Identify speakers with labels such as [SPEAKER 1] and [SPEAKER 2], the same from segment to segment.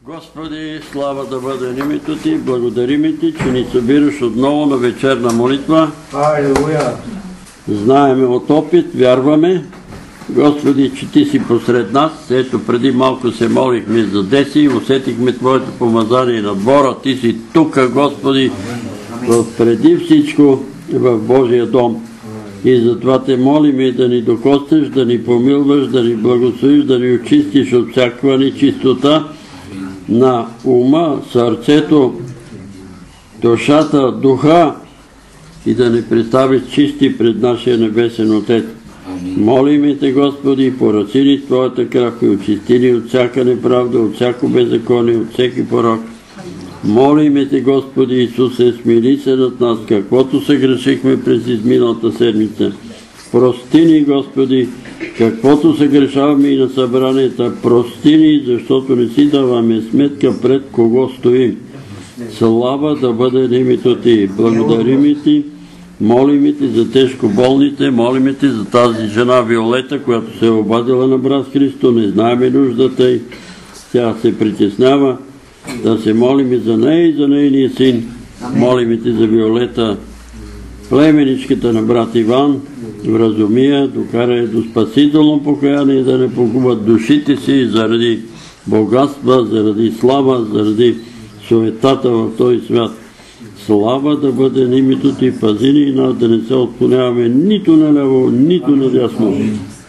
[SPEAKER 1] Господи, слава да бъде името Ти, благодарим Ти, че ни събираш отново на вечерна молитва.
[SPEAKER 2] Алелуя!
[SPEAKER 1] Знаеме от опит, вярваме, Господи, че Ти си посред нас. Ето преди малко се молихме за Деси, усетихме Твоето помазание на двора. Ти си тук, Господи, преди всичко в Божия дом. И затова Те молим да ни докоснеш, да ни помилваш, да ни благословиш, да ни очистиш от всякаква нечистота на ума, сърцето, душата, духа и да ни представиш чисти пред нашия Небесен Отец. Молим Те, Господи, пораси ни Твоята кръв и очисти ни от всяка неправда, от всяко беззаконие, от всеки порок. Молим Те, Господи Исусе, смили се над нас, каквото съгрешихме през изминалата седмица. Прости ни, Господи, каквото съгрешаваме и на събранията. Прости ни, защото не си даваме сметка пред кого стоим. Слава да бъде името Ти. Благодарим Ти, молим Ти за тежко болните, молим Ти за тази жена Виолета, която се е обадила на брат Христо, не знаеме нуждата й. Тя се притеснява. Да се молим и за нея и за нейния син. Молим Ти за Виолета, племеничката на брат Иван, вразумия, докара до спасително покаяние, да не погубят душите си заради богатства, заради слава, заради суетата в този свят. Слава да бъде на името Ти, пази ни и нас да не се отклоняваме нито наляво, нито надясно,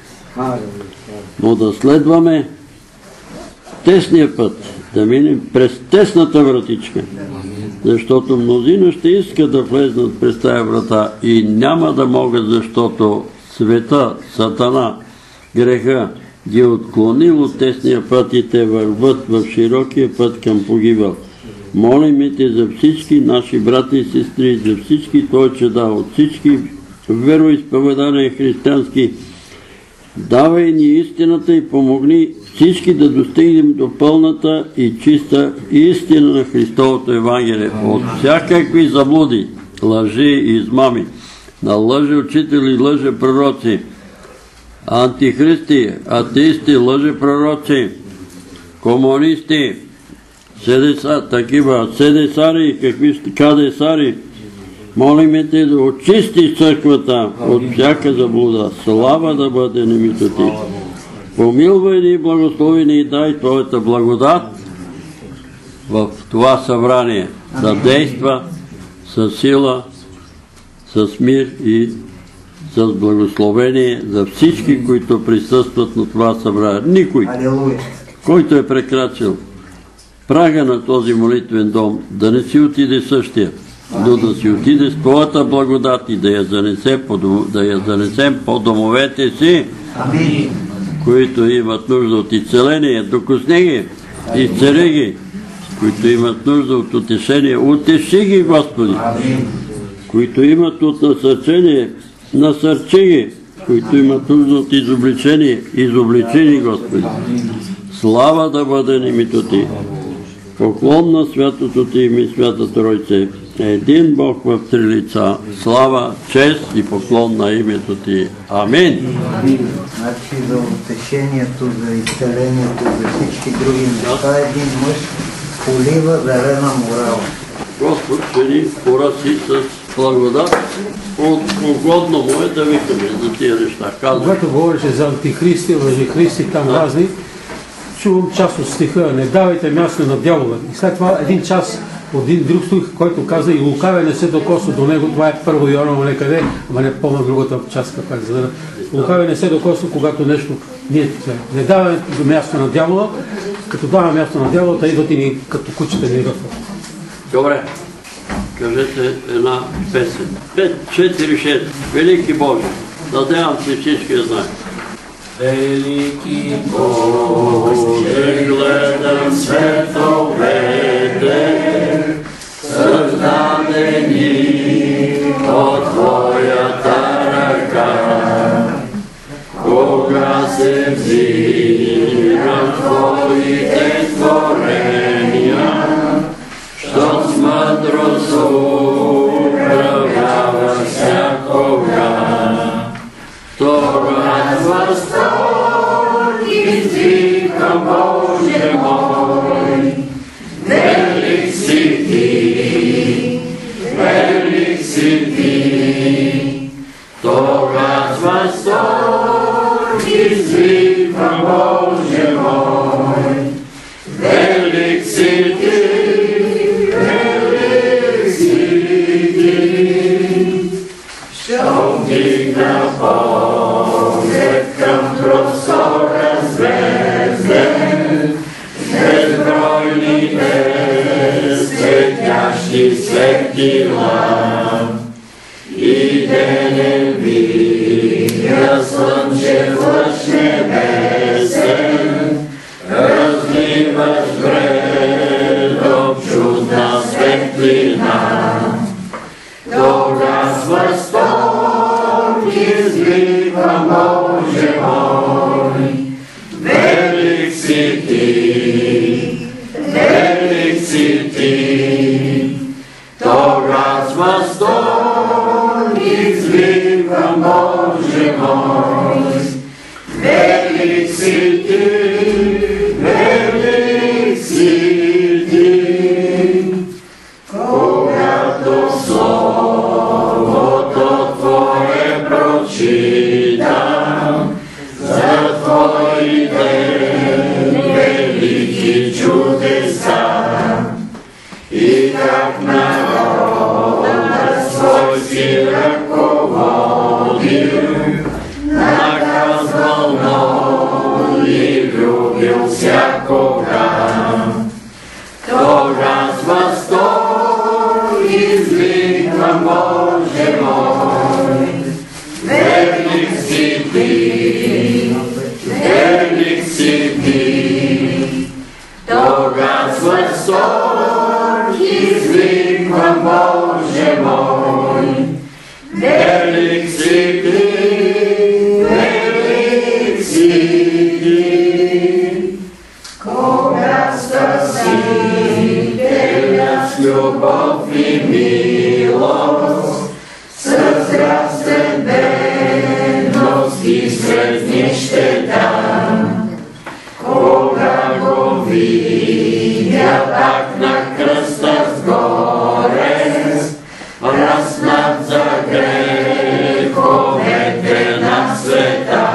[SPEAKER 1] но да следваме тесния път, да минем през тесната вратичка, защото мнозина ще искат да влезнат през тая врата и няма да могат, защото света, сатана, греха ги отклонил от тесния път и те върват в широкия път към погибел. Молим Те за всички наши брати и сестри, за всички Твои чеда, от всички вероизповедания християнски. Давай ни истината и помогни всички да достигнем до пълната и чиста истина на Христовото Евангелие. От всякакви заблуди, лъжи и измами, на лъжи учители, лъжи пророци, антихристи, атеисти, лъжи пророци, комунисти, седесари, какви ще кадесари. Молим Те да очисти църквата от всяка заблуда. Слава да бъде на името Ти. Помилвай ни, благослови ни и дай Твоята благодат в това събрание да действа с сила, с мир и с благословение за всички, които присъстват на това събрание. Никой, който е прекрачил прага на този молитвен дом, да не си отиде същия, но да си отиде с Твоята благодат и да я занесем по домовете си, които имат нужда от изцеление. Докосни ги, изцели ги, които имат нужда от утешение, утеши ги, Господи. Които имат от насърчение, насърчи ги. Които имат нужда от изобличение, изобличи ни, Господи. Слава да бъде на името Ти. Поклон на святото Ти име, Свята Тройце, един Бог в три лица. Слава, чест и поклон на името Ти. Амин.
[SPEAKER 2] Значи за утешението, за изцелението, за всички други неща, един мъж полива зелена морала.
[SPEAKER 1] Господ ще ни пораси с благодат. Угодно му е да викаме за тия неща.
[SPEAKER 3] Когато говореше за антихристи, лъжехристи, там разни, чувам част от стиха: не давайте място на дявола. И след това един час от един друг стих, който каза: и лукавия не се докосва до него. Това е първо Йоанна, некъде, ама не помня другата част. Лукавия не се докосва, когато нещо не даваме място на дявола. Като даваме място на дявола, идват и ни като кучета ни ръфват.
[SPEAKER 1] Добре, кажете една песен. 5, 4, 6. Велики Боже, надявам се всички да знаят.
[SPEAKER 4] Велики Боже, гледам световете, създадени от Твоята ръка. Кога се взирам Твоите творения, що с мъдрост управлява всякога. Тогава възторг извикам, Боже мой, изливаш вредом чудна светлина. Тогас възторг извиква, Боже мой, велик си ти, велик си ти. Тогас възторг извиква, Боже мой, велик си ти, велик си ти. Когато Словото Твое прочитам, за Твоите велики чудеса, и как народа свой си ръководил, наказвал, но и любил всякога. Тогас възторг извиквам, Боже мой, велик си ти, велик си ти. Тогас възторг извиквам, Боже мой, велик си ти, велик си ти. Когато Спасителя с любов и милост, с разцепеност и сред нищета, кога го видя пак на кръста сгоре, разпнат за греховете на света,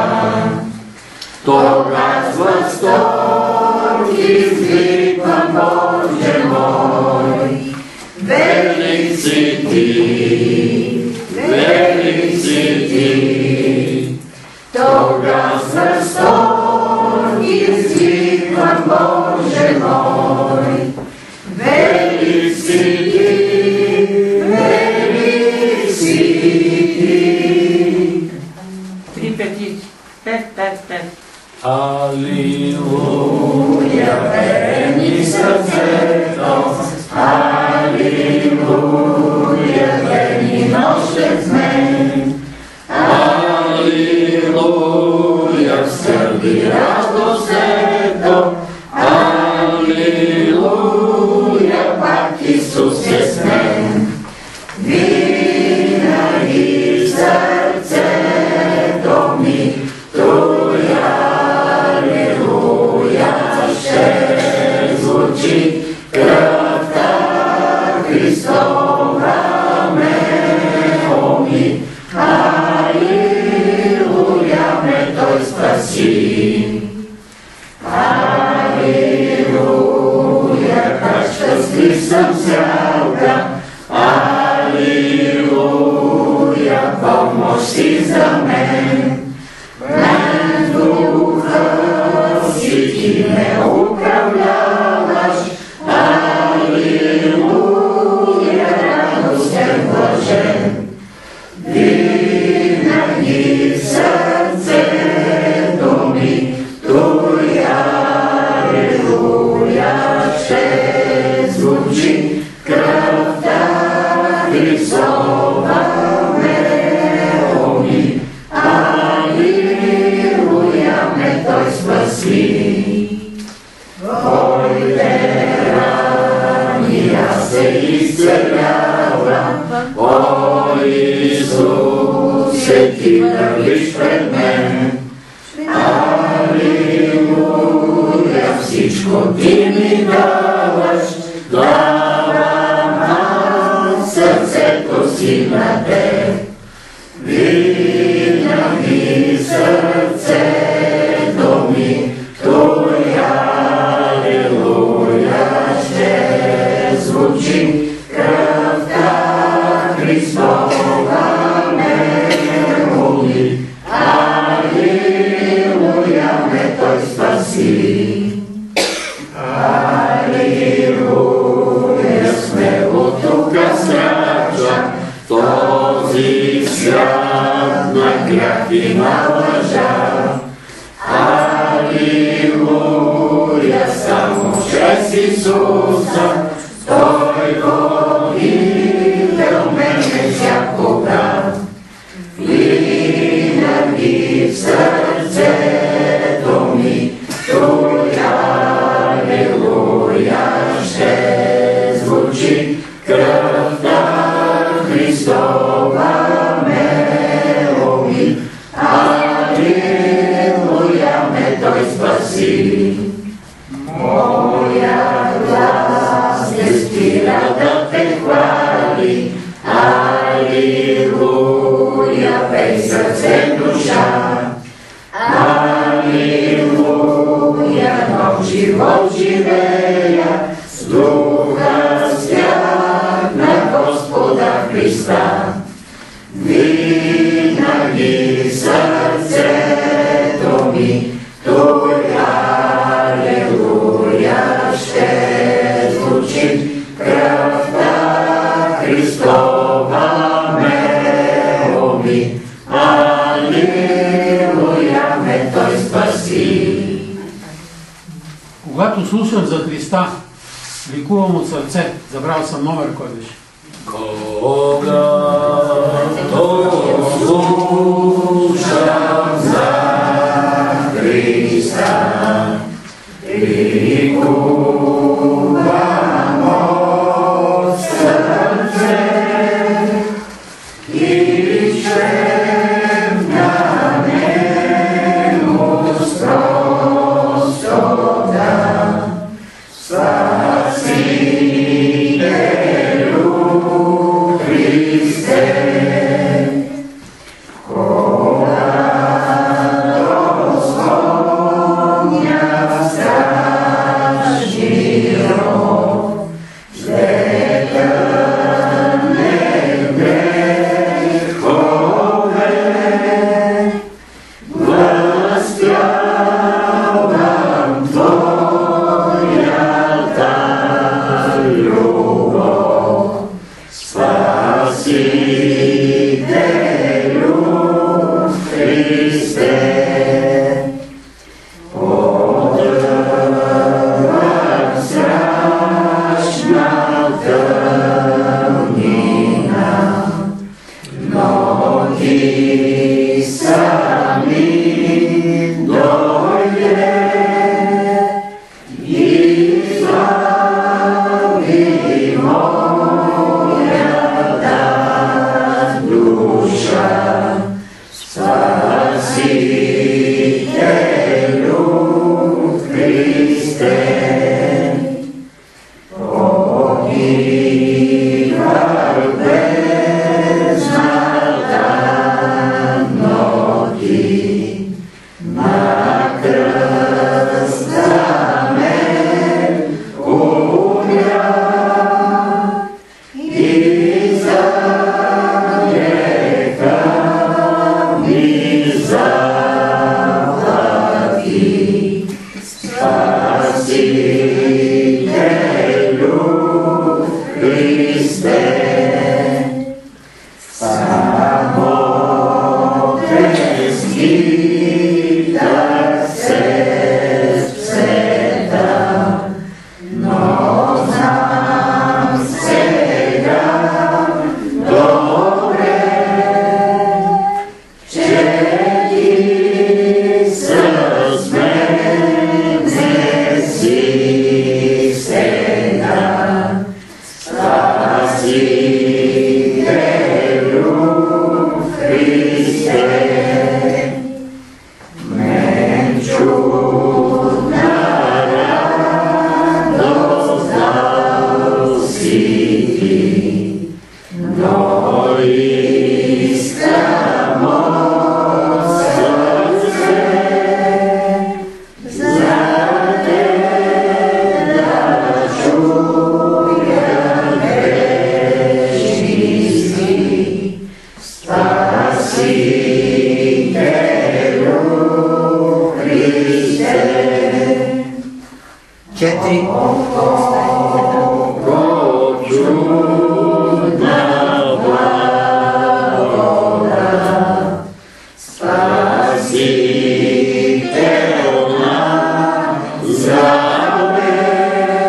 [SPEAKER 4] тогас възторг извиквам, Боже мой, велик си ти, велик си ти. Тогас възторг извиквам, Боже мой, велик си ти, велик си ти.
[SPEAKER 5] Три петици. Пет.
[SPEAKER 4] Алилуя, верни сърцето, алилуя, верни нощът с мен. Алилуя, в скърби радостето, алилуя, пак Исус е с мен. Винаги в сърцето ми звучи кръвта Христова ме оми. Алилуя, ме Той спаси. Алилуя, как щастлив съм всяка. Алилуя, помощ си за мен. Мен духа си ти ме управляваш. Алилуя, радостен блажен. Винаги в сърцето ми Той алилуя ще звучи. Кръвта Христова ме оми. Алилуя, ме Той спаси. Твоите рани аз се изцелявам. О, Исусе, ти вървиш пред мен. Алилуя, всичко ти ми даваш. Давам аз сърцето си на теб. Винаги сърцето ми Той алилуя ще звучи. Кръвта Христова ме моли. Алилуя, ме Той спаси. Алилуя, смелото късрача този свят на грях и на лъжа. Алилуя, само чрез Исуса, Той го видел мене всякога. Винаги в сърцето ми Той алелуя ще звучи. Кръвта Христова мело ми, алелуя ме Той спаси. Моя глас не спира да те хвали, алелуя, пей сърце душа. Алелуя, нов живот живея, с Духа Свят на Господа Христа. Винаги в сърцето ми Той алелуя ще звучи. Кръвта Христова мело ми, алелуя ме Той спаси.
[SPEAKER 3] Когато слушам за Христа, ликувам от сърце. Забравил съм номер, кой беше.
[SPEAKER 4] Когато слушам за Христа, ликувам от сърце и шепна нему с простота. Спасителю Христе, когато спомня страшния рок, светът не греховен, възпявам Твоята любов. Спасителю Христе, отвъд страшната тъмнина, но Ти сами дойде и избави моята душа. Спасителю Христе, погибах бездната, но Ти на кръст за мен умря и за греха ми заплати. Спасителю Христе, само през изпитах се в света, но знам сега добре, че Ти с мен не си сега. Спасителю Христе, мен чудна радост дал си Ти, но искам от сърце за Теб да чуя грешни си. Спасителю Христе,
[SPEAKER 2] 4.
[SPEAKER 4] чудна благодат, спасителна за мен.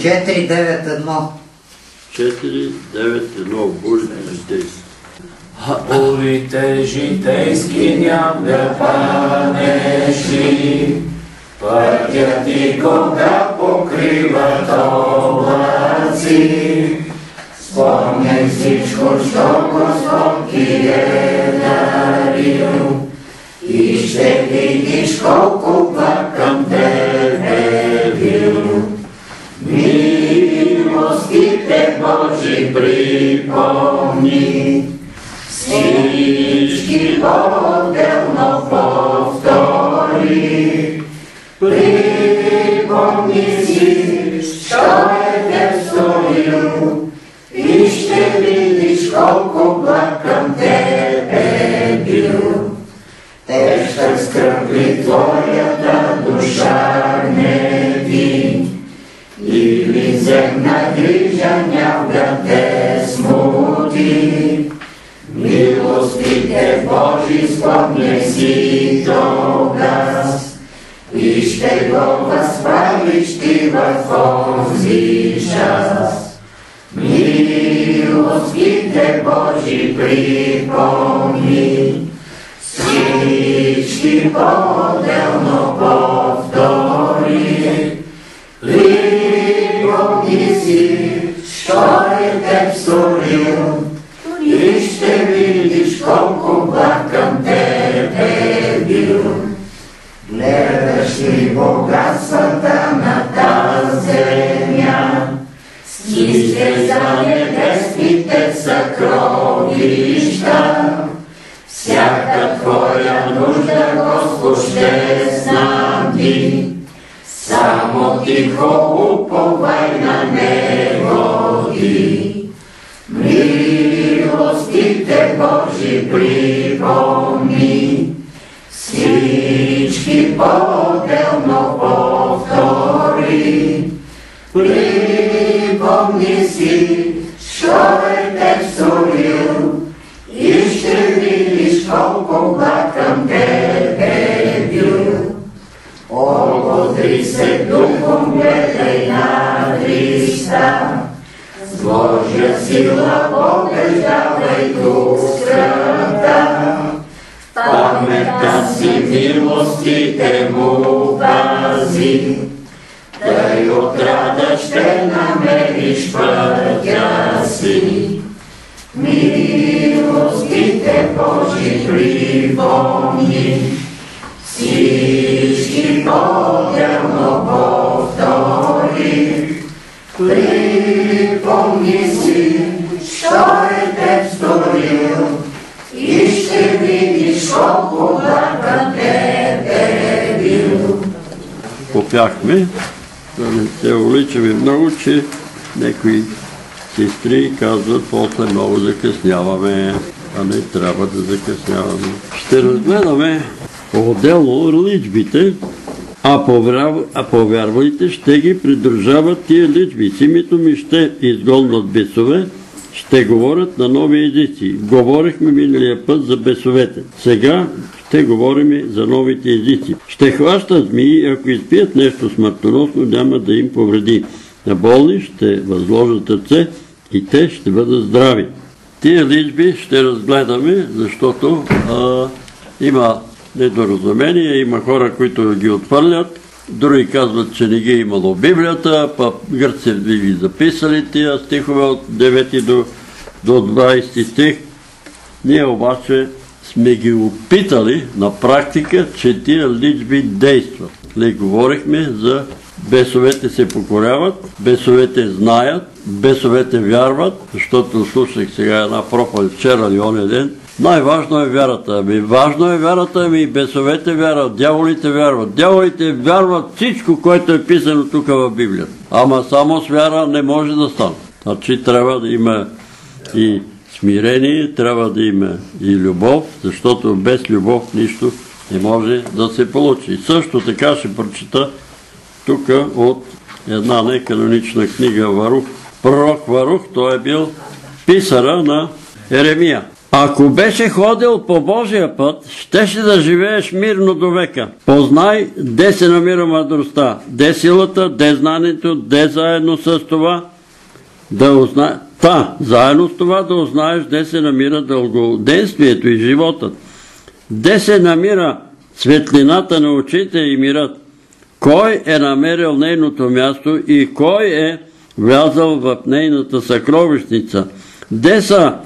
[SPEAKER 2] 491.
[SPEAKER 1] 491 Були житейски.
[SPEAKER 6] Улите житейски няма панеши, пътя ти кога покриват облаци. Спомняй всичко, що Господ ти е дарил, и ще видиш колко благ към тебе бил. Милостите Божи припомни, всички по-отделно повтори. Припомни си, що е те сторил, и ще видиш колко благ към тебе бил. Тежка скръб ли твоята душа гневи, или земна грижа някога те смути? Милостите Божи спомняй си тогас, и ще го възправиш ти в онзи час. Милостите Божи припомни, всички по-отделно повтори. Припомни си, що е теб сторил, и ще видиш колко благ към тебе бил. Гледаш ли богатствата на тази земя, снижте за небесните съкровища. Всяка твоя нужда Господ ще снабди, само тихо уповай на Него ти. Милостите Божи припомни, всички по-отделно повтори. Припомни си, що е теб сторил, и ще видиш колко благ към тебе бил. Ободри се духом, гледай на Христа, с Божия сила побеждавай тук скръпта. В паметта си милостите му пази, тъй отрада ще намериш пътя си. Милостите Божи припомни, всички по-отделно повтори. Припомни си, що е теб сторил, и ще видиш колко благ към тебе бил.
[SPEAKER 1] Попяхме, да не се увличаме много, че някои сестри казват, после много закъсняваме, а не трябва да закъсняваме. Ще разгледаме отделно личбите, а повярвайте, ще ги придружават тия личби. С името ми ще изгонват бесове, ще говорят на нови езици. Говорихме миналия път за бесовете. Сега ще говорим за новите езици. Ще хващат змии, ако изпият нещо смъртоносно, няма да им повреди. На болни ще възложат ръце и те ще бъдат здрави. Тия личби ще разгледаме, защото има недоразумение, има хора, които ги отхвърлят, други казват, че не ги е имало в Библията, па гърци ги записали тия стихове от 9 до 20 стих. Ние обаче сме ги опитали на практика, че тия личби действат. Говорихме за бесовете се покоряват, бесовете знаят, бесовете вярват, защото слушах сега една проповед вчера или оня ден. Най-важно е вярата. Важно е вярата, и бесовете вярват, дяволите вярват. Дяволите вярват всичко, което е писано тук в Библията. Ама само с вяра не може да стане. Значи трябва да има и смирение, трябва да има и любов, защото без любов нищо не може да се получи. И също така ще прочита тук от една неканонична книга Варух. Пророк Варух, той е бил писара на Еремия. Ако беше ходил по Божия път, щеше да живееш мирно до века. Познай, де се намира мъдростта, де силата, де знанието, де заедно с това заедно с това да узнаеш де се намира дългоденствието и животът, де се намира светлината на очите и мирът, кой е намерил нейното място и кой е влязал в нейната съкровищница, де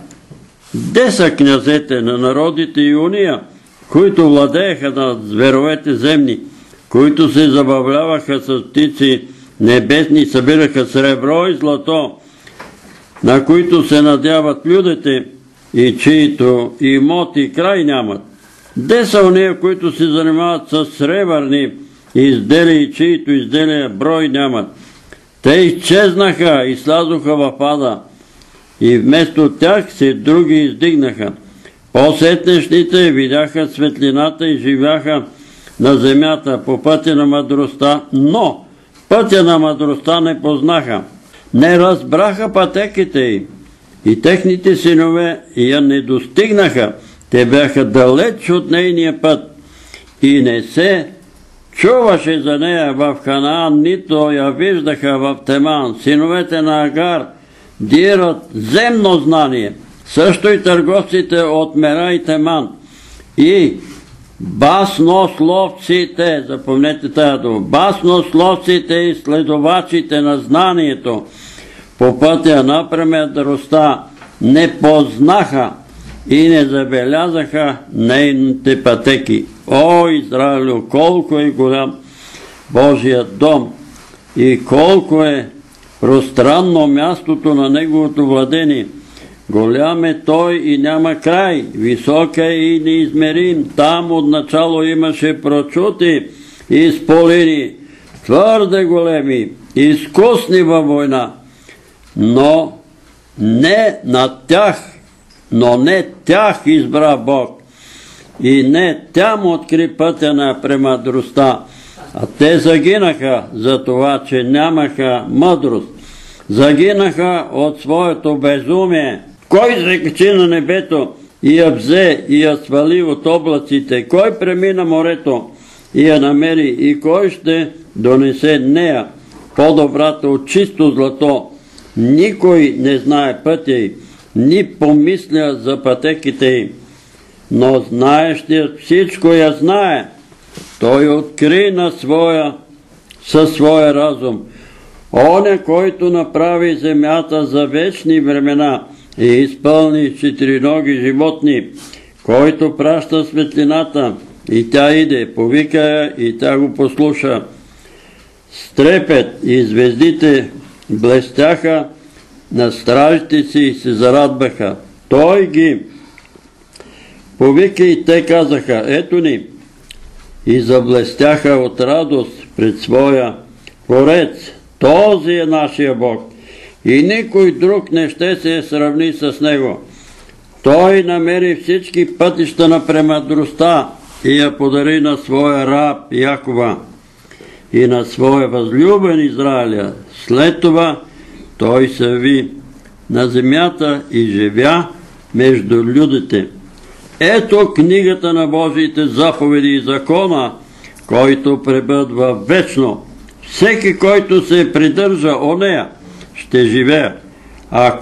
[SPEAKER 1] са князете на народите и уния, които владееха над зверовете земни, които се забавляваха с птици небесни, събираха сребро и злато, на които се надяват людите и чието имоти край нямат. Де са уния, които се занимават с сребърни изделия и чието изделия брой нямат. Те изчезнаха и слязоха в ада, и вместо тях се други издигнаха. По-сетнешните видяха светлината и живяха на земята по пътя на мъдростта, но пътя на мъдростта не познаха. Не разбраха пътеките й, и техните синове я не достигнаха. Те бяха далеч от нейния път и не се чуваше за нея в Ханаан, нито я виждаха в Теман. Синовете на Агар дират земно знание, също и търговците от Мера и Теман. И баснословците, запомнете тая дума, баснословците и следовачите на знанието по пътя на премъдростта не познаха и не забелязаха нейните пътеки. О, Израилю, колко е голям Божият дом и колко е пространно мястото на неговото владение. Голям е той и няма край, висок е и неизмерим. Там отначало имаше прочути и изполини, твърде големи, изкусни във война, но не тях избра Бог и не тя му откри пътя на премъдростта, а те загинаха за това, че нямаха мъдрост. Загинаха от своето безумие. Кой се качи на небето и я взе и я свали от облаците? Кой премина морето и я намери? И кой ще донесе нея по-добрата от чисто злато? Никой не знае пътя й, ни помисля за пътеките й. Но знаещият всичко я знае. Той откри със своя разум. Оня, който направи земята за вечни времена и изпълни четириноги животни, който праща светлината и тя иде, повика я и тя го послуша. С трепет и звездите блестяха на стражите си и се зарадваха. Той ги повика и те казаха: ето ни, и заблестяха от радост пред своя Творец. Този е нашия Бог и никой друг не ще се сравни с Него. Той намери всички пътища на премъдростта и я подари на своя раб Якова и на своя възлюбен Израиля. След това той се яви на земята и живя между людите. Ето книгата на Божиите заповеди и закона, който пребъдва вечно. Всеки, който се придържа о нея, ще живее, а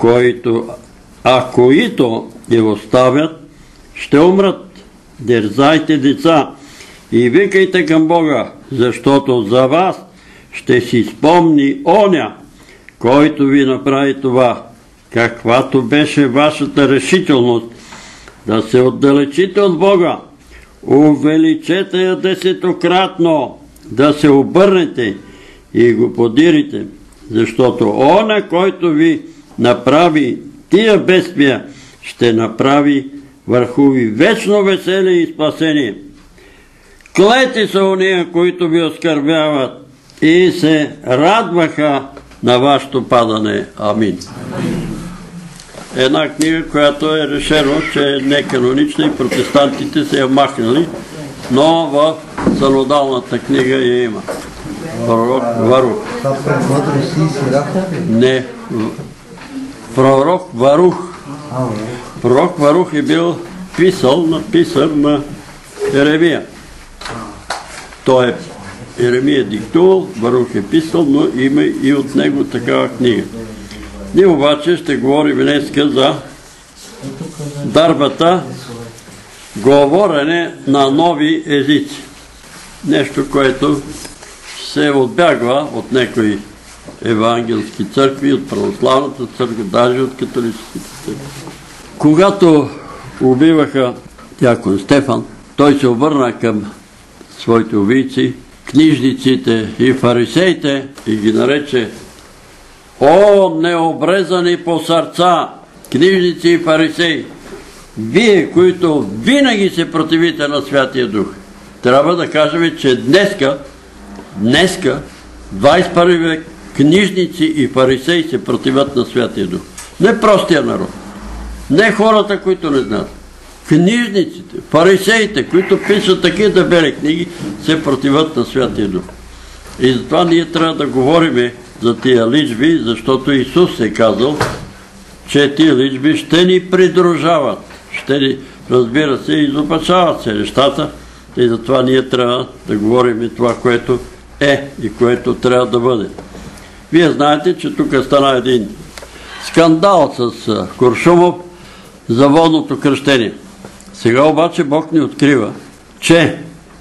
[SPEAKER 1] които я оставят, ще умрат. Дерзайте, деца, и викайте към Бога, защото за вас ще си спомни оня, който ви направи това, каквато беше вашата решителност да се отдалечите от Бога. Увеличете я 10-кратно, да се обърнете и го подирите, защото оня, който ви направи тия бедствия, ще направи върху ви вечно веселие и спасение. Клети са ония, които ви оскърбяват и се радваха на вашето падане. Амин. Една книга, която е решено, че е неканонична и протестантите се я махнали, но в синодалната книга я има. Пророк Варух. Не, пророк Варух. Пророк Варух е бил написар на Еремия. Той Еремия диктувал, Варух е писал, но има и от него такава книга. Ние обаче ще говорим днеска за дарбата говорене на нови езици. Нещо, което се отбягва от някои евангелски църкви, от православната църква, даже от католическите църкви. Когато убиваха дякон Стефан, той се обърна към своите убийци, книжниците и фарисеите и ги нарече: „О, необрезани по сърца, книжници и фарисеи, вие, които винаги се противите на Святия Дух“. Трябва да кажем, че днеска, 21 век, книжници и фарисеи се противят на Святия Дух. Не простия народ, не хората, които не знаят. Книжниците, фарисеите, които пишат такива дебели книги, се противят на Святия Дух. И затова ние трябва да говорим за тия личби, защото Исус е казал, че тия личби ще ни придружават. Ще ни, разбира се, изопачават се нещата. И затова ние трябва да говорим това, което е и което трябва да бъде. Вие знаете, че тук стана един скандал с Куршумов за водното кръщение. Сега обаче Бог ни открива, че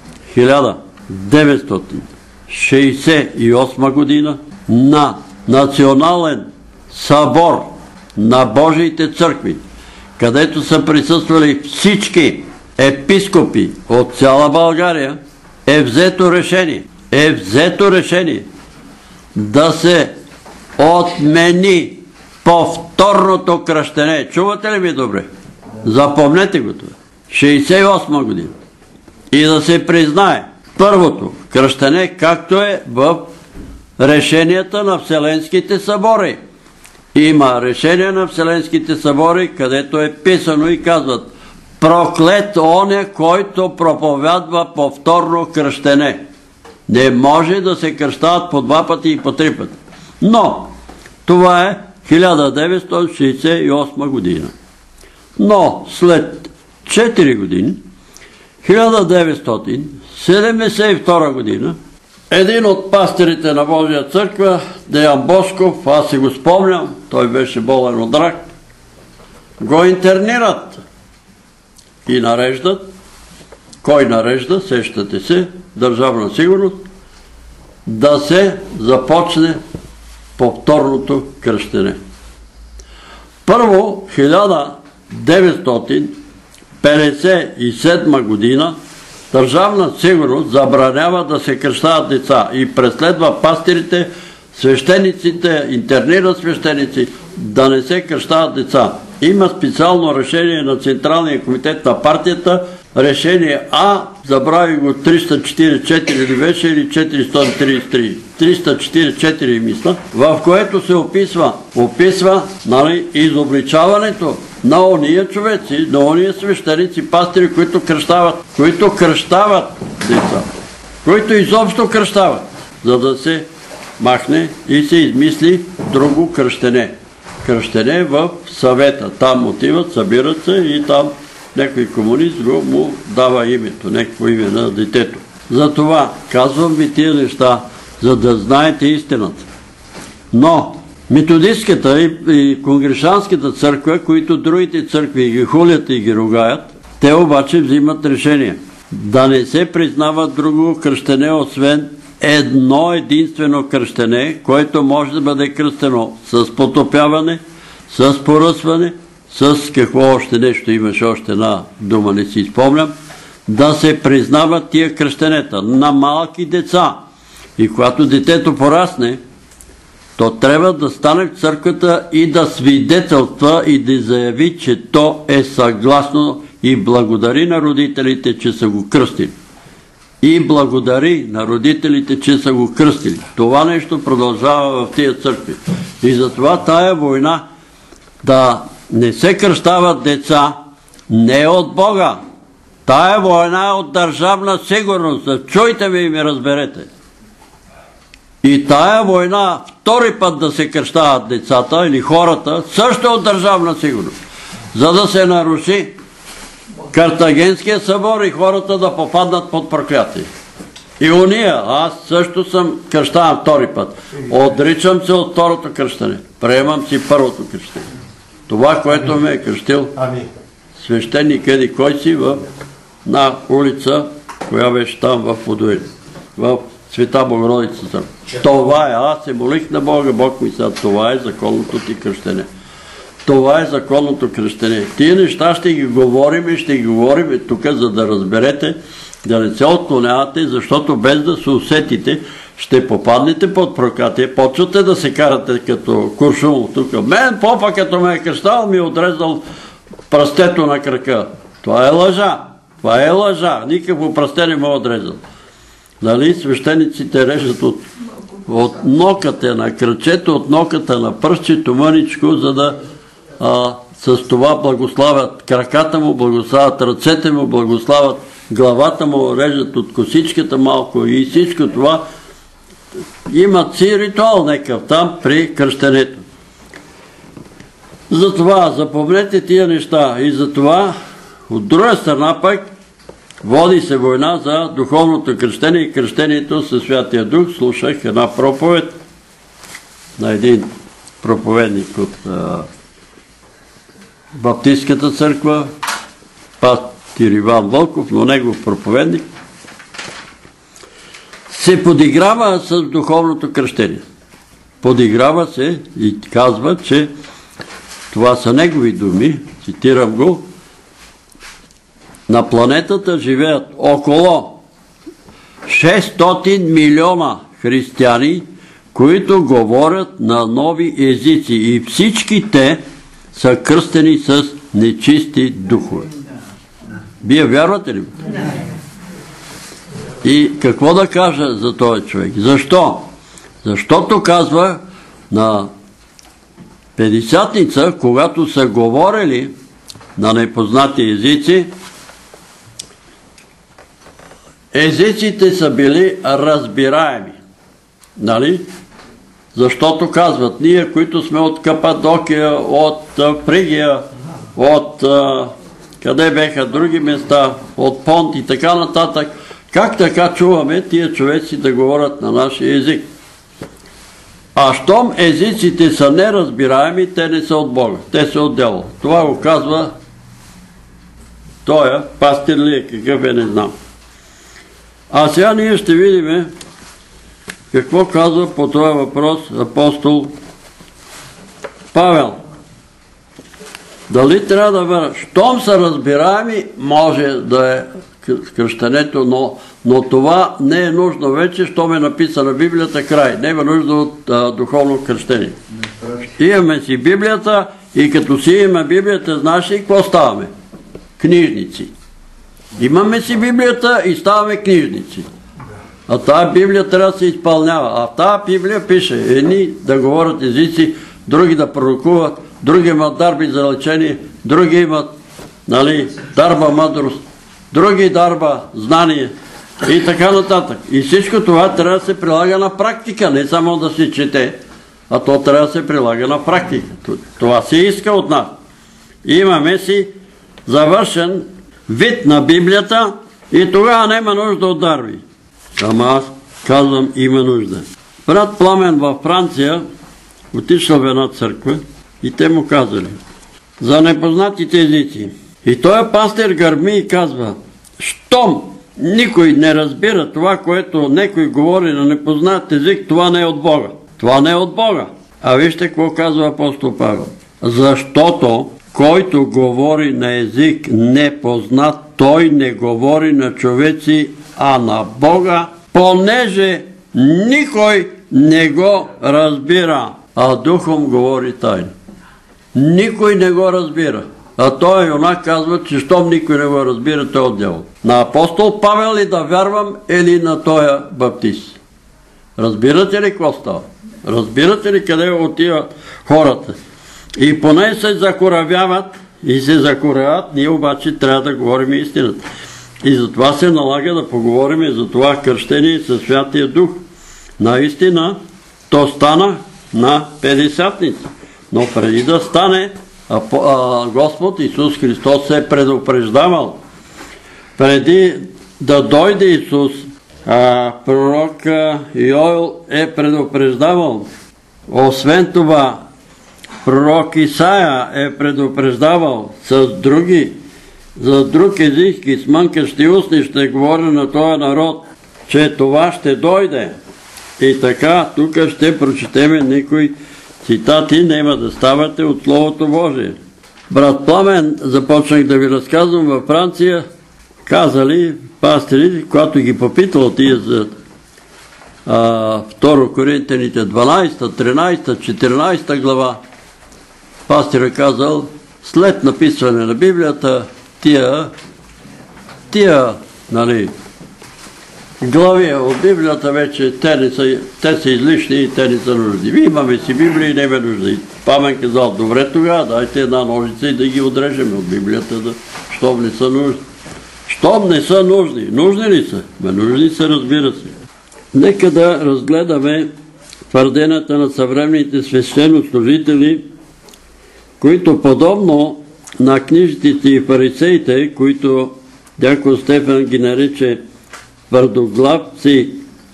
[SPEAKER 1] 1968 година на Национален събор на Божиите църкви, където са присъствали всички епископи от цяла България, е взето решение да се отмени повторното кръщене. Чувате ли ми добре? Запомнете го това. 68 година. И да се признае първото кръщене, както е в решенията на Вселенските събори. Има решение на Вселенските събори, където е писано и казват: „Проклет оня, който проповядва повторно кръщене“. Не може да се кръщават по 2 пъти и по 3 пъти. Но това е 1968 година. Но след 4 години, 1972 година, един от пастирите на Божия църква, Деян Босков, аз си го спомням, той беше болен от рак, го интернират и нареждат. Кой нарежда? Сещате се, Държавна сигурност, да се започне повторното кръщене. Първо, 1957 година Държавна сигурност забранява да се кръщават деца и преследва пастирите, свещениците, интернира свещеници да не се кръщават деца. Има специално решение на Централния комитет на партията, решение А, забрави го 344 ли беше или 433, 344 мисля, в което се описва изобличаването на ония човеци, на ония свещеници, пастири, които кръщават деца, които изобщо кръщават, за да се махне и се измисли друго кръщене. Кръщене в съвета. Там отиват, събират се и там някой комунист му дава името, някакво име на детето. Затова казвам ви тия неща, за да знаете истината. Но методистската и конгрешанската църква, които другите църкви ги хулят и ги ругаят, те обаче взимат решение да не се признава друго кръщене, освен едно единствено кръщене, което може да бъде кръстено с потопяване, с поръсване, с какво още нещо, имаше още една дума, не си спомням, да се признават тия кръщенета на малки деца. И когато детето порасне, то трябва да стане в църквата и да свидетелства и да заяви, че то е съгласно и благодари на родителите, че са го кръстили. И благодари на родителите, че са го кръстили. Това нещо продължава в тия църкви. И затова тая война да не се кръщават деца не е от Бога. Тая война е от Държавна сигурност. Чуйте ми и ми разберете. И тая война втори път да се кръщават децата или хората също е от Държавна сигурност. за да се наруши Картагенския събор и хората да попаднат под проклятие. И уния, аз също съм кръщавам втори път. Отричам се от второто кръщане. Приемам си първото кръщане. Това, което ме е кръщил свещеник еди кой си на улица, коя беше там в Подуин, в Света Богородица. Това е, аз се молих на Бога, Бог ми каза, това е законното ти кръщене. Това е законното кръщене. Тия неща ще ги говорим и ще ги говорим тук, за да разберете, да не се отклонявате, защото без да се усетите, ще попаднете под проклятие, почвате да се карате като Куршумов тук. Мен попа, като ме е кръщал, ми е отрезал пръстето на крака. Това е лъжа. Това е лъжа. Никакво пръсте не ме е отрезал. Дали свещениците режат от ноката на кръчето, от ноката на пръстчето мъничко, за да с това благославят краката му, благославят ръцете му, благославят главата му, режат от косичката малко и всичко това. Имат си ритуал некъв там при кръщенето. Затова запомнете тия неща и затова от друга страна пък води се война за духовното кръщение и кръщението със Святия Дух. Слушах една проповед на един проповедник от Баптистската църква, пастир Иван Вълков, но негов проповедник, се подиграва с духовното кръщение. Подиграва се и казва, че това са негови думи, цитирам го, на планетата живеят около 600 милиона християни, които говорят на нови езици и всички те са кръстени с нечисти духове. Вие вярвате ли? И какво да кажа за този човек? Защо? Защото казва на Петдесятница, когато са говорили на непознати езици, езиците са били разбираеми. Нали? Защото казват, ние, които сме от Кападокия, от Фригия, от къде беха други места, от Понт и така нататък, как така чуваме тия човеци да говорят на нашия език? А щом езиците са неразбираеми, те не са от Бога, те са от дявола. Това го казва тоя, пастир ли е, какъв е, не знам. А сега ние ще видим какво казва по този въпрос апостол Павел. Дали трябва да бъде? Щом са разбираеми, може да е кръщенето, но това не е нужно вече, щом е написана Библията, край. Не има нужда от духовно кръщение. Имаме си Библията и като си имаме Библията, знаеш ли какво ставаме? Книжници. Имаме си Библията и ставаме книжници. А тази Библия трябва да се изпълнява. А в тази Библия пише едни да говорят езици, други да пророкуват, други имат дарби за лечение, други имат дарба мъдрост, други дарба знание и така нататък. И всичко това трябва да се прилага на практика, не само да се чете, а то трябва да се прилага на практика. Това се иска от нас. Имаме си завършен вид на Библията и тогава няма нужда от дарби. Ама аз казвам, има нужда. Брат Пламен във Франция отишъл в една църква и те му казали за непознатите езици. И той пастир гърми и казва, щом никой не разбира това, което некой говори на непознат език, това не е от Бога. Това не е от Бога. А вижте какво казва апостол Павел. Защото който говори на език непознат, той не говори на човеци, а на Бога, понеже никой не го разбира, а духом говори тайно. Никой не го разбира. А той юнак казва, че щом никой не го разбира, той е от дявола. На апостол Павел ли да вярвам или на тоя баптист? Разбирате ли какво става? Разбирате ли къде отиват хората? И поне се закоравяват и се закоравят, ние обаче трябва да говорим истината. И затова се налага да поговорим за това кръщение със Святия Дух. Наистина, то стана на Петдесятница. Но преди да стане, Господ Исус Христос се е предупреждавал. Преди да дойде Исус, пророк Йоел е предупреждавал. Освен това, пророк Исаия е предупреждавал с за друг език и с мънкащи устни ще говоря на този народ, че това ще дойде. И така, тук ще прочетеме някои цитати, няма да ставате от Словото Божие. Брат Пламен, започнах да ви разказвам във Франция, казали пастири, когато ги попитал тия за 2 Коринтяните 12, 13, 14 глава, пастирът казал, след написване на Библията, тия глави от Библията вече те са излишни и те не са нужни. Вие имаме си Библия и не ме нужда. Памен казал, добре тогава, дайте една ножица и да ги отрежем от Библията, щом не са нужни. Щом не са нужни. Нужни ли са? Нужни са, разбира се. Нека да разгледаме твърденията на съвременните свещенослужители, които подобно на книжниците и фарисеите, които дякон Стефан ги нарече твърдоглавци,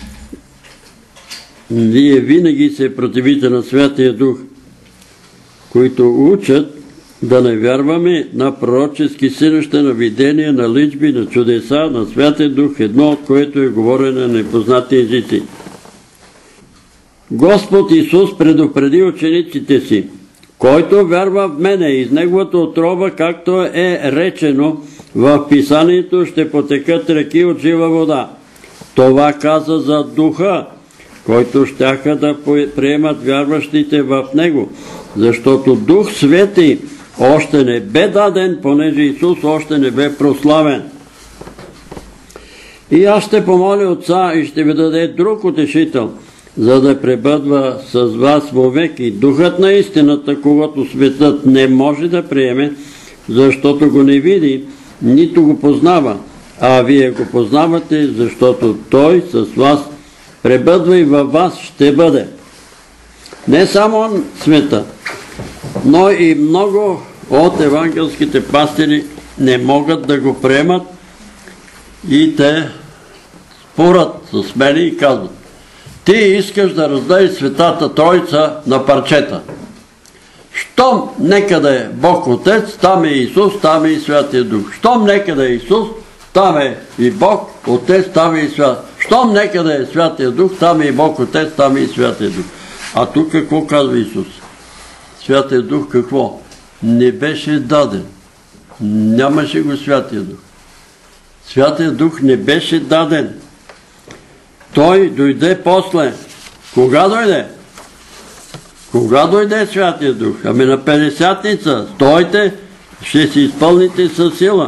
[SPEAKER 1] вие винаги се противите на Святия Дух, които учат да не вярваме на пророчески силища, на видения, на личби, на чудеса, на Святия Дух, едно от което е говорене на непознати езици. Господ Исус предупреди учениците си, който вярва в мене из неговата отроба, както е речено в Писанието, ще потекат реки от жива вода. Това каза за Духа, който щяха да приемат вярващите в него, защото Дух Свети още не бе даден, понеже Исус още не бе прославен. И аз ще помоля Отца и ще ви даде друг утешител, за да пребъдва с вас вовеки Духът на истината, когато светът не може да приеме, защото го не види, нито го познава, а вие го познавате, защото Той с вас пребъдва и във вас ще бъде. Не само света, но и много от евангелските пастири не могат да го приемат и те спорят с мен и казват: ти искаш да раздай Светата Троица на парчета. Щом нека да е Бог Отец, там е Исус, там е и Святия Дух. Щом нека да е Исус, там е и Бог Отец, там е и Святия Дух. Щом нека да е Святия Дух, там е и Бог Отец, там е и Святия Дух. А тук какво казва Исус? Святия Дух какво? Не беше даден. Нямаше го Святия Дух. Святия Дух не беше даден. Той дойде после. Кога дойде? Кога дойде Святия Дух? Ами на Петдесятница. Стойте, ще се изпълните със сила.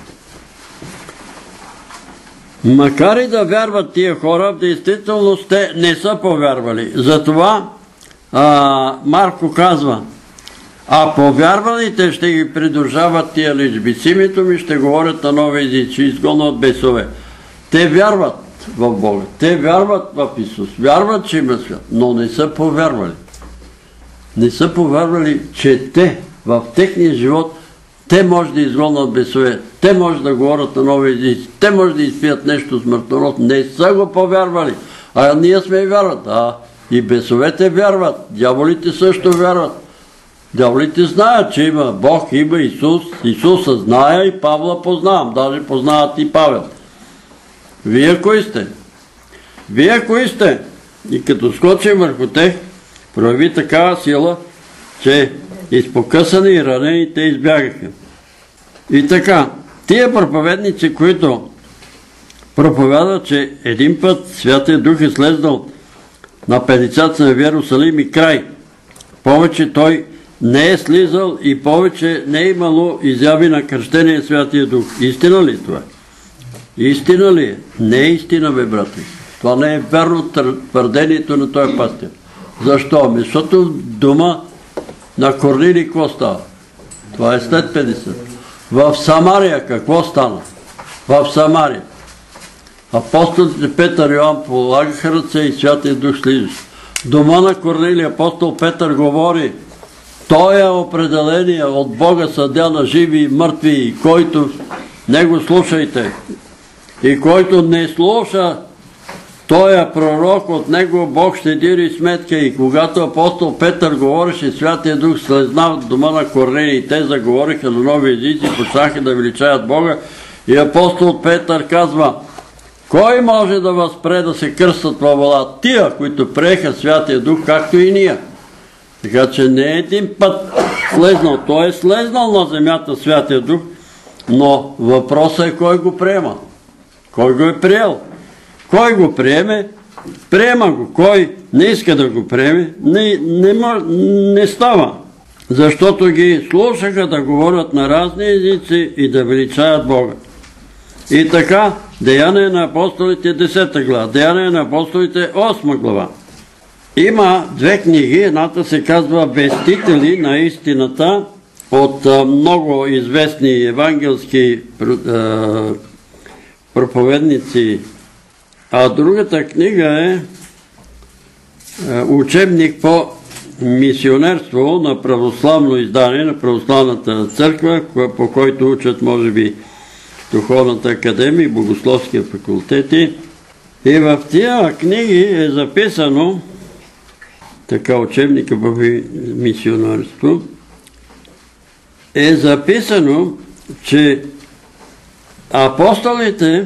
[SPEAKER 1] Макар и да вярват тия хора, в действителност те не са повярвали. Затова Марко казва: а повярвалите ще ги придружават тия личби. С името ми ще говорят на нови езици, ще изгонват бесове. Те вярват в Бога. Те вярват в Исус. Вярват, че има свят, но не са повярвали. Не са повярвали, че те в техния живот те може да изгонват бесове, те може да говорят на нови езици, те може да изпият нещо смъртоносно. Не са го повярвали. А ние сме вярват. И бесовете вярват. Дяволите също вярват. Дяволите знаят, че има Бог, има Исус. Исуса зная и Павла познавам. Даже познават и Павел. Вие кои сте? Вие кои сте? И като скочим върху тях, прояви такава сила, че изпокъсани и ранени те избягаха. И така, тия проповедници, които проповядат, че един път Святия Дух е слезнал на Петдесятница в Йерусалим и край, повече той не е слизал и повече не е имало изяви на кръщения Святия Дух. Истина ли това? Истина ли е? Не е истина, бе, брати. Това не е верно твърдението на този пастир. Защо? Защото дома на Корнилий какво става? Това е след 50. В Самария какво стана? В Самария апостолите Петър и Йоан полагаха ръце и Святия Дух слизаше. Дома на Корнилий апостол Петър говори Той е определение от Бога съдя на живи и мъртви, който не го слушайте. И който не слуша той е пророк, от него Бог ще дири сметка. И когато апостол Петър говореше, Святия Дух слезна в дома на Корнелий и те заговориха на нови езици, почнаха да величаят Бога. И апостол Петър казва: кой може да възпре да се кръстат във вода? Тия, които приеха Святия Дух, както и ние. Така че не е един път слезнал. Той е слезнал на земята Святия Дух, но въпросът е кой го приема. Кой го е приел? Кой го приеме, приема го. Кой не иска да го приеме, не става. Защото ги слушаха да говорят на разни езици и да величаят Бога. И така, Деяния на апостолите 10 глава, Деяния на апостолите 8 глава. Има две книги, едната се казва Вестители на истината от много известни евангелски проповедници, а другата книга е учебник по мисионерство на православно издание на православната църква, по който учат, може би, Духовната академия и Богословския факултети. И в тия книги е записано, така учебника по мисионерство, е записано, че апостолите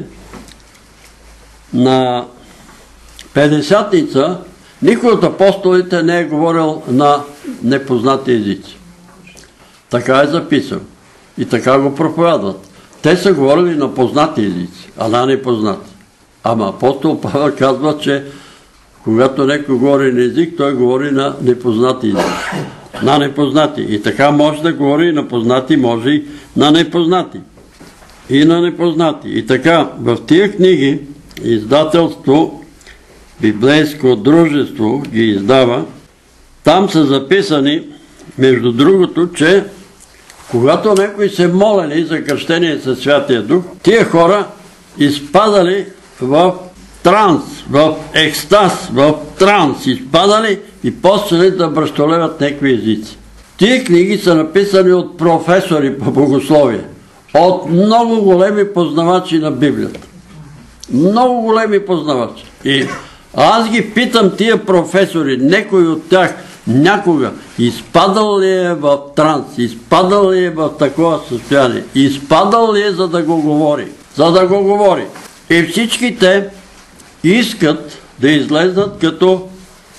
[SPEAKER 1] на Петдесятница, никой от апостолите не е говорил на непознати езици. Така е записано. И така го проповядват. Те са говорили на познати езици, а на непознати. Ама апостол Павел казва, че когато някой говори на език, той говори на непознати езици. На непознати. И така може да говори на познати, може и на непознати. И на непознати. И така, в тия книги издателство Библейско дружество ги издава. Там са записани, между другото, че когато някои се молели за кръщение със Святия Дух, тия хора изпадали в транс, в екстаз, в транс, изпадали и почнали да бръщолеват някакви езици. Тия книги са написани от професори по богословие, от много големи познавачи на Библията. Много големи познавачи. И аз ги питам тия професори, некой от тях някога изпадал ли е в транс, изпадал ли е в такова състояние, изпадал ли е за да го говори, за да го говори. И всички те искат да излезнат като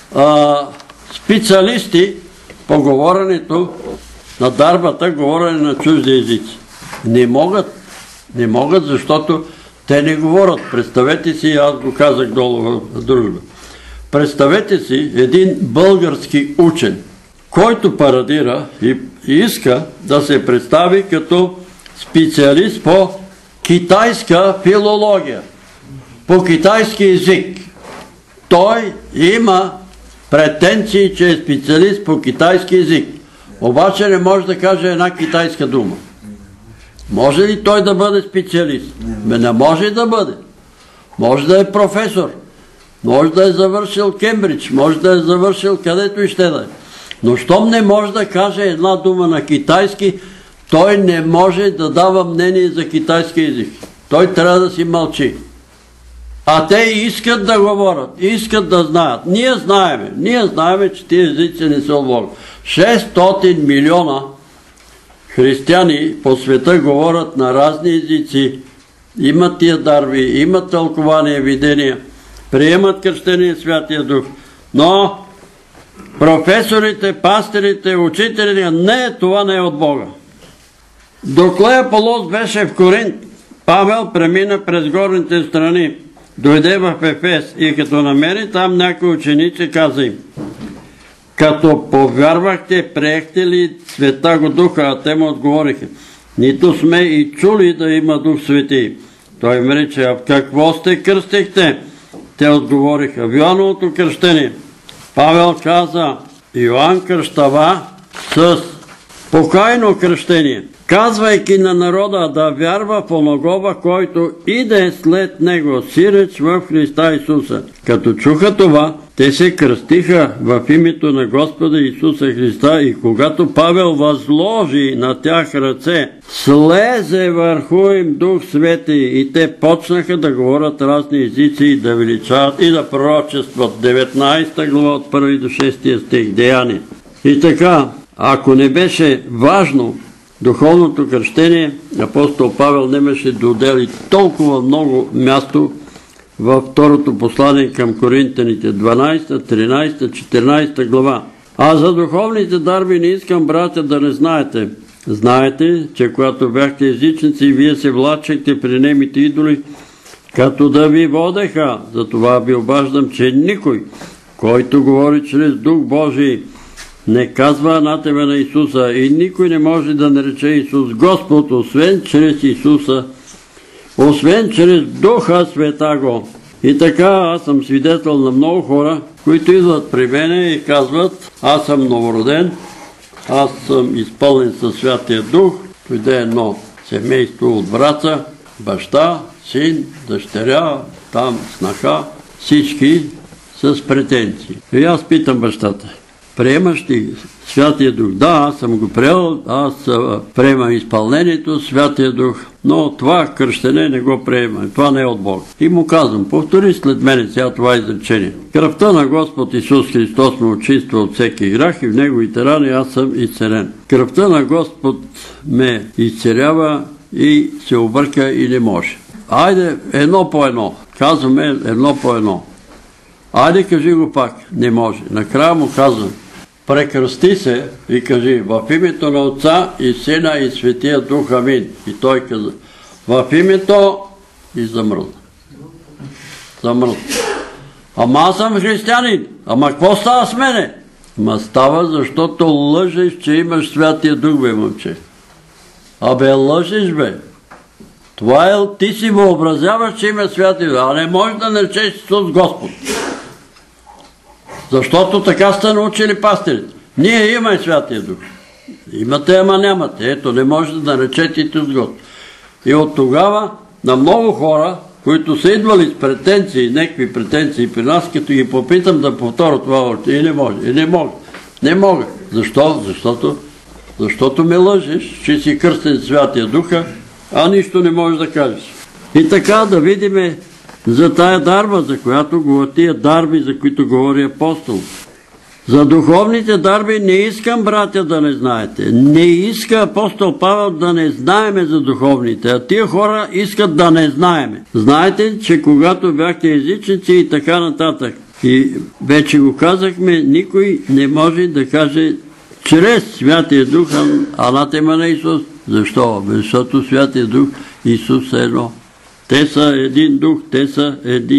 [SPEAKER 1] специалисти по говоренето на дарбата, говорене на чужди езици. Не могат, защото те не говорят. Представете си, аз го казах долу в дружба. Представете си един български учен, който парадира и иска да се представи като специалист по китайска филология, по китайски език. Той има претенции, че е специалист по китайски език, обаче не може да каже една китайска дума. Може ли той да бъде специалист? Не може да бъде. Може да е професор, може да е завършил Кембридж, може да е завършил където и ще да е. Но щом не може да каже една дума на китайски, той не може да дава мнение за китайски език. Той трябва да си мълчи. А те искат да говорят, искат да знаят. Ние знаеме, че тия езици не са от Бога. 600 милиона християни по света говорят на разни езици, имат тия дарби, имат тълкование, видения, приемат кръщение Святия Дух. Но професорите, пастирите, учителите, това не е от Бога. Докле Аполос беше в Коринт, Павел премина през горните страни, дойде в Ефес и като намери там някои ученици, каза им: като повярвахте, приехте ли Святаго Духа? А те му отговориха: нито сме и чули да има Дух Свети. Той им рече: а в какво сте кръстихте? Те отговориха: в Йоановото кръщение. Павел каза: Йоан кръщава с покайно кръщение, казвайки на народа да вярва в оногова, който иде след него, сиреч в Христа Исуса. Като чуха това, Те се кръстиха в името на Господа Исуса Христа и когато Павел възложи на тях ръце, слезе върху им Дух Свети и те почнаха да говорят разни езици и да величават и да пророчестват. 19 глава от 1 до 6 стих, Деяния. И така, ако не беше важно духовното кръщение, апостол Павел немаше да отдели толкова много място във второто послание към Коринтяните, 12, 13, 14 глава. А за духовните дарби не искам, братя, да не знаете. Знаете, че когато бяхте езичници, вие се влачехте при немите идоли, като да ви водеха. Затова ви обаждам, че никой, който говори чрез Дух Божий, не казва анатема на Исуса и никой не може да нарече Исус Господ, освен чрез Исуса, освен чрез Духа Святаго. И така, аз съм свидетел на много хора, които идват при мене и казват, аз съм новороден, аз съм изпълнен със Святия Дух, дойде едно семейство от братца, баща, син, дъщеря, там снаха, всички с претенции. И аз питам бащата, приемаш ли Святия Дух? Да, аз съм го приел, аз приемам изпълнението, Святия Дух, но това кръщене не го приемам, това не е от Бог. И му казвам, повтори след мене сега това изречение. Кръвта на Господ Исус Христос ме очиства от всеки грях и в Неговите рани аз съм изцелен. Кръвта на Господ ме изцелява и се обърка и не може. Айде едно по едно, казваме едно по едно. Айде кажи го пак, не може. Накрая му казвам, прекръсти се и кажи в името на Отца и Сина и Светия Дух, амин. И той каза, в името и замръзна. Замръзна. Ама аз съм християнин. Ама какво става с мене? Ама става, защото лъжеш, че имаш Святия Дух, бе, момче. Абе, лъжеш, бе. Това е, ти си въобразяваш, че има Святия Дух, а не можеш да наречеш Исус Господ. Защото така сте научили пастирите. Ние имаме Святия Дух. Имате, ама нямате. Ето, не можете да наречете Исус Господ. И от тогава на много хора, които са идвали с претенции, някакви претенции при нас, като ги попитам да повторя това още, и не може, и не мога. Не мога. Защо? Защото ме лъжеш, че си кръстен Святия Духа, а нищо не можеш да кажеш. И така да видим за тая дарба, за която говоря, тия дарби, за които говори апостол. За духовните дарби не искам, братя, да не знаете. Не иска апостол Павел да не знаеме за духовните, а тия хора искат да не знаеме. Знаете, че когато бяхте езичници и така нататък, и вече го казахме, никой не може да каже чрез Святия Дух анатема на Исус. Защо? Защото Святия Дух Исус е едно. Те са един дух, те са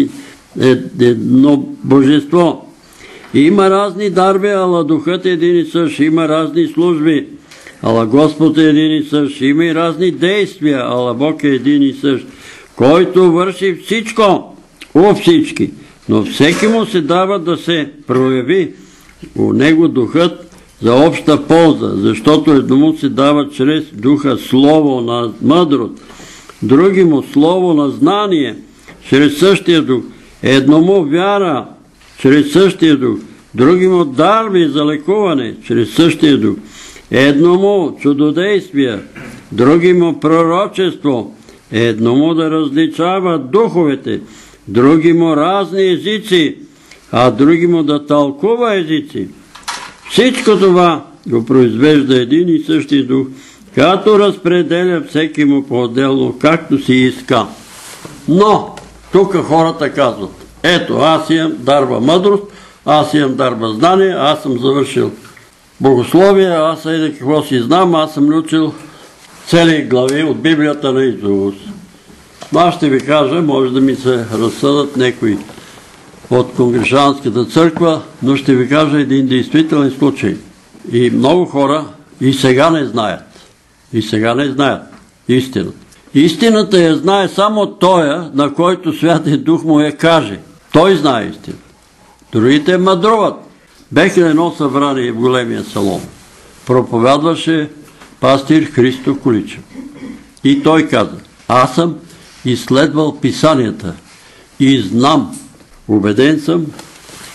[SPEAKER 1] едно божество. Има разни дарби, ала Духът е един и същ. Има разни служби, ала Господ е един и същ. Има и разни действия, ала Бог е един и същ, който върши всичко у всички. Но всеки му се дава да се прояви у него Духът за обща полза, защото едному се дава чрез Духа слово на мъдрост, други му слово на знание, чрез същия Дух, едному вяра, чрез същия Дух, други му дарби за лекуване, чрез същия Дух, едному чудодействия, други му пророчество, едному да различава духовете, други му разни езици, а други му да тълкува езици. Всичко това го произвежда един и същи Дух, като разпределя всеки му по-отделно, както си иска. Но, тук хората казват, ето, аз имам дарба мъдрост, аз имам дарба знание, аз съм завършил богословие, аз еди какво си знам, аз съм научил цели глави от Библията на Исус. Аз ще ви кажа, може да ми се разсъдат някои от Конгрешанската църква, но ще ви кажа един действителен случай. И много хора и сега не знаят. И сега не знаят истината. Истината я знае само тоя, на който Святия Дух му я каже. Той знае истината. Другите мъдруват. Бех на едно събрание в големия салон. Проповядваше пастир Христо Количев. И той каза, аз съм изследвал писанията и знам, убеден съм,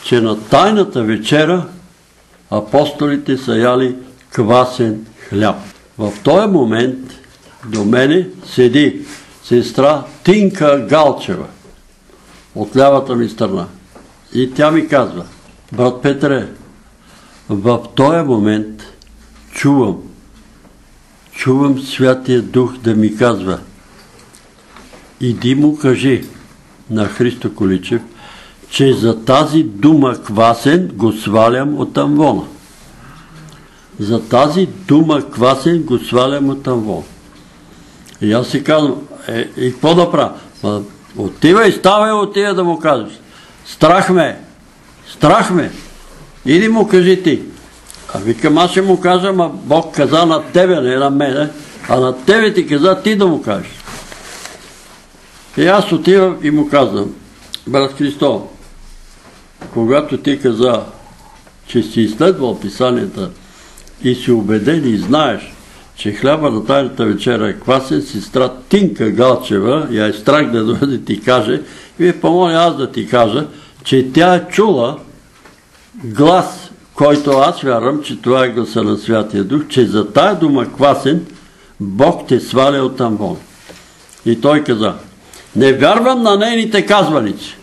[SPEAKER 1] че на тайната вечера апостолите са яли квасен хляб. В този момент до мене седи сестра Тинка Галчева от лявата ми страна. И тя ми казва: брат Петре, в този момент чувам Святия Дух да ми казва: иди му кажи на Христо Количев, че за тази дума квасен го свалям от амвона. За тази дума квасен го свалям от амвона. И аз си казвам: и какво да правя? Отивай, ставай, отива да му кажеш: страх ме, иди му кажи ти. А викам: аз ще му кажа, ама Бог каза на тебе, не на мене, а на тебе ти каза ти да му кажеш. И аз отивам и му казвам: брат Христо, когато ти каза, че си изследвал писанията и си убеден и знаеш, че хляба на тайната вечера е квасен, сестра Тинка Галчева, я е страх да дойде да ти каже, и ви помоля аз да ти кажа, че тя е чула глас, който аз вярвам, че това е гласа на Святия Дух, че за тая дума квасен Бог те сваля от амвон. И той каза: не вярвам на нейните казваници.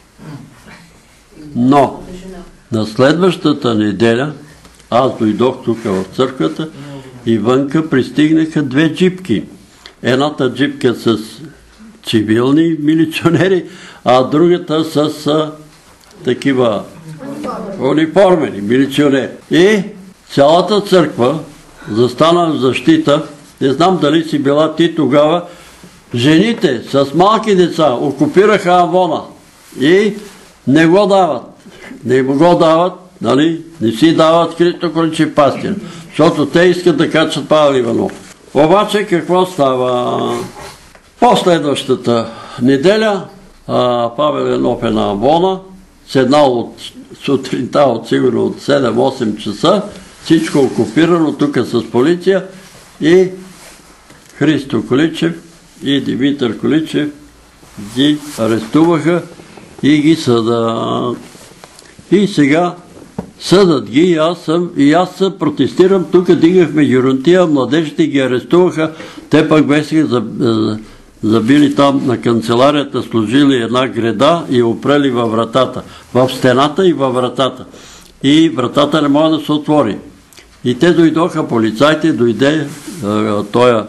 [SPEAKER 1] Но на следващата неделя аз дойдох тук в църквата и вънка пристигнаха две джипки. Едната джипка с цивилни милиционери, а другата с такива униформени милиционери. И цялата църква застана в защита. Не знам дали си била ти тогава. Жените с малки деца окупираха амвона и не го дават. Не го дават, нали? Не си дават Христо Количев пастир, защото те искат да качат Павел Иванов. Обаче какво става? Последващата неделя Павел Иванов е на амвона, седнал от сутринта, от сигурно от 7-8 часа, всичко окупирано тук с полиция, и Христо Количев и Димитър Количев ги арестуваха и ги съдат. И сега съдат ги, и аз протестирам, тук дигахме юрантия, младежите ги арестуваха, те пък бяха забили там на канцеларията, сложили една греда и опрели във вратата. В стената и във вратата. И вратата не може да се отвори. И те дойдоха, полицайите, дойде тоя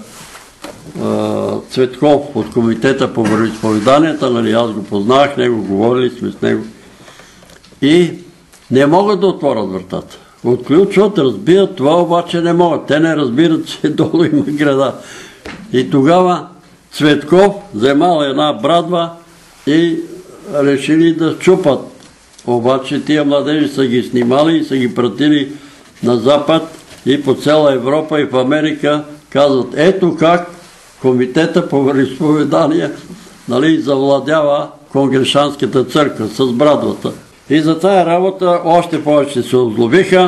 [SPEAKER 1] Цветков от комитета по вероизповеданията, нали, аз го познах, него, говорили сме с него. И не могат да отворят вратата. Отключват, разбият, това обаче не могат. Те не разбират, че долу има града. И тогава Цветков вземал една брадва и решили да чупат. Обаче тия младежи са ги снимали и са ги пратили на Запад и по цяла Европа и в Америка. Казват: ето как комитета по вероизповедания, нали, завладява Конгрешанската църква с брадвата. И за тая работа още повече се озлобиха.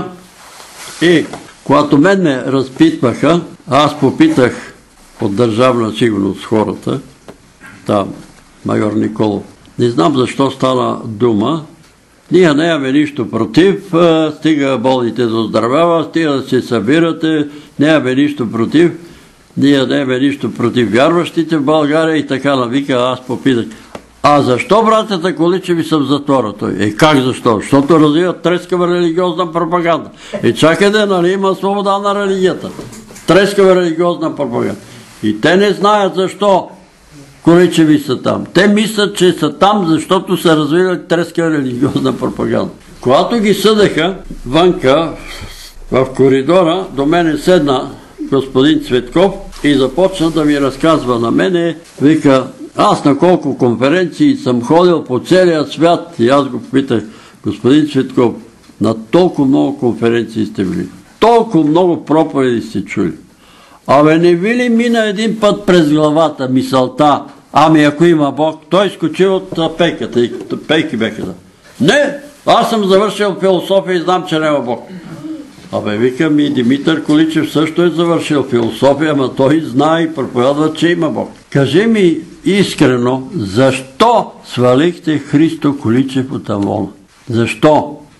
[SPEAKER 1] И когато мен ме разпитваха, аз попитах от Държавна сигурност хората, там, майор Николов, не знам защо стана дума, ние нямаме нищо против, стига болните да оздравяват, стига да се събирате, нямаме нищо против, ние нямаме нищо против вярващите в България и така навика. Аз попитах: а защо братята Количеви са в затвора? Той: как защо? Защото развиват трескава религиозна пропаганда. Чакайте, нали има свобода на религията? Трескава религиозна пропаганда. И те не знаят защо Количеви са там. Те мислят, че са там, защото са развивали трескава религиозна пропаганда. Когато ги съдеха вънка, в коридора, до мене седна господин Цветков и започна да ми разказва на мене. Вика: аз на колко конференции съм ходил по целия свят. И аз го питах: господин Цветков, на толкова много конференции сте били, толкова много проповеди сте чули. Абе, не ви ли мина един път през главата мисълта: ами ако има Бог? Той скочи от пейката и пейки беха. Не, аз съм завършил философия и знам, че няма Бог. Абе, викам, и Димитър Количев също е завършил философия, ама той знае и проповядва, че има Бог. Кажи ми искрено, защо свалихте Христо Количев от амвона? Защо?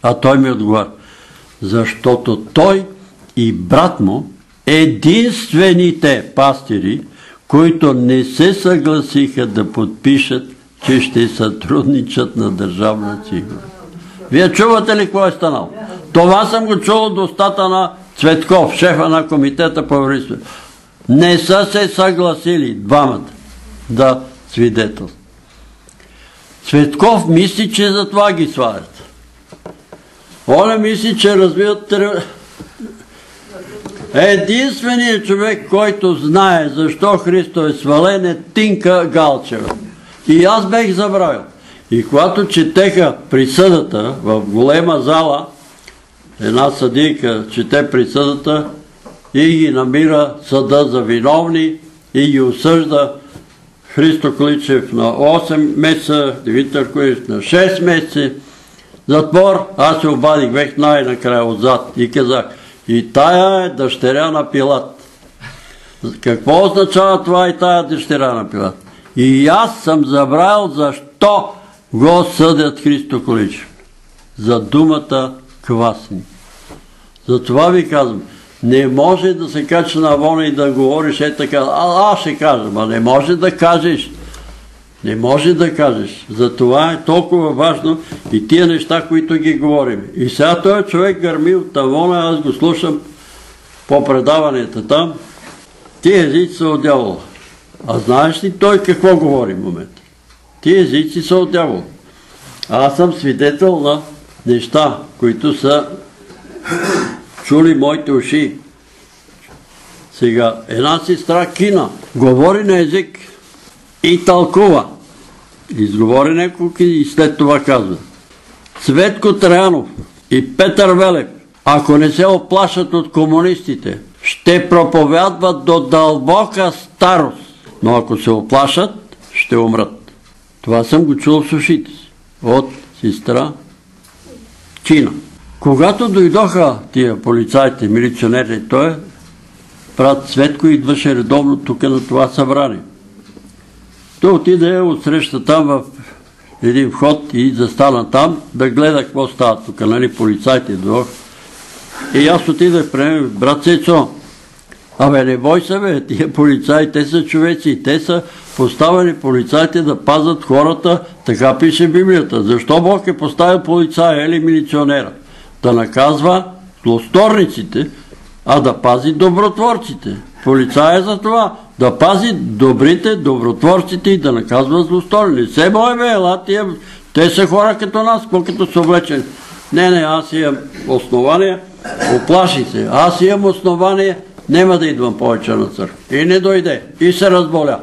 [SPEAKER 1] А той ми отговаря: защото той и брат му, единствените пастири, които не се съгласиха да подпишат, че ще сътрудничат на държавна сигурност. Вие чувате ли какво е станало? Това съм го чул от устата на Цветков, шефа на комитета по вероизповедание. Не са се съгласили двамата да свидетелстват. Цветков мисли, че за това ги свалят. Оля мисли, че развиват... Единственият човек, който знае защо Христо е свален, е Тинка Галчева. И аз бех забравил. И когато четеха присъдата в голема зала, една съдийка чете присъдата и ги намира съда за виновни и ги осъжда Христо Кличев на 8 месеца, Димитър Коев на 6 месеца затвор. Аз се обадих, бех най-накрая отзад и казах: и тая е дъщеря на Пилат. Какво означава това и тая дъщеря на Пилат? И аз съм забравил защо го съдят Христо Количев. За думата квасни. Затова ви казвам, не може да се кача на вона и да говориш така. Аз ще кажа, но не може да кажеш. Не може да кажеш. Затова е толкова важно и тия неща, които ги говорим. И сега този човек гърми от тавона, аз го слушам по предаванията там. Тия езици са от дявола. А знаеш ли той какво говори в момента? Тия езици са от дявола. Аз съм свидетел на неща, които са чули моите уши. Сега, една сестра Кина говори на език и тълкува. Изговори няколко и след това казва: Цветко Траянов и Петър Велев, ако не се оплашат от комунистите, ще проповядват до дълбока старост, но ако се оплашат, ще умрат. Това съм го чул в ушите си от сестра Кина. Когато дойдоха тия полицайите, милиционерите, той брат Цветко идваше редовно тук на това събрание. Той отиде отсреща там в един вход и застана там да гледа какво става тук, нали, полицайите дойдоха. И аз отидах при него: брат Цецо, абе не бой се бе, тия полицаи, те са човеци, те са поставени полицаите да пазят хората, така пише Библията. Защо Бог е поставил полицая или милиционера? Да наказва злосторниците, а да пази добротворците. Полицай е за това, да пази добрите, добротворците и да наказва злосторни. Не се бой бе, ела тия, те са хора като нас, колкото са облечени. Не, аз имам основания, оплаши се. Аз имам основания, няма да идвам повече на църква. И не дойде. И се разболя.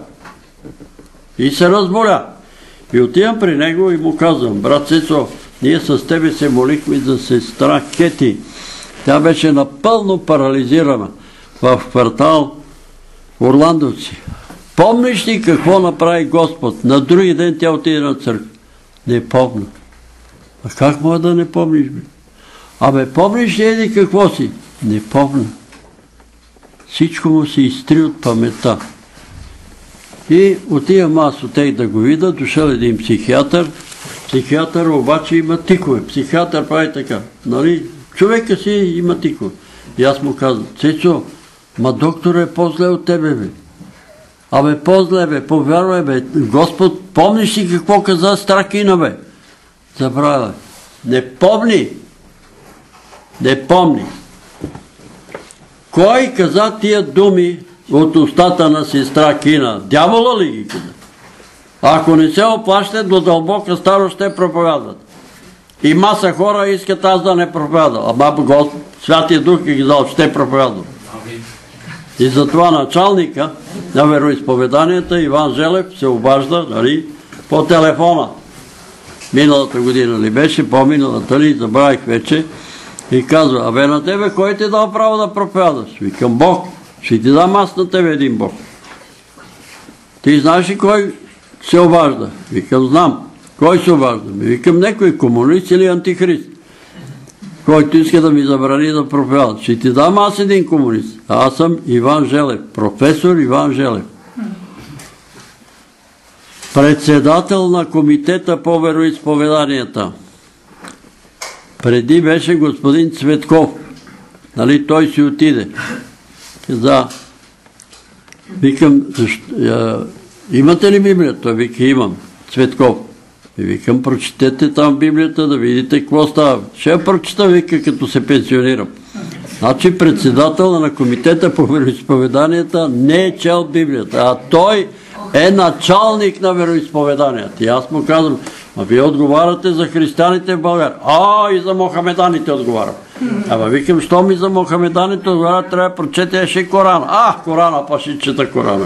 [SPEAKER 1] И отивам при него и му казвам: брат Цецо, ние с тебе се молихме за сестра Кети. Тя беше напълно парализирана в квартал Орландовци. Помниш ли какво направи Господ? На други ден тя отиде на църква. Не помня. А как може да не помниш, бе? Абе, помниш ли еди какво си? Не помня. Всичко му се изтри от паметта. И отивам аз отех да го видя, дошъл един психиатър. Психиатър обаче има тикове. Психиатър прави така. Нали? Човека си има тикове. И аз му казвам: Цецо, ма доктор е по-зле от тебе, бе. Абе, по-зле, бе, повярвай, бе. Господ, помниш ли какво каза Стракина, бе? Забравя. Не помни. Кой каза тия думи от устата на сестра Кина? Дявола ли ги каза? Ако не се оплащат, до дълбока старост ще проповядват. И маса хора искат аз да не проповядам. Ама Святия Дух ги казал, ще проповядвам. И затова началника на вероизповеданията Иван Желев се обажда, нали, по телефона. Миналата година ли беше, по-миналата ли, забравих вече, и казва: абе на тебе кой ти дал право да проповядаш? Викам: Бог. Ще ти дам аз на тебе един Бог. Ти знаеш ли кой се обажда? Викам: знам. Кой се обажда? Викам: някой комунист или антихрист, който иска да ми забрани да проповядам. Ще ти дам аз един комунист. Аз съм Иван Желев, професор Иван Желев. Председател на комитета по вероизповеданията. Преди беше господин Цветков. Нали, той си отиде. Каза, викам, имате ли Библия? Той вика, имам. Цветков. И викам, прочетете там Библията, да видите какво става. Ще я прочета, вика, като се пенсионирам. Значи председател на комитета по вероизповеданията не е чел Библията, а той е началник на вероизповеданията. И аз му казвам, а вие отговаряте за християните в България. И за мохамеданите отговарям. Ама викам, що ми за мохамеданите отговарят, трябва да прочетеше Корана. Корана, па ще чета Корана.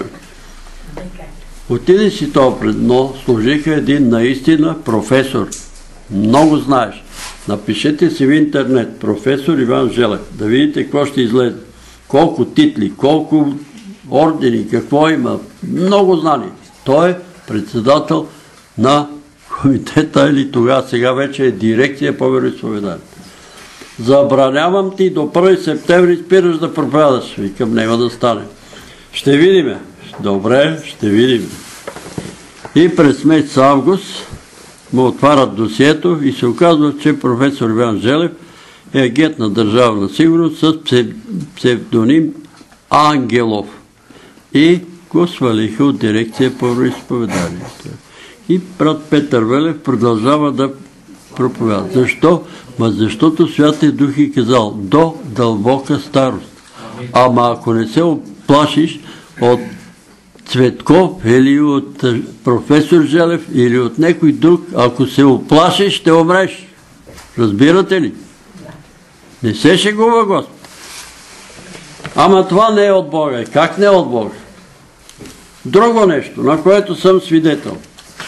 [SPEAKER 1] Отиди си това предно, служиха един наистина професор. Много знаеш. Напишете си в интернет, професор Иван Желев, да видите какво ще излезе. Колко титли, колко ордени, какво има. Много знания. Той е председател на комитета или тогава, сега вече е дирекция по вероизповедание. Забранявам ти до 1 септември спираш да проповядаш. Викам, няма да стане. Ще видиме. Добре, ще видим. И през месец август му отварят досието и се оказва, че професор Иван Желев е агент на Държавна сигурност с псевдоним Ангелов. И го свалиха от дирекция по вероизповеданието. И брат Петър Велев продължава да проповядва. Защо? Защото Святия Дух е казал до дълбока старост. Ама ако не се оплашиш от Цветков или от професор Желев или от някой друг, ако се оплашиш, ще умреш. Разбирате ли? Не се шегува Господ. Ама това не е от Бога. Как не е от Бога? Друго нещо, на което съм свидетел.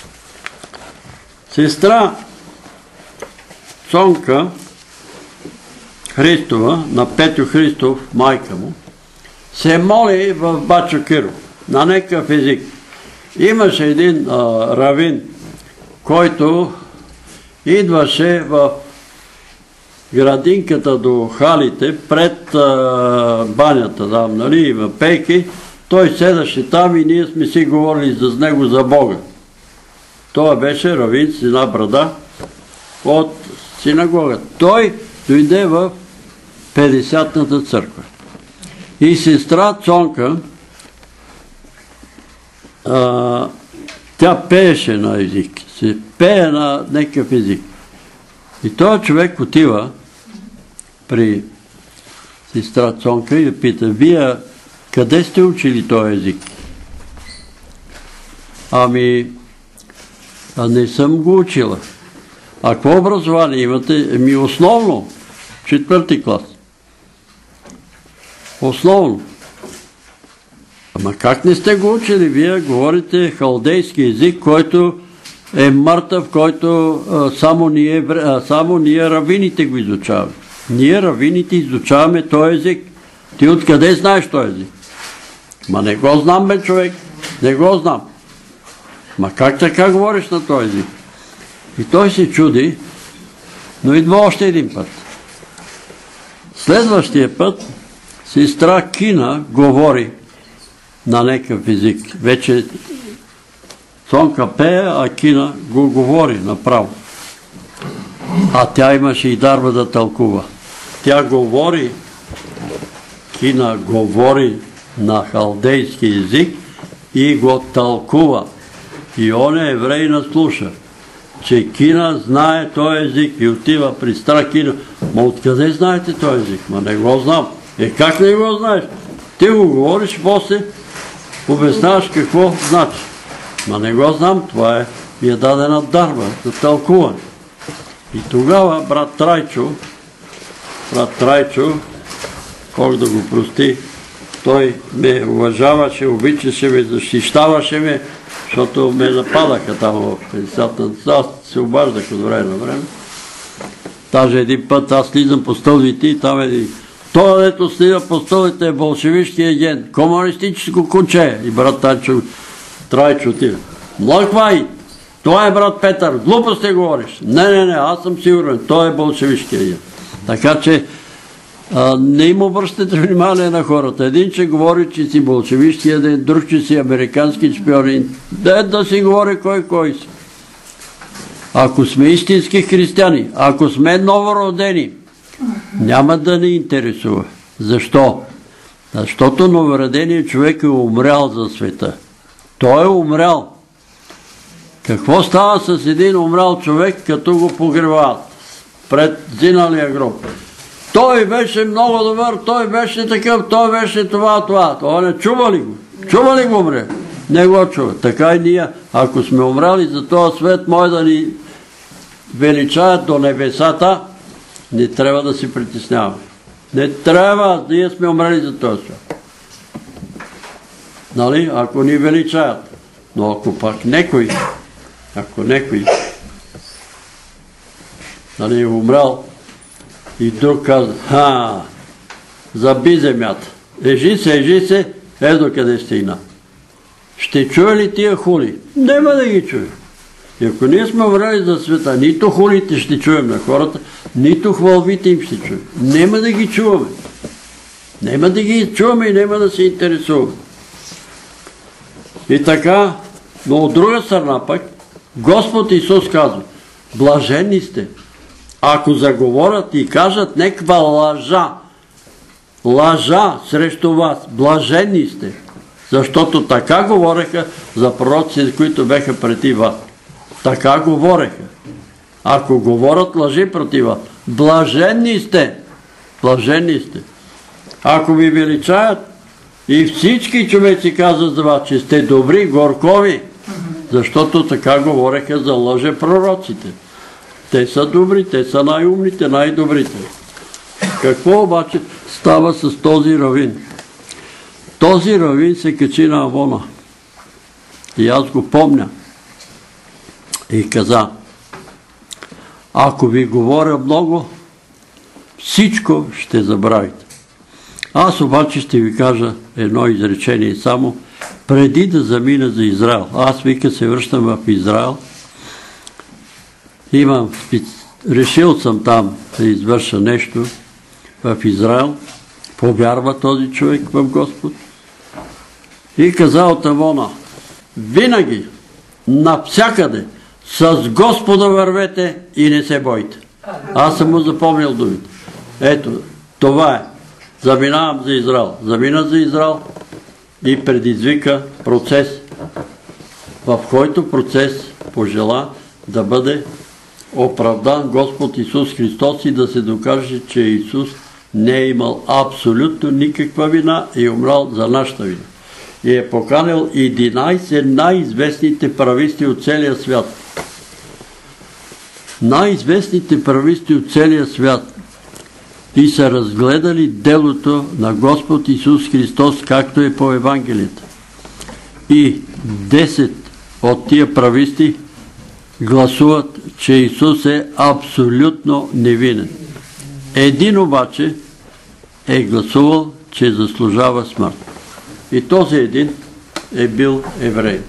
[SPEAKER 1] Сестра Цонка Христова, на Петю Христов, майка му, се моли в Бачо Киров на някакъв език. Имаше един равин, който идваше в градинката до халите, пред банята, там, нали, в пейки. Той седаше там и ние сме си говорили за него, за Бога. Той беше равин с една брада от синагога. Той дойде в 50-ната църква. И сестра Цонка, тя пееше на език. Се пее на някакъв език. И този човек отива при сестра Цонка и я пита, вие къде сте учили този език? Ами, не съм го учила. А какво образование имате? Основно, 4-ти клас. Основно. Ама как не сте го учили? Вие говорите халдейски език, който е мъртъв, който само ние равините го изучаваме. Ние равините изучаваме този език. Ти откъде знаеш този език? Ма не го знам, бе, човек. Не го знам. Ма как така говориш на този език? И той се чуди, но идва още един път. Следващия път сестра Кина говори на някакъв език. Вече Цонка пее, а Кина го говори направо. А тя имаше и дарба да тълкува. Тя говори, Кина говори на халдейски език и го тълкува. И он еврей наслуша, че Кина знае този език и отива при стара Кина. Ма откъде знаете този език? Ма не го знам. Как не го знаеш? Ти го говориш, после обясняваш какво значи. Ма не го знам, това ми е дадена дарба за тълкуване. И тогава брат Трайчо, Бог да го прости, той ме уважаваше, обичаше ме, защищаваше ме, защото ме нападаха там в 50-та. Аз се обаждах от време на време. Даже един път аз слизам по стълбите и там той, дето слиза по стълбите, е болшевишки агент, комунистическо куче. И брат Трайчо отива. Млъквай! Това е брат Петър, глупости говориш. Не, аз съм сигурен, той е болшевишки агент. Така че не им обръщате внимание на хората. Един, че говори, че си болшевишки агент, друг, че си американски шпионин. Да си говори кой си. Ако сме истински християни, ако сме новородени, няма да ни интересува. Защо? Защото новороденият човек е умрял за света. Той е умрял. Какво става с един умрял човек, като го погребават пред зиналия гроб? Той беше много добър, той беше такъв, той беше това. Това не чува ли го? Чува ли го умре? Не го чува. Така и ние, ако сме умрали за този свет, може да ни величаят до небесата, не трябва да се притесняваме. Не трябва, ние сме умрели за този свят. Нали? Ако ни величаят. Но ако пак некой, нали, е умрял и друг каза, заби земята. Ежи се, ето къде стигна. Ще чуе ли тия хули? Нема да ги чуе. И ако ние сме умрели за света, нито хулите ще чуем на хората, нито хвалбите им ще чуем. Нема да ги чуваме. Нема да ги чуваме и нема да се интересуваме. И така, но от друга страна пък, Господ Исус казва, блажени сте, ако заговорят и кажат някаква лъжа срещу вас, блажени сте, защото така говореха за пророците, които беха преди вас. Така говореха. Ако говорят лъжи против вас, блажени сте. Блажени сте. Ако ви величаят и всички човеци казват за вас, че сте добри, горкови, защото така говореха за лъжепророците. Те са добри, те са най-умните, най-добрите. Какво обаче става с този равин? Този равин се качи на Авона. И аз го помня. И каза, ако ви говоря много, всичко ще забравите. Аз обаче ще ви кажа едно изречение само, преди да замина за Израел. Аз вика се връщам в Израел. Решил съм там да извърша нещо в Израел. Повярва този човек в Господ. И каза от Авона, винаги, навсякъде, с Господа вървете и не се бойте. Аз съм му запомнил думите. Ето, това е. Заминавам за Израел. Замина за Израел и предизвика процес, в който процес пожела да бъде оправдан Господ Исус Христос и да се докаже, че Исус не е имал абсолютно никаква вина и е умрал за нашата вина. И е поканил 11 най-известните прависти от целия свят. Най-известните прависти от целия свят и са разгледали делото на Господ Исус Христос, както е по Евангелията. И 10 от тия прависти гласуват, че Исус е абсолютно невинен. Един обаче е гласувал, че заслужава смърт. И този един е бил еврей.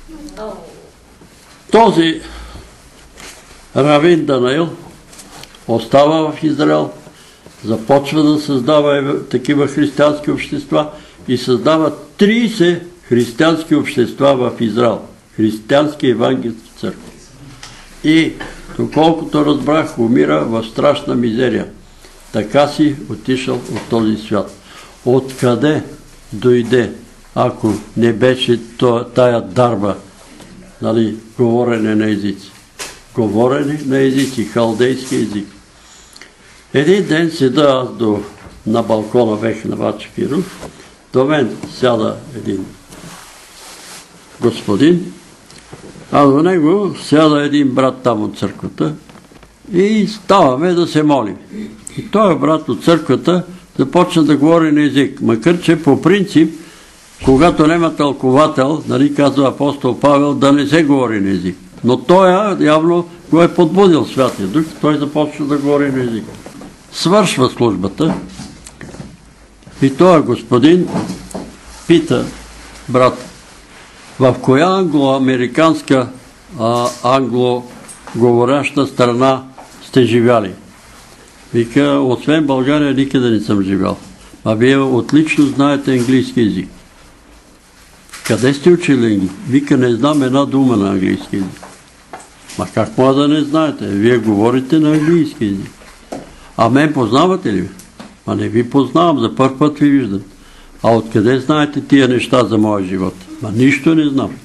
[SPEAKER 1] Този равин Данаил остава в Израел, започва да създава такива християнски общества и създава 30 християнски общества в Израел. Християнски евангелски църкви. И, доколкото разбрах, умира в страшна мизерия. Така си отишъл от този свят. Откъде дойде, ако не беше тая дарба, нали, говорене на езици? Говорене на езици, халдейски език. Един ден седа аз на балкона бех на Вача Киров, до мен сяда един господин, а до него сяда един брат там от църквата и ставаме да се молим. И този брат от църквата започна да говори на език, макар че по принцип, когато няма тълковател, нали, казва апостол Павел, да не се говори на език. Но той явно го е подбудил Святия Дух, той започна да говори на език. Свършва службата и този господин пита брат, в коя англо-американска англоговоряща страна сте живяли? Вика, освен България никъде не съм живял. А вие отлично знаете английски език. Къде сте учили английски? Вика, не знам една дума на английски език. Ма как може да не знаете? Вие говорите на английски език. А мен познавате ли? Ма не ви познавам, за първ път ви виждам. А откъде знаете тия неща за моя живот? Ма нищо не знам.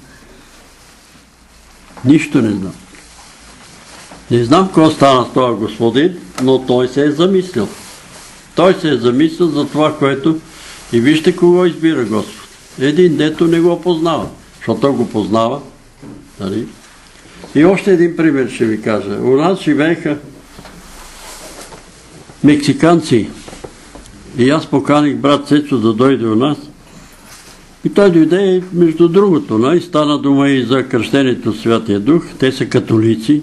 [SPEAKER 1] Нищо не знам. Не знам какво стана с този господин, но той се е замислил. Той се е замислил за това, което... И вижте кого избира Господ. Един, дето не го познава, защото го познава. Нали? И още един пример ще ви кажа. У нас живееха мексиканци. И аз поканих брат Цецо да дойде у нас. И той дойде между другото. И стана дума и за кръщението в Святия Дух. Те са католици.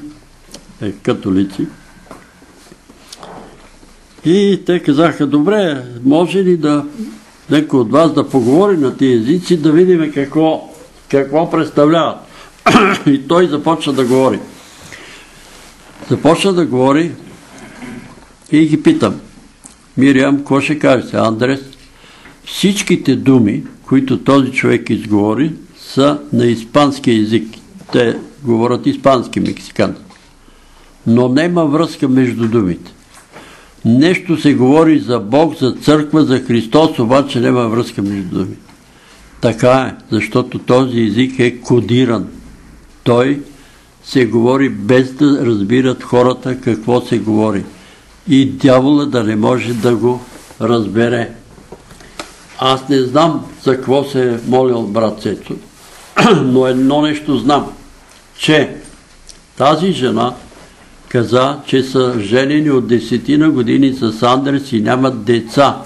[SPEAKER 1] И те казаха, добре, може ли да някой от вас да поговори на тия езици, да видим какво представляват. И той започна да говори. Започна да говори и ги питам, Мириам, какво ще кажете, Андрес? Всичките думи, които този човек изговори, са на испански език. Те говорят испански, мексиканци. Но нема връзка между думите. Нещо се говори за Бог, за църква, за Христос, обаче няма връзка между думите. Така е, защото този език е кодиран. Той се говори без да разбират хората какво се говори. И дявола да не може да го разбере. Аз не знам за какво се е молил брат Цецо, но едно нещо знам, че тази жена каза, че са женени от 10 години с Андрес и нямат деца.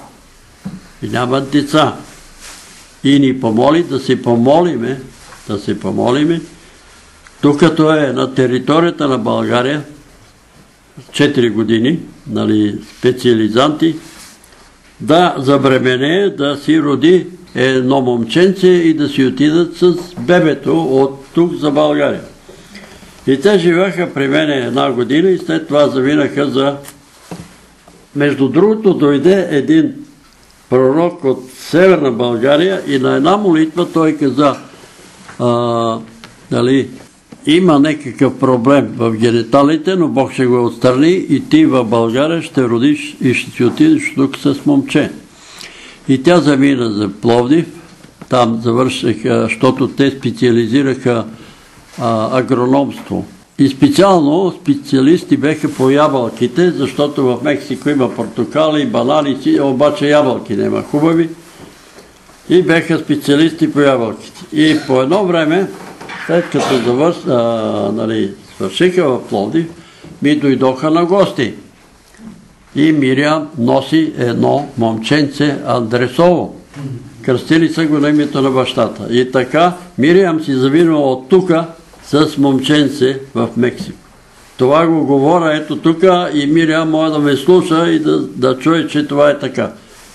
[SPEAKER 1] И ни помоли да се помолиме, докато е на територията на България 4 години, специализанти, да забременее, да си роди едно момченце и да си отидат с бебето от тук за България. И те живееха при мене 1 година и след това заминаха за... Между другото дойде един пророк от Северна България и на една молитва той каза, има някакъв проблем в гениталите, но Бог ще го отстрани и ти в България ще родиш и ще си отидеш тук с момче. И тя замина за Пловдив, там завършиха, защото те специализираха агрономство. И специално специалисти беха по ябълките, защото в Мексико има портокали, банани, обаче ябълки няма хубави. И беха специалисти по ябълките. И по едно време, след като свършиха в Пловдив, ми дойдоха на гости. И Мириам носи едно момченце Андресово. Кръстили са го на името на бащата. И така Мириам си завинала от тука с момченце в Мексико. Това го говоря ето тука и Мириам може да ме слуша и да чуе, че това е така.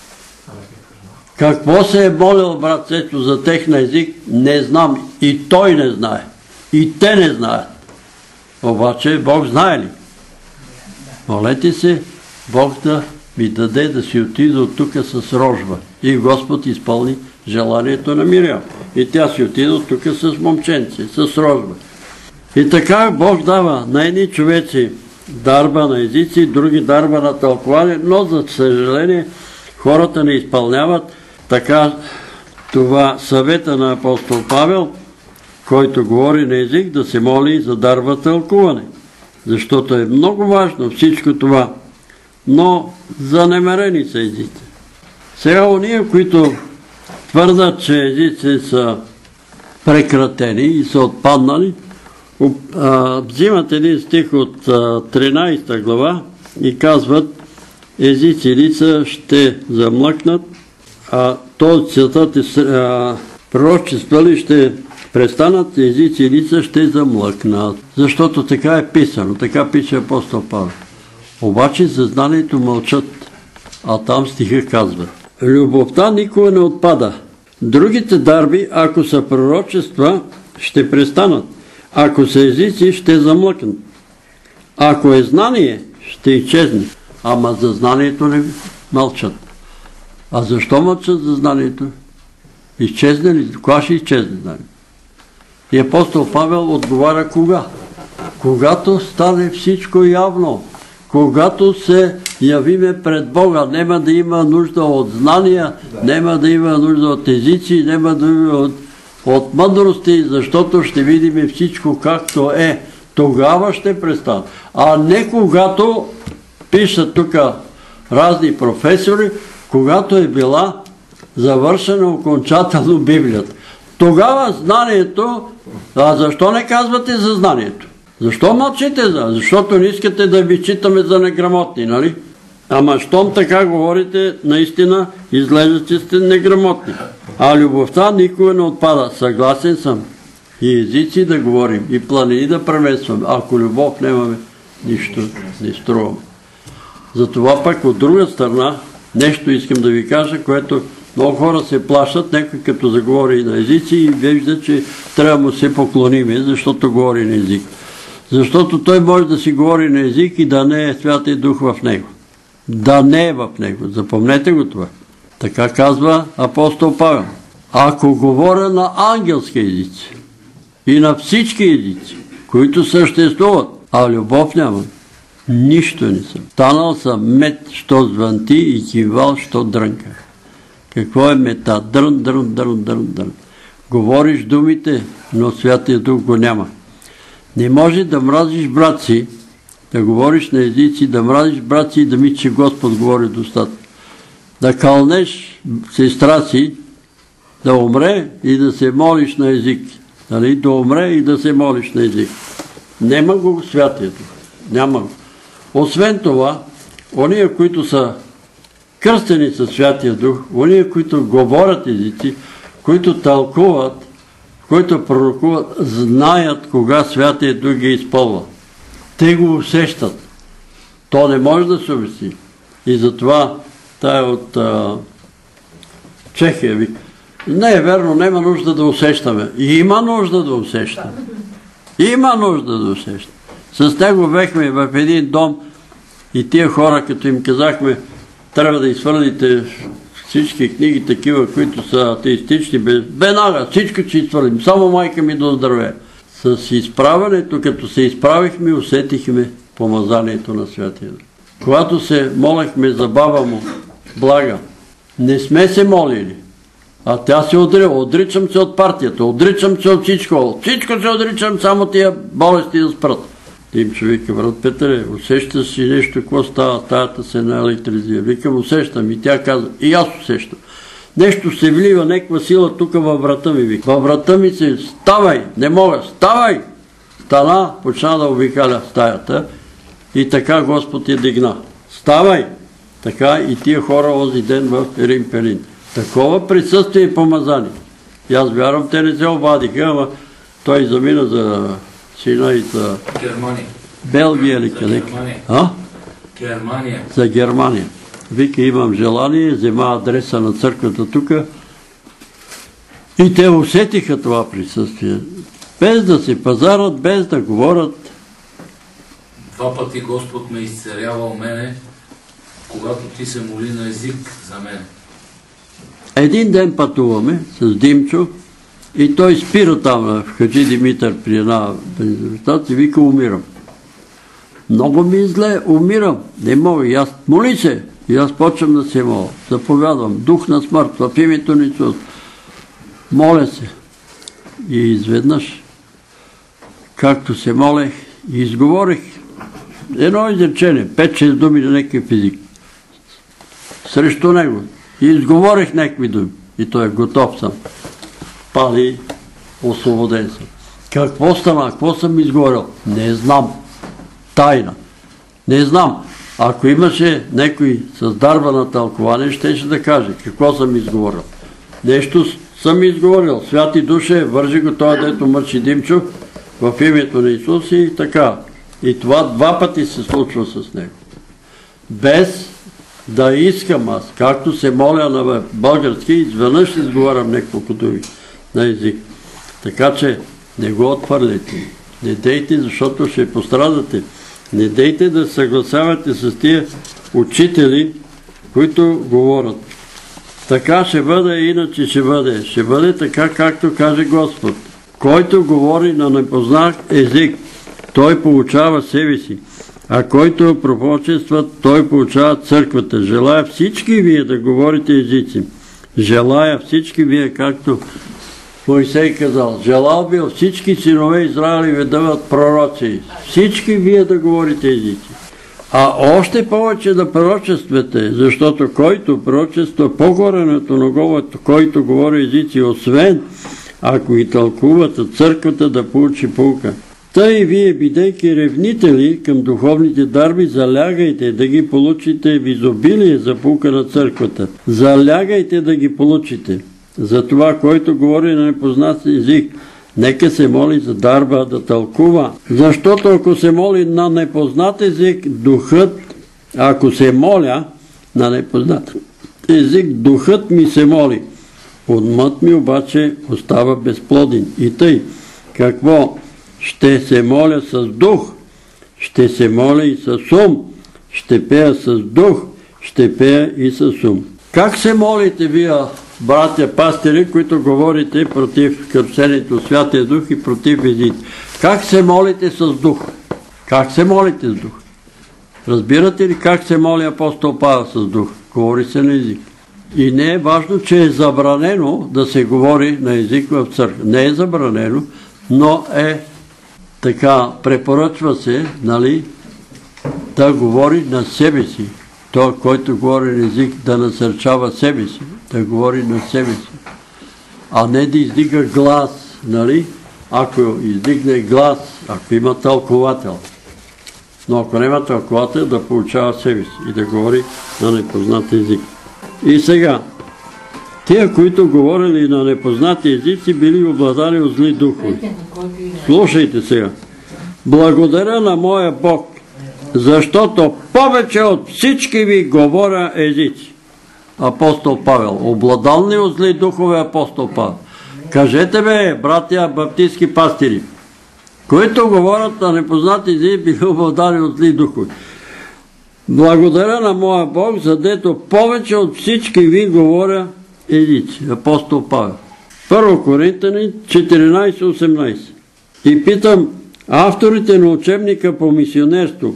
[SPEAKER 1] Какво се е молил брат Цецо за техния език, не знам. И той не знае. И те не знаят. Обаче Бог знае ли? Молете се Бог да ми даде да си отида от тук с рожба. И Господ изпълни желанието на Мириам. И тя си отида от тук с момченце, с рожба. И така Бог дава на едни човеци дарба на езици, други дарба на тълкование, но за съжаление хората не изпълняват. Така това съвета на апостол Павел, който говори на език, да се моли за дарба тълкуване. Защото е много важно всичко това. Но занемарени са езици. Сега уния, които твърдат, че езици са прекратени и са отпаднали, взимат един стих от 13 глава и казват, езици лица ще замлъкнат, а този цветът пророчества ли ще престанат, езици лица ще замлъкнат. Защото така е писано, така пише апостол Павел. Обаче за знанието мълчат, а там стиха казва, любовта никога не отпада. Другите дарби, ако са пророчества, ще престанат. Ако са езици, ще замлъкнат. Ако е знание, ще изчезне. Ама за знанието не мълчат. А защо мълчат за знанието? Изчезне ли? Кога ще изчезне знанието? И апостол Павел отговаря кога? Когато стане всичко явно, когато се явиме пред Бога, няма да има нужда от знания, няма да има нужда от езици, няма да има от мъдрости, защото ще видим всичко както е. Тогава ще престане. А не когато пишат тук разни професори, когато е била завършена окончателно Библията. Тогава знанието, а защо не казвате за знанието? Защо мълчите? Защото не искате да ви читаме за неграмотни, нали? Ама щом така говорите, наистина изглежда, че сте неграмотни. А любовта никога не отпада. Съгласен съм. И езици да говорим, и планини да преместваме. Ако любов нямаме, нищо не струваме. Затова пък от друга страна, нещо искам да ви кажа, което много хора се плашат, някой като заговори на езици и вижда, че трябва му се поклониме, защото говори на език. Защото той може да си говори на език и да не е Святия Дух в него. Да не е в него. Запомнете го това. Така казва апостол Павел. Ако говоря на ангелски езици и на всички езици, които съществуват, а любов няма, нищо не съм. Станал съм мед, що звънти и кивал, що дрънка. Какво е мета? Дрън, дрън, дрън, дрън, дрън. Говориш думите, но Святия Дух го няма. Не може да мразиш брат си, да говориш на езици, да мразиш брат си и да мислиш, че Господ говори достатъчно. Да кълнеш сестра си, да умре и да се молиш на език. Нали? Да умре и да се молиш на език. Нема го Святия Дух. Няма го. Освен това, ония, които са кръстени със Святия Дух, ония, които говорят езици, които тълкуват, които пророкуват, знаят кога Святия Дух ги изпълва. Те го усещат. То не може да се обясни. И затова тая от Чехия вика. Не е верно, няма нужда да усещаме. Има нужда да усещаме. Има нужда да усещаме. С него бехме в един дом и тия хора, като им казахме, трябва да изхвърлите всички книги, такива, които са атеистични, веднага всичко ще изхвърлим, само майка ми да оздравее. С изправянето, като се изправихме, усетихме помазанието на Святия Дух. Когато се молехме за баба му, Блага, не сме се молили, а тя се отрива. Отричам се от партията, отричам се от всичко. Всичко се отричам, само тия болести да спрат. Димчо вика, брат Петре, усещаш си нещо, какво става, стаята се на електризия. Викам, усещам. И тя каза, и аз усещам. Нещо се влива, някаква сила тук във врата ми. Вика. Във врата ми се, ставай, не мога, ставай! Стана, почна да обикаля стаята и така Господ я дигна. Ставай! Така и тия хора онзи ден в Рим Пелин. Такова присъствие и помазание. И аз вярвам, те не се обадиха, ама той замина за сина и за
[SPEAKER 7] Германия.
[SPEAKER 1] Белгия или къде?
[SPEAKER 7] Германия.
[SPEAKER 1] За Германия. Вика, имам желание, взема адреса на църквата тук. И те усетиха това присъствие. Без да се пазарат, без да говорят.
[SPEAKER 7] 2 пъти Господ ме изцерявал мене, когато ти се моли на език за мен.
[SPEAKER 1] Един ден пътуваме с Димчо и той спира там в Хаджи Димитър при една бензиностанция и вика, умирам. Много ми е зле, умирам. Не мога. И аз моли се. И аз почвам да се моля. Заповядвам. Дух на смърт в името на Исус. Моля се. И изведнъж, както се молех, изговорих едно изречение, 5-6 думи на някакъв език. Срещу него. И изговорих някакви думи. И той е готов съм. Пали, освободен съм. Какво стана? Какво съм изговорил? Не знам. Тайна. Не знам. Ако имаше някой с дарба на тълкование, щеше да каже какво съм изговорил. Нещо съм изговорил. Святи Душе, вържи го това, дето мъчи Димчо, в името на Исус и така. И това 2 пъти се случва с него. Без да искам аз, както се моля на български, изведнъж изговарям няколко думи на език. Така че не го отхвърляйте. Не дейте, защото ще пострадате. Не дейте да съгласявате с тия учители, които говорят. Така ще бъде, иначе ще бъде. Ще бъде така, както каже Господ. Който говори на непознат език, той получава себе си, а който пророчества, той получава църквата. Желая всички вие да говорите езици. Желая всички вие, както Моисей казал, желал би всички синове Израилеви да бъдат пророци. Всички вие да говорите езици. А още повече да пророчествате, защото който пророчества по-горенето на головата, който говори езици, освен ако и тълкуват църквата да получи пулка. Тъй вие, бидейки ревнители към духовните дарби, залягайте да ги получите в изобилие за пулка на църквата. Залягайте да ги получите. За това, който говори на непознат език, нека се моли за дарба да тълкува. Защото ако се моли на непознат език, ако се моля на непознат език, духът ми се моли. Умът ми обаче остава безплоден. И тъй, какво? Ще се моля с дух, ще се моля и с ум, ще пея с дух, ще пея и с ум. Как се молите вие, братя пастири, които говорите против кръщението Святия Дух и против езици? Как се молите с дух? Как се молите с дух? Разбирате ли как се моли апостол Павел с дух? Говори се на език. И не е важно, че е забранено да се говори на език в църква. Не е забранено, но е така, препоръчва се, нали, да говори на себе си. Той, който говори на език, да насърчава себе си, да говори на себе си. А не да издига глас, нали? Ако издигне глас, ако има тълковател. Но ако няма тълковател, да получава себе си и да говори на непознат език. И сега, тия, които говорили на непознати езици, били обладани от зли духове. Слушайте сега. Благодаря на моя Бог, защото повече от всички ви говоря езици. Апостол Павел. Обладал ли от зли духове апостол Павел? Кажете бе, братя баптистски пастири, които говорят на непознати езици, били обладани от зли духове. Благодаря на моя Бог, задето повече от всички ви говоря езици. Апостол Павел. 1 Коринтяни 14:18. И питам авторите на учебника по мисионерство,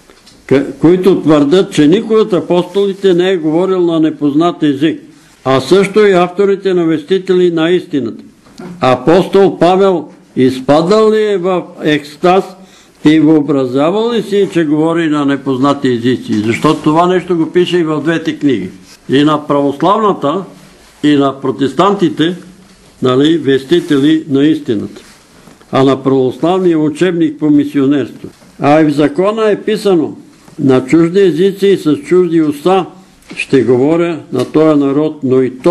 [SPEAKER 1] които твърдят, че никой от апостолите не е говорил на непознат език, а също и авторите на вестители на истината. Апостол Павел изпадал ли е в екстаз и въобразявал ли си, че говори на непознати езици? Защото това нещо го пише и в двете книги. И на православната, и на протестантите, нали, вестители на истината. А на православния учебник по мисионерство. А и в закона е писано: на чужди езици и с чужди уста ще говоря на този народ, но и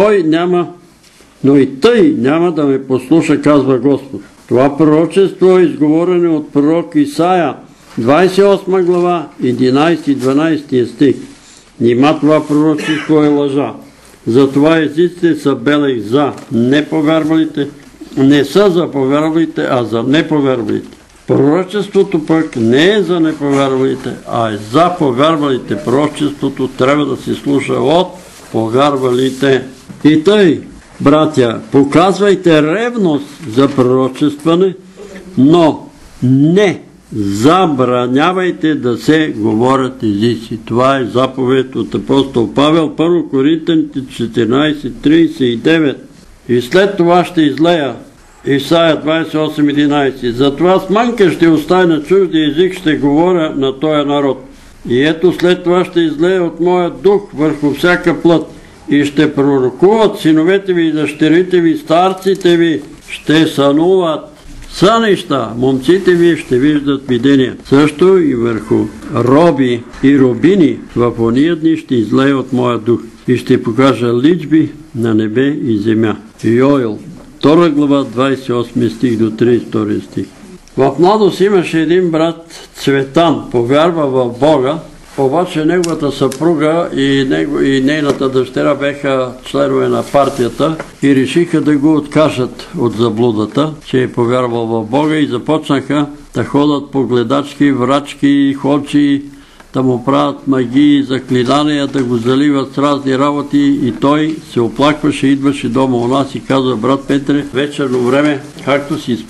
[SPEAKER 1] тъй няма да ме послуша, казва Господ. Това пророчество е изговорено от пророк Исаия, 28 глава, 11 и 12 стих. Нима това пророчество е лъжа. Затова езиците са белех за неповярвалите, не са за повярвалите, а за неповярвалите. Пророчеството пък не е за неповярвалите, а е за повярвалите. Пророчеството трябва да се слуша от повярвалите. И тъй, братя, показвайте ревност за пророчестване, но не забранявайте да се говорят езици. Това е заповед от апостол Павел, 1 Коринтяните 14:39. И след това ще излея Исаия 28:11. Затова с манка ще оставя на чужди език, ще говоря на този народ. И ето след това ще излея от моя дух върху всяка плът и ще пророкуват синовете ви и дъщерите ви, старците ви ще сънуват сънища, момците ви ще виждат видения. Също и върху роби и робини в ония дни ще излея от моя дух и ще покажа личби на небе и земя. Йоел, 2 глава, 28 стих до 32 стих. В младост имаше един брат Цветан, повярва в Бога, обаче неговата съпруга и нейната дъщеря беха членове на партията и решиха да го откажат от заблудата, че е повярвал в Бога, и започнаха да ходят по гледачки, врачки, ходчи, да му правят магии, заклинания, да го заливат с разни работи, и той се оплакваше, идваше дома у нас и казва: брат Петре, вечерно време, както си спа,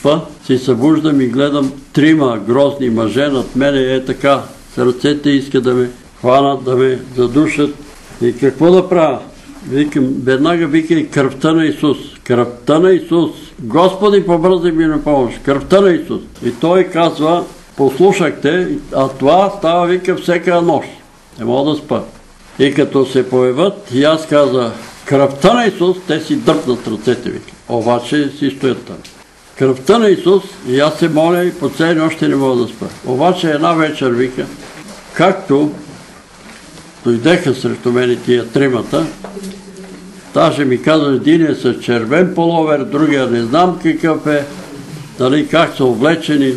[SPEAKER 1] се събуждам и гледам 3 грозни мъже над мене, така, с ръцете искат да ме хванат, да ме задушат. И какво да правя? Викам, веднага викай кръвта на Исус. Кръвта на Исус. Господи, побързай ми на помощ. Кръвта на Исус. И той казва, послушахте, а това става, вика, всека нощ. Не мога да спа. И като се появят, и аз каза, кръвта на Исус, те си дърпнат ръцете, вика. Обаче си стоят там. Кръвта на Исус, и аз се моля и по цели още не мога да спа. Обаче една вечер, вика, както дойдеха срещу мене тия 3-мата, даже ми каза, един е с червен половер, другия не знам какъв е, нали, как са облечени.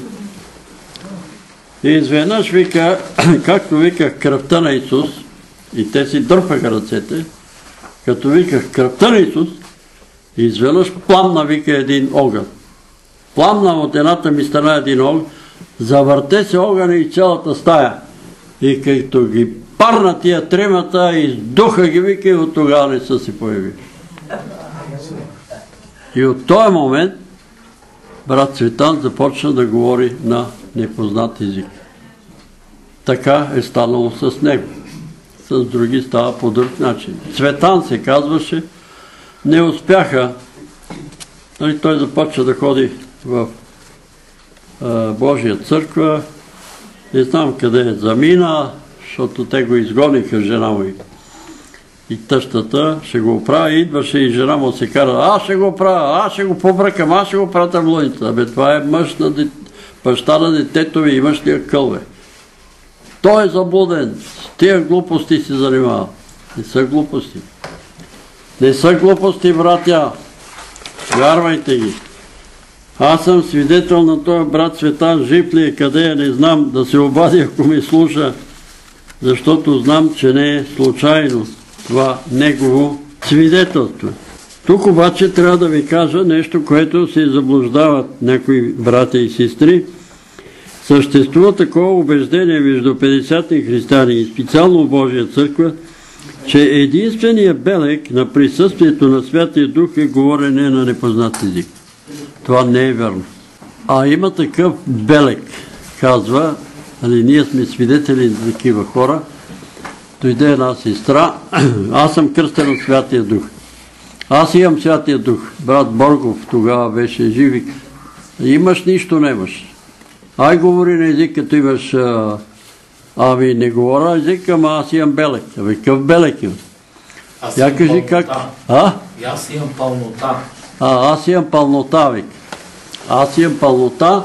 [SPEAKER 1] И изведнъж вика, както виках кръвта на Исус, и те си дърпаха ръцете, като виках кръвта на Исус, изведнъж пламна, вика, един огън. Пламна от едната ми страна един огън, завърте се огъня и цялата стая. И като ги парна тия 3-мата, издуха ги, вика, и от тогава не са се появили. И от този момент брат Цветан започна да говори на непознат език. Така е станало с него. С други става по друг начин. Цветан се казваше, не успяха. Той започна да ходи в Божия църква, не знам къде замина, защото те го изгониха, жена му и тъщата, ще го оправя, идваше и жена му се кара, аз ще го оправя, аз ще го побръкам, аз ще го пратя в лудница. Абе, това е мъж на баща на детето ви и мъж ли кълве. Той е заблуден, с тия глупости се занимава. Не са глупости. Не са глупости, братя. Вярвайте ги. Аз съм свидетел на този брат Цветан, жив ли е, къде е, не знам, да се обади, ако ми слуша, защото знам, че не е случайно това негово свидетелство. Тук обаче трябва да ви кажа нещо, което се заблуждават някои братя и сестри. Съществува такова убеждение между 50-ти християни и специално в Божия църква, че единственият белег на присъствието на Святия Дух е говорене на непознат език. Това не е верно. А има такъв белег, казва, ние сме свидетели на такива хора. Дойде една сестра, аз съм кръстен от Святия Дух. Аз имам Святия Дух. Брат Боргов тогава беше живик. Имаш нищо, немаш. Ай говори на език, като имаш... Ами не говоря език, ама аз имам белег. Абе, какъв белег имам?
[SPEAKER 7] Аз имам пълнота.
[SPEAKER 1] Аз
[SPEAKER 7] имам пълнота.
[SPEAKER 1] Аз имам пълнота, вик. Аз имам пълнота,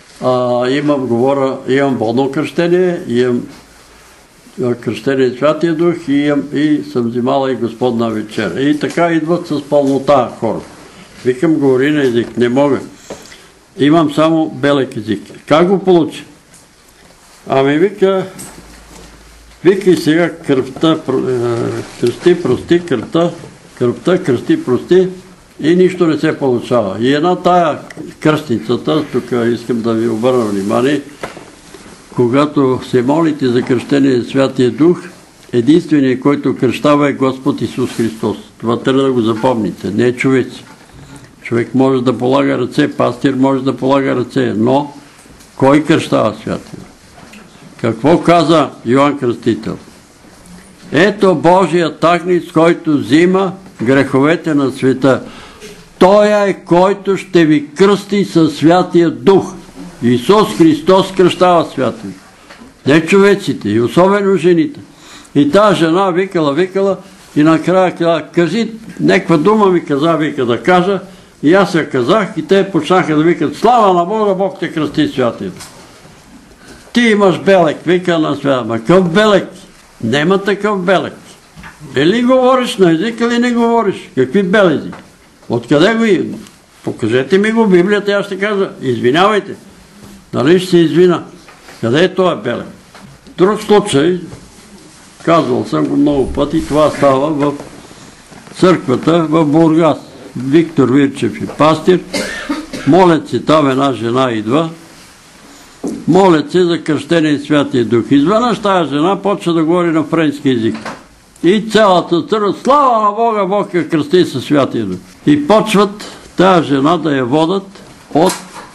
[SPEAKER 1] имам водно кръщение, имам кръщение Святия Дух и съм взимала и Господна вечеря. И така идват с пълнота хора. Викам, говори на език, не мога. Имам само белек език. Как го получи? Ами вика и сега кръвта, кръсти, прости, кръвта, кръсти, прости и нищо не се получава. И една тая кръстницата, тук искам да ви обърна внимание, когато се молите за кръщение на Святия Дух, единственият, който кръщава е Господ Исус Христос. Това трябва да го запомните, не е човеци. Човек може да полага ръце, пастир може да полага ръце, но кой кръщава Святия Дух? Какво каза Йоан Кръстител? Ето Божият агнец, който взима греховете на света. Той е, който ще ви кръсти със Святия Дух. Исус Христос кръщава Святия Дух. Не човеците, и особено жените. И тази жена викала и накрая каза, кажи, някаква дума ми каза, вика да кажа, и аз я казах и те почнаха да викат, слава на Бога, Бог те кръсти Святия Дух. Ти имаш белек, вика на Святия. Ма какъв белек? Нема такъв белек. Или говориш на език, или не говориш? Какви белези? Откъде го има? Покажете ми го Библията, аз ще кажа, извинявайте. Нали ще се извина? Къде е този белек? Друг случай, казвал съм го много пъти, това става в църквата в Бургас. Виктор Вирчев е пастир, молят се там, една жена идва, молят се за кръщение Святия Дух. Изведнъж тази жена почва да говори на френски език. И цялата църква, слава на Бога, Бог я кръсти със Святия Дух. И почват тази жена да я водат от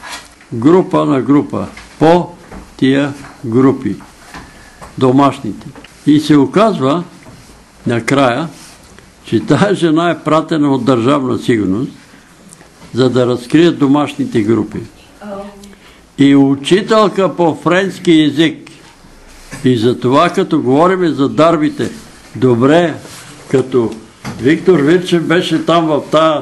[SPEAKER 1] група на група, по тия групи, домашните. И се оказва накрая, че тази жена е пратена от Държавна сигурност, за да разкрият домашните групи. И учителка по френски език. И затова, като говорим за дарбите, добре, като Виктор Вирчев беше там в тази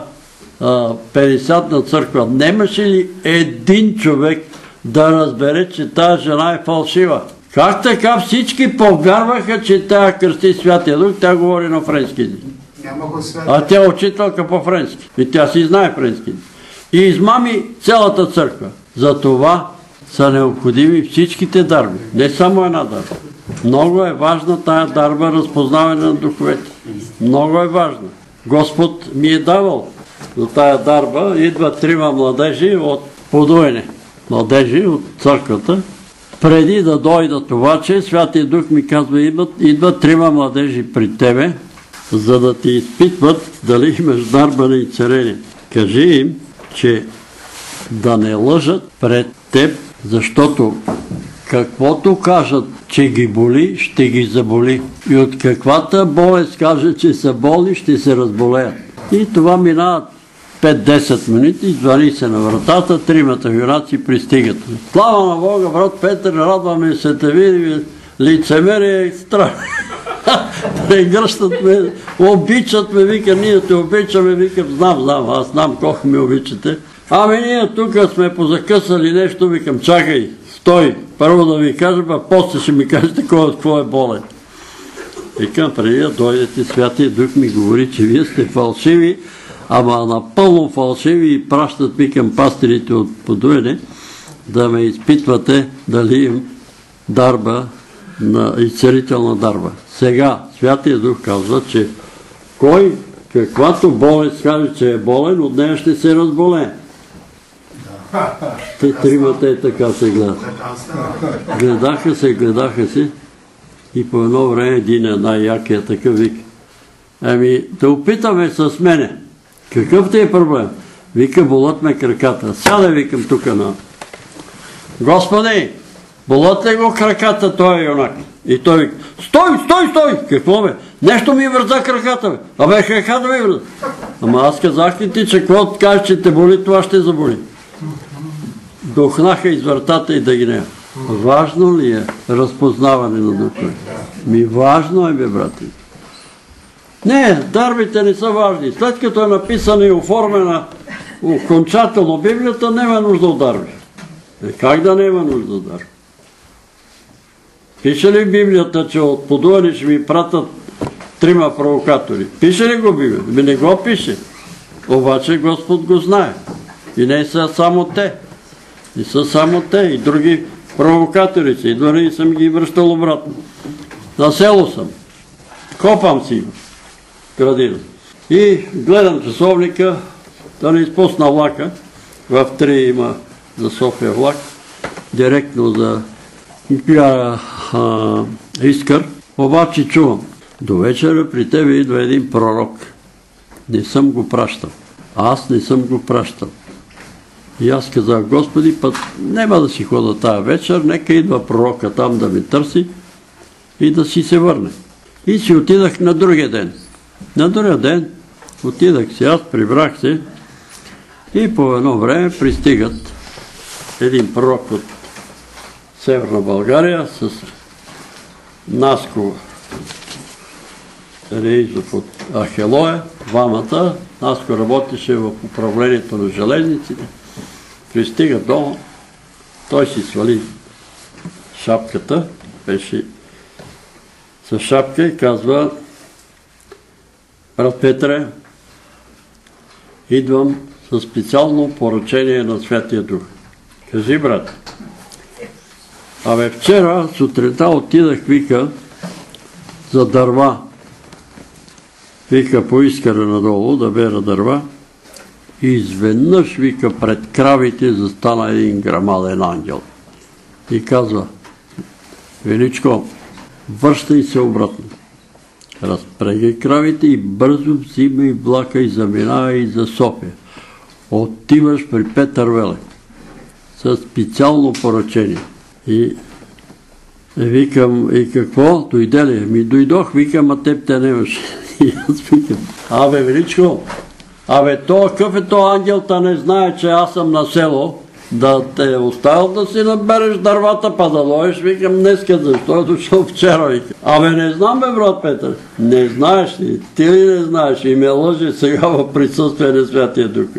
[SPEAKER 1] 50-на църква, немаше ли един човек да разбере, че тази жена е фалшива? Как така всички повярваха, че тя кръсти Святия Дух, тя говори на френски език? А тя е учителка по френски. И тя си знае френски. И измами цялата църква. За това са необходими всичките дарби. Не само една дарба. Много е важна тая дарба, разпознаване на духовете. Много е важна. Господ ми е давал за тая дарба. Идват 3 младежи от подуене. Младежи от църквата. Преди да дойдат обаче, Святия Дух ми казва, идват 3 младежи при тебе, за да ти изпитват дали имаш дарба на изцеление. Кажи им, че да не лъжат пред теб, защото каквото кажат, че ги боли, ще ги заболи. И от каквата болест кажат, че са болни, ще се разболеят. И това минават 5-10 минути, звъни се на вратата, 3 юнаци пристигат. Слава на Бога, брат Петър, радваме се те видим, лицемерие, страх. Прегръщат ме, обичат ме, вика, ние те обичаме, викам, знам, аз знам колко ме обичате. Ами ние тук сме позакъсали нещо, викам, чакай, стой, първо да ви кажа, а после ще ми кажете кой от какво е болен. Викам, преди да дойдете, Святия Дух ми говори, че вие сте фалшиви, ама напълно фалшиви и пращат, викам, пастирите от подуене, да ме изпитвате дали им дарба, на изцелителна дарба. Сега Святия Дух казва, че кой каквато болест каже, че е болен, от нея ще се разболее. Те 3 така се гледат. Гледаха се и по едно време един най-якия такъв вика. Ами, да опитаме с мене. Какъв ти е проблем? Вика, болят ме краката. Сядай, викам тук на... Господи, болят ли го краката, той е юнак? И той вика, стой! Какво бе? Нещо ми върза краката, бе. Абе, краката ми върза. Ама аз казах ли ти, че какво кажеш, че те боли, това ще заболи. Духнаха из вратата и да ги няма. Важно ли е разпознаване на духа? Важно е, бе, брати. Не, дарбите не са важни. След като е написана и оформена окончателно Библията, няма нужда от дарби. Как да няма нужда от дарби? Пише ли в Библията, че от подуяне ще ми пратят 3 провокатори? Пише ли го Библията? Не го пише. Обаче Господ го знае. И не са само те. И са само те. И други провокатори са. И дори съм ги връщал обратно. На село съм. Копам си градина. И гледам часовника, да не изпусна влака. В 3 има за София влак. Директно за Искър. Обаче чувам. До вечера при тебе идва един пророк. Не съм го пращал. Аз не съм го пращал. И аз казах, Господи, път няма да си хода тая вечер, нека идва пророка там да ме търси и да си се върне. И си отидах на другия ден. На другия ден отидах си, аз прибрах се и по едно време пристигат един пророк от Северна България с Наско Реизов от Ахелоя, двамата. Наско работеше в управлението на железниците. Пристига долу, той си свали шапката, беше с шапка и казва, брат Петре, идвам със специално поръчение на Святия Дух. Кажи, брат. Абе, вчера сутринта отидах, вика, за дърва. Вика, поискара надолу да бера дърва. И изведнъж, вика, пред кравите застана един грамаден ангел. И казва, Величко, връщай се обратно. Разпрегай кравите и бързо взимай влака и заминавай за София. Отиваш при Петър Велев. със специално поръчение. И викам, и какво? Дойде ли? Ми дойдох, викам, а теб те нямаше. И аз викам, абе, Величко, абе, какъв е то ангел, та не знае, че аз съм на село, да те е оставил да си набереш дървата, па да дойдеш, викам, днеска, защо е дошъл вчера, викам. Абе, не знам, бе, брат Петър, не знаеш ли, ти ли не знаеш, и ме лъже сега в присъствие на Святия Дух.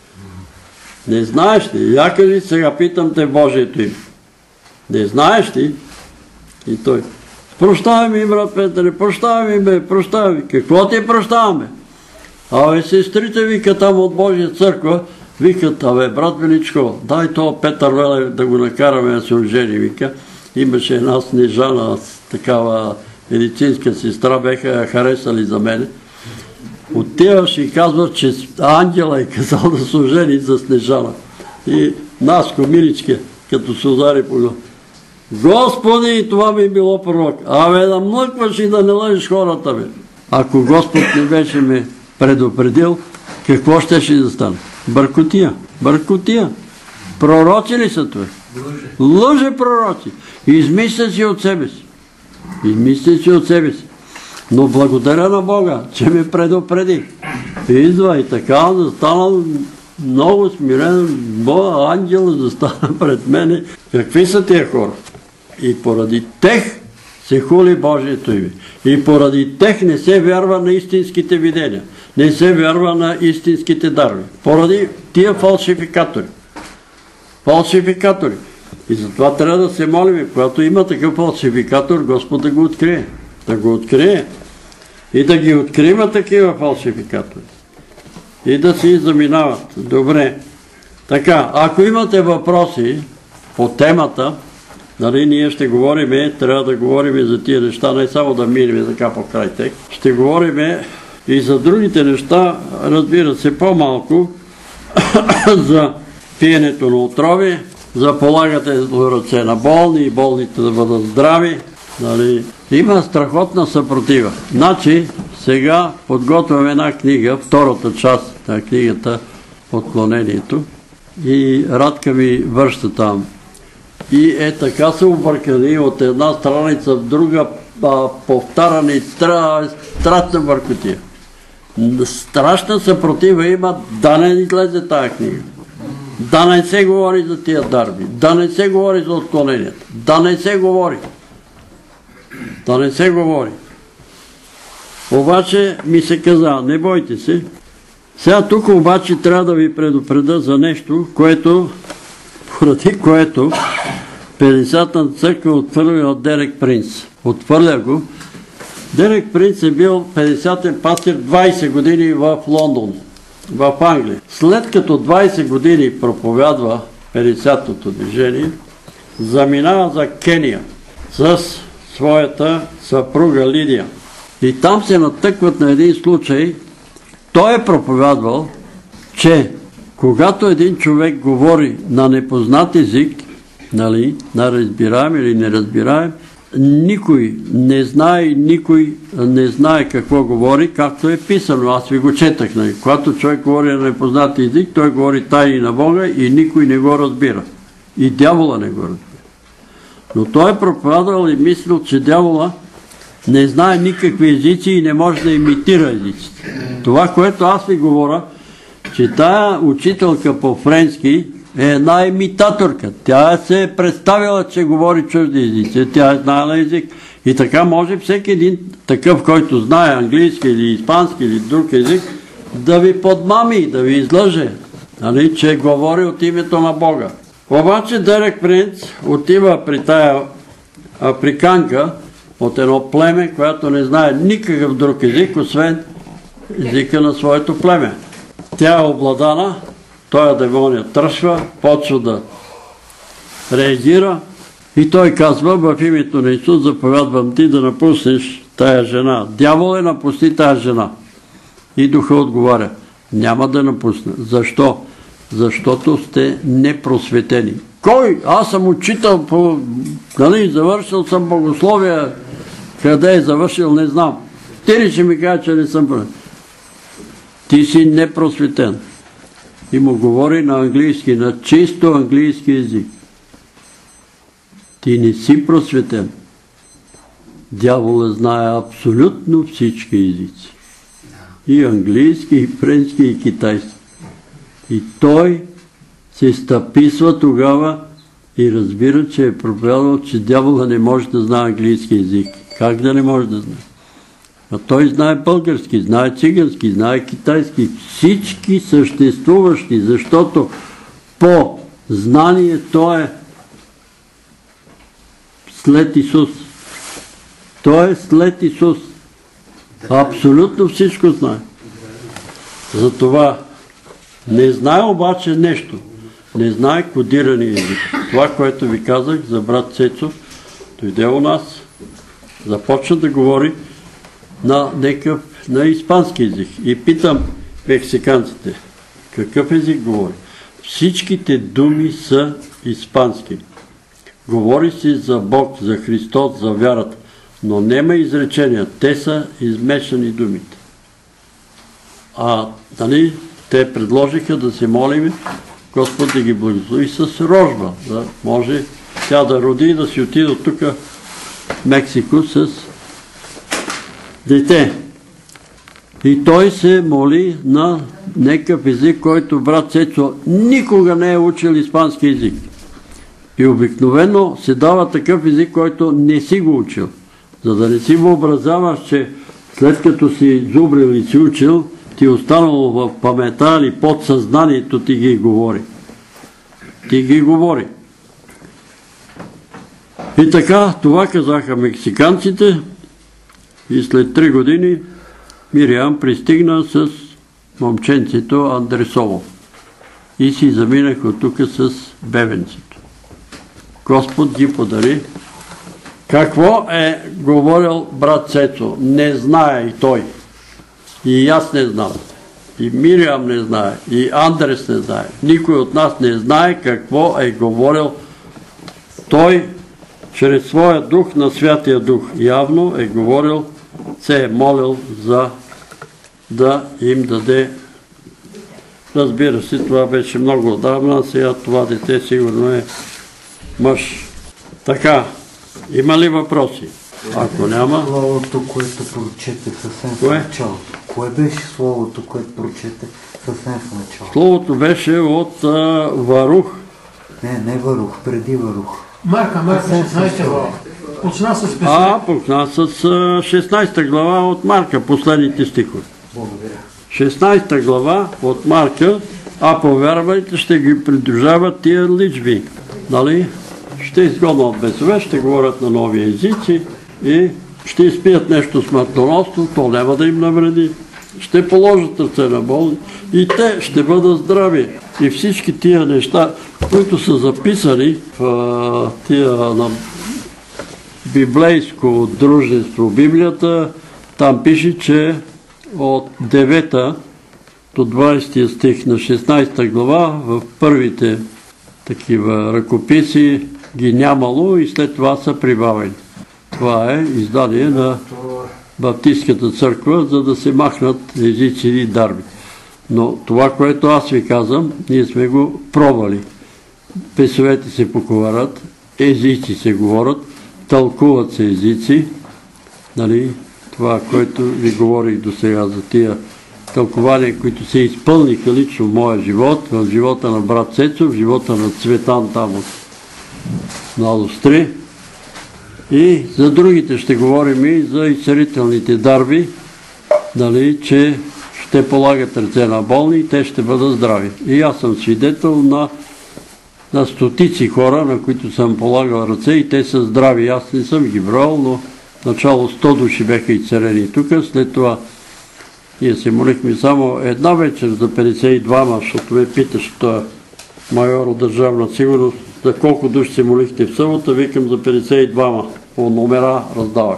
[SPEAKER 1] Не знаеш ли, я кажи, сега питам те Божието име. Не знаеш ли? И той, прощавай ми, брат Петър, прощавай ми, бе, прощавай ми. Какво ти прощаваме? Абе, сестрите викат там от Божия църква, викат, абе, брат Величко, дай това Петър Велев да го накараме да се ожени, вика. Имаше една Снежана, такава медицинска сестра, беха харесали за мене. Отиваш и казваш, че ангела е казал да се ожени за Снежана. И Наско, миличке, като се удари по глава. Господи, това ми било пророк. Абе, да млъкваш и да не лъжиш хората, бе. Ако Господ не беше ме предупредил, какво щеше да стане? Бъркотия. Бъркотия. Пророци ли са това? Лъже пророци. Измисля си от себе си. Измисля си от себе си. Но благодаря на Бога, че ме предупреди. Идва и така, застана много смирен, Бога ангел застана пред мене. Какви са тия хора? И поради тех се хули Божието име. И поради тех не се вярва на истинските видения. Не се вярва на истинските дарби. Поради тия фалшификатори. Фалшификатори. И затова трябва да се молим, когато има такъв фалшификатор, Господ да го открие. Да го открие. И да ги открима такива фалшификатори. И да си заминават. Добре. Така, ако имате въпроси по темата, нали, ние ще говорим, трябва да говорим за тия неща, не само да минем така по край тек. Ще говорим и за другите неща, разбира се, по-малко, за пиенето на отрови, за полагате ръце на болни и болните да бъдат здрави. Нали. Има страхотна съпротива. Значи, сега подготвяме една книга, втората част на книгата Отклонението, и Радка ми върши там. И така са объркани от една страница в друга, повтарани, страшна бъркотия. Страшна съпротива има да не излезе тая книга. Да не се говори за тия дарби, да не се говори за отклоненията, да не се говори. Да не се говори. Обаче ми се каза, не бойте се. Сега тук обаче трябва да ви предупредя за нещо, поради което 50-та църква отхвърля от Дерек Принц. Отхвърля го. Дерек Принц е бил 50-тен пастир 20 години в Лондон, в Англия. След като 20 години проповядва 50-тото движение, заминава за Кения с своята съпруга Лидия. И там се натъкват на един случай. Той е проповядвал, че когато един човек говори на непознат език, нали, на разбираем или неразбираем, никой не знае какво говори, както е писано. Аз ви го четах. Нали. Когато човек говори на непознат език, той говори тайни на Бога и никой не го разбира. И дявола не го разбира. Но той е проповядвал и мислил, че дявола не знае никакви езици и не може да имитира езиците. Това, което аз ви говоря, че тая учителка по френски е една имитаторка. Тя се е представила, че говори чужди езици. Тя е знаела език. И така може всеки един такъв, който знае английски или испански или друг език, да ви подмами, да ви излъже, нали, че говори от името на Бога. Обаче Дерек Принц отива при тая африканка от едно племе, която не знае никакъв друг език, освен езика на своето племе. Тя е обладана, той демон я тръшва, почва да реагира и той казва, в името на Исус заповядвам ти да напуснеш тая жена. Дявол напусти тая жена. И духа отговаря, няма да напусна. Защо? Защото сте непросветени. Кой? Аз съм учител, завършил съм богословие. Къде е завършил, не знам. Ти ли ще ми кажа, че не съм просветен? Ти си непросветен. и му говори на английски, на чисто английски език. Ти не си просветен. Дяволът знае абсолютно всички езици. И английски, и френски, и китайски. И той се стъписва тогава и разбира, че е проповядвал, че дявола не може да знае английски език. Как да не може да знае? А той знае български, знае цигански, знае китайски. Всички съществуващи, защото по знание той е след Исус. Той е след Исус. Абсолютно всичко знае. Затова не знае обаче нещо. Не знае кодирани език. Това, което ви казах за брат Цецо, дойде у нас, започна да говори на испански език. И питам мексиканците, какъв език говори? Всичките думи са испански. Говори се за Бог, за Христос, за вярата, но нема изречения. Те са измешани думите. Те предложиха да се молим Господ да ги благослови с рожба, да може тя да роди и да си отиде от тук в Мексико с дете. И той се моли на някакъв език, който брат Цецо никога не е учил испански език. И обикновено се дава такъв език, който не си го учил. За да не си въобразяваш, че след като си зубрил и си учил, ти останало в памета или подсъзнанието ти ги говори. Ти ги говори. И така, това казаха мексиканците и след 3 години Мириам пристигна с момченцето Андресово и си заминах от тук с бебенцето. Господ ги подари. Какво е говорил брат Цецо? Не знае и той. И аз не знам. И Мириам не знае. И Андрес не знае. Никой от нас не знае какво е говорил той чрез своя дух на Святия Дух. Явно е говорил, се е молил за да им даде. Разбира се, това беше много отдавна, сега това дете сигурно е мъж. Така, има ли въпроси? Ако няма...
[SPEAKER 2] Словото, което прочете съвсем в началото. Кое беше словото, което прочете съвсем в началото?
[SPEAKER 1] Словото беше от Варух.
[SPEAKER 2] Не Варух, преди Варух.
[SPEAKER 3] Марка, 16 глава. Почна с
[SPEAKER 1] 16 глава от Марка, последните стихове.
[SPEAKER 2] Благодаря.
[SPEAKER 1] 16 глава от Марка, а повярвайте, ще ги придружават тия личби. Нали? Ще изгонват бесове, ще говорят на нови езици и ще изпият нещо смъртоносно, то няма да им навреди. Ще положат ръце на болни и те ще бъдат здрави. И всички тия неща, които са записани в тия на библейско дружество, Библията, там пише, че от 9 до 20 стих на 16 глава в първите такива ръкописи ги нямало и след това са прибавени. Това е издание на Баптистската църква, за да се махнат езици и дарби. Но това, което аз ви казвам, ние сме го пробвали. Песовете се поковарят, езици се говорят, тълкуват се езици. Нали? Това, което ви говорих до сега за тия тълкования, които се изпълниха лично в моя живот, в живота на брат Цецо, в живота на Цветан там от Младостри. И за другите ще говорим и за изцелителните дарби, нали, че ще полагат ръце на болни и те ще бъдат здрави. И аз съм свидетел на стотици хора, на които съм полагал ръце и те са здрави. Аз не съм ги брал, но начало 100 души беха изцелени тук, след това ние се молихме само една вечер за 52, защото ме питаш, той е майор от Държавна сигурност, за колко души се молихте в събота, викам за 52 по номера раздавах.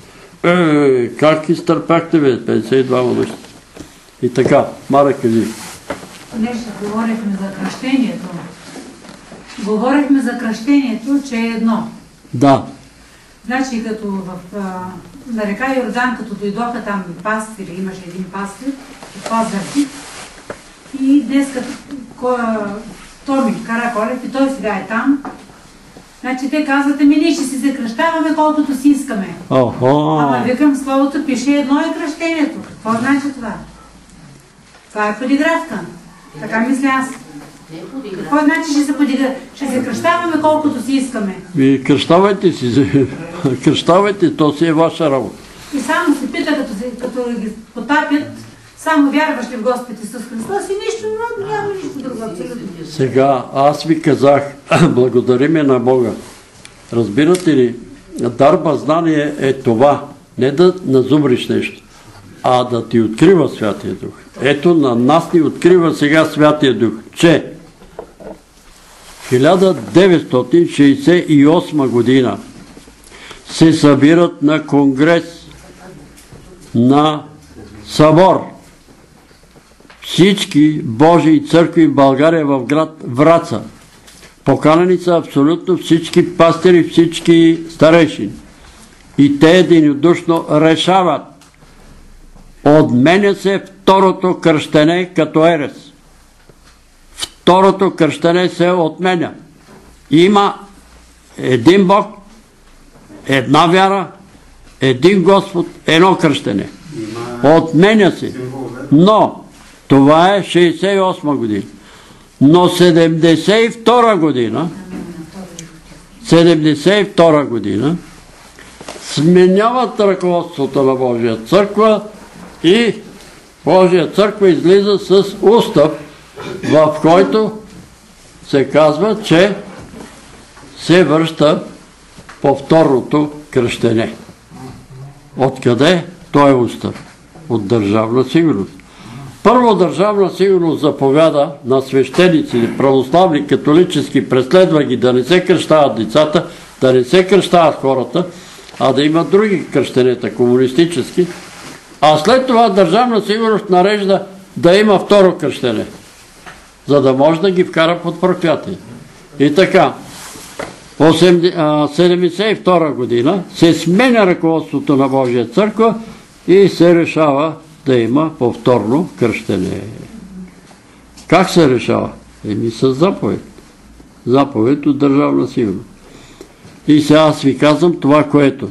[SPEAKER 1] Как изтърпяхте, бе, 52 души? И така, Мара, кажи.
[SPEAKER 5] Нещо говорихме за кръщението. Говорихме за кръщението, че е едно.
[SPEAKER 1] Да.
[SPEAKER 5] Значи, като на река Йордан, като дойдоха там пастири, имаше един пастир, Пазарки, и днес Томи Караколев и той сега е там. Значи те казват, ние ще си се кръщаваме колкото си искаме. Ама викам, словото пише едно е кръщението. Какво значи това? Това е подигравка. Така мисля аз. Какво значи ще се кръщаваме колкото си искаме?
[SPEAKER 1] Вие кръщавайте си, кръщавайте, то си е ваша работа.
[SPEAKER 5] И само се пита, като ги потапят, само вярваш ли в Господ Исус Христос и нищо, няма нищо друго. Абсолютно.
[SPEAKER 1] Сега, аз ви казах, благодариме на Бога. Разбирате ли, дарба знание е това, не да назубриш нещо, а да ти открива Святия Дух. Ето на нас ни открива сега Святия Дух, че 1968 година се събират на конгрес, на събор, всички Божии църкви в България в град Враца. Поканени са абсолютно всички пастири, всички старейшини. И те единодушно решават. Отменя се второто кръщене като ерес. Второто кръщене се отменя. Има един Бог, една вяра, един Господ, едно кръщене. Отменя се. Но това е 68 година. Но 72 година сменяват ръководството на Божия църква и Божия църква излиза с устав, в който се казва, че се връща повторното кръщене. Откъде? Той е устав. От Държавна сигурност. Първо Държавна сигурност заповяда на свещеници, православни, католически, преследва ги да не се кръщават децата, да не се кръщават хората, а да има други кръщенета, комунистически. А след това Държавна сигурност нарежда да има второ кръщене, за да може да ги вкара под проклятие. И така, 1972 година се сменя ръководството на Божия църква и се решава да има повторно кръщене. Как се решава? С заповед. Заповед от Държавна сигурност. И сега аз ви казвам това,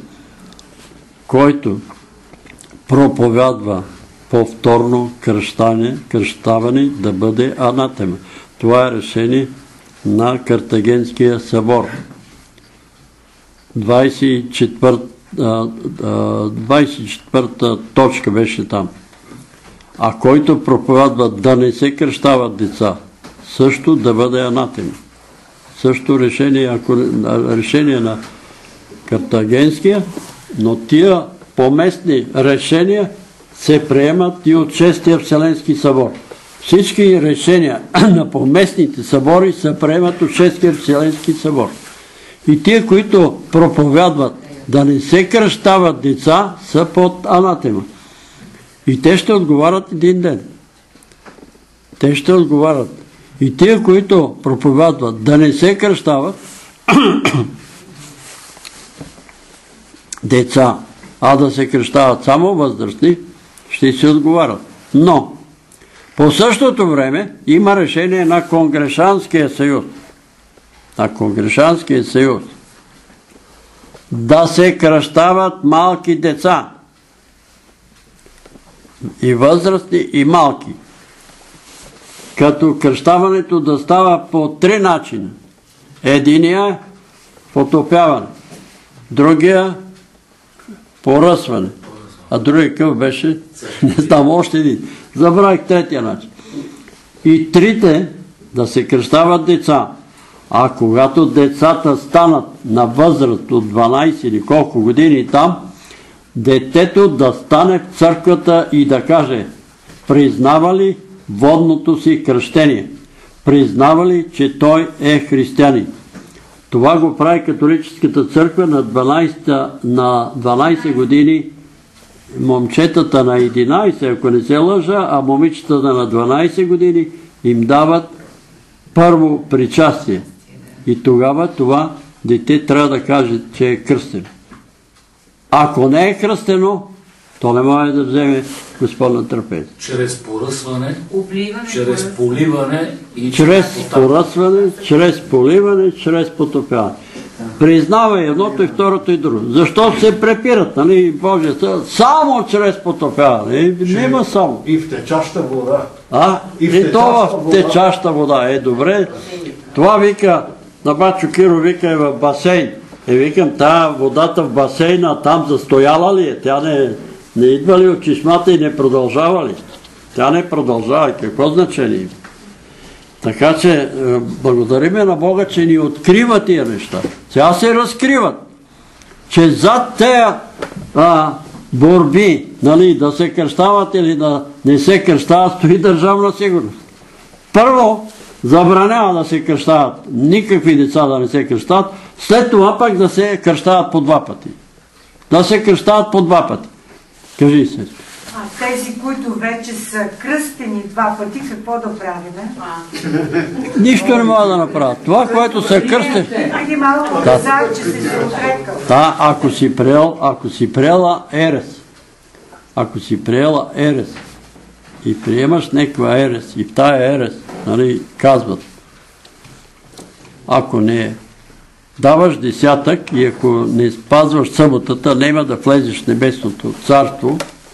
[SPEAKER 1] който проповядва повторно кръщаване да бъде анатема. Това е решение на Картагенския събор. 24-та точка беше там. А който проповядва да не се кръщават деца, също да бъде анатема. Също решение на Картагенския, но тия поместни решения се приемат и от 6-тия Вселенски събор. Всички решения на поместните събори се приемат от 6-тия Вселенски събор. И тия, които проповядват да не се кръщават деца, са под анатема. И те ще отговарят един ден. Те ще отговарят. И тия, които проповядват да не се кръщават деца, а да се кръщават само възрастни, ще си отговарят. Но по същото време има решение на Конгрешанския съюз. На Конгрешанския съюз да се кръщават малки деца. И възрастни, и малки. Като кръщаването да става по 3 начина. Единия потопяване, другия поръсване, а другия къв беше, не знам, още един. Забравих третия начин. И трите да се кръщават деца. А когато децата станат на възраст от 12 или колко години там, детето да стане в църквата и да каже: признава ли водното си кръщение? Признава ли, че той е християнин? Това го прави католическата църква на 12 години, момчетата на 11, ако не се лъжа, а момичетата на 12 години им дават първо причастие. И тогава това дете трябва да каже, че е кръстено. Ако не е кръстено, То не може да вземе Господна трапеза.
[SPEAKER 7] Чрез поръсване,
[SPEAKER 5] Опливане,
[SPEAKER 7] чрез поливане и
[SPEAKER 1] Чрез поръсване, чрез поливане, чрез потопяване. Признава едното и второто и друго. Защо се препират, нали, Божия съд? Само чрез потопяване. Нема само.
[SPEAKER 8] И в течаща вода.
[SPEAKER 1] И то в течаща вода. Добре. Това вика, на Бачо Киро вика е в басейн. Викам, тая водата в басейна там застояла ли е? Тя не идва ли от чешмата и не продължава ли? Тя не продължава. Какво значение има? Така че благодариме на Бога, че ни открива тия неща. Сега се разкриват, че зад тези борби, нали, да се кръщават или да не се кръщават, стои държавна сигурност. Първо, забранява да се кръщават, никакви деца да не се кръщават, след това пък да се кръщават по 2 пъти. Да се кръщават по 2 пъти. Кажи се.
[SPEAKER 9] Тези, които вече са кръстени 2 пъти, какво да правим?
[SPEAKER 1] Нищо не могат да направят. Това, което са кръстени...
[SPEAKER 9] Преди малко казах, че си се отрекал.
[SPEAKER 1] Да, ако си приела ерес, и приемаш някаква ерес, и в тая ерес, нали, казват, ако не даваш десятък и ако не спазваш съботата, няма да влезеш в небесното царство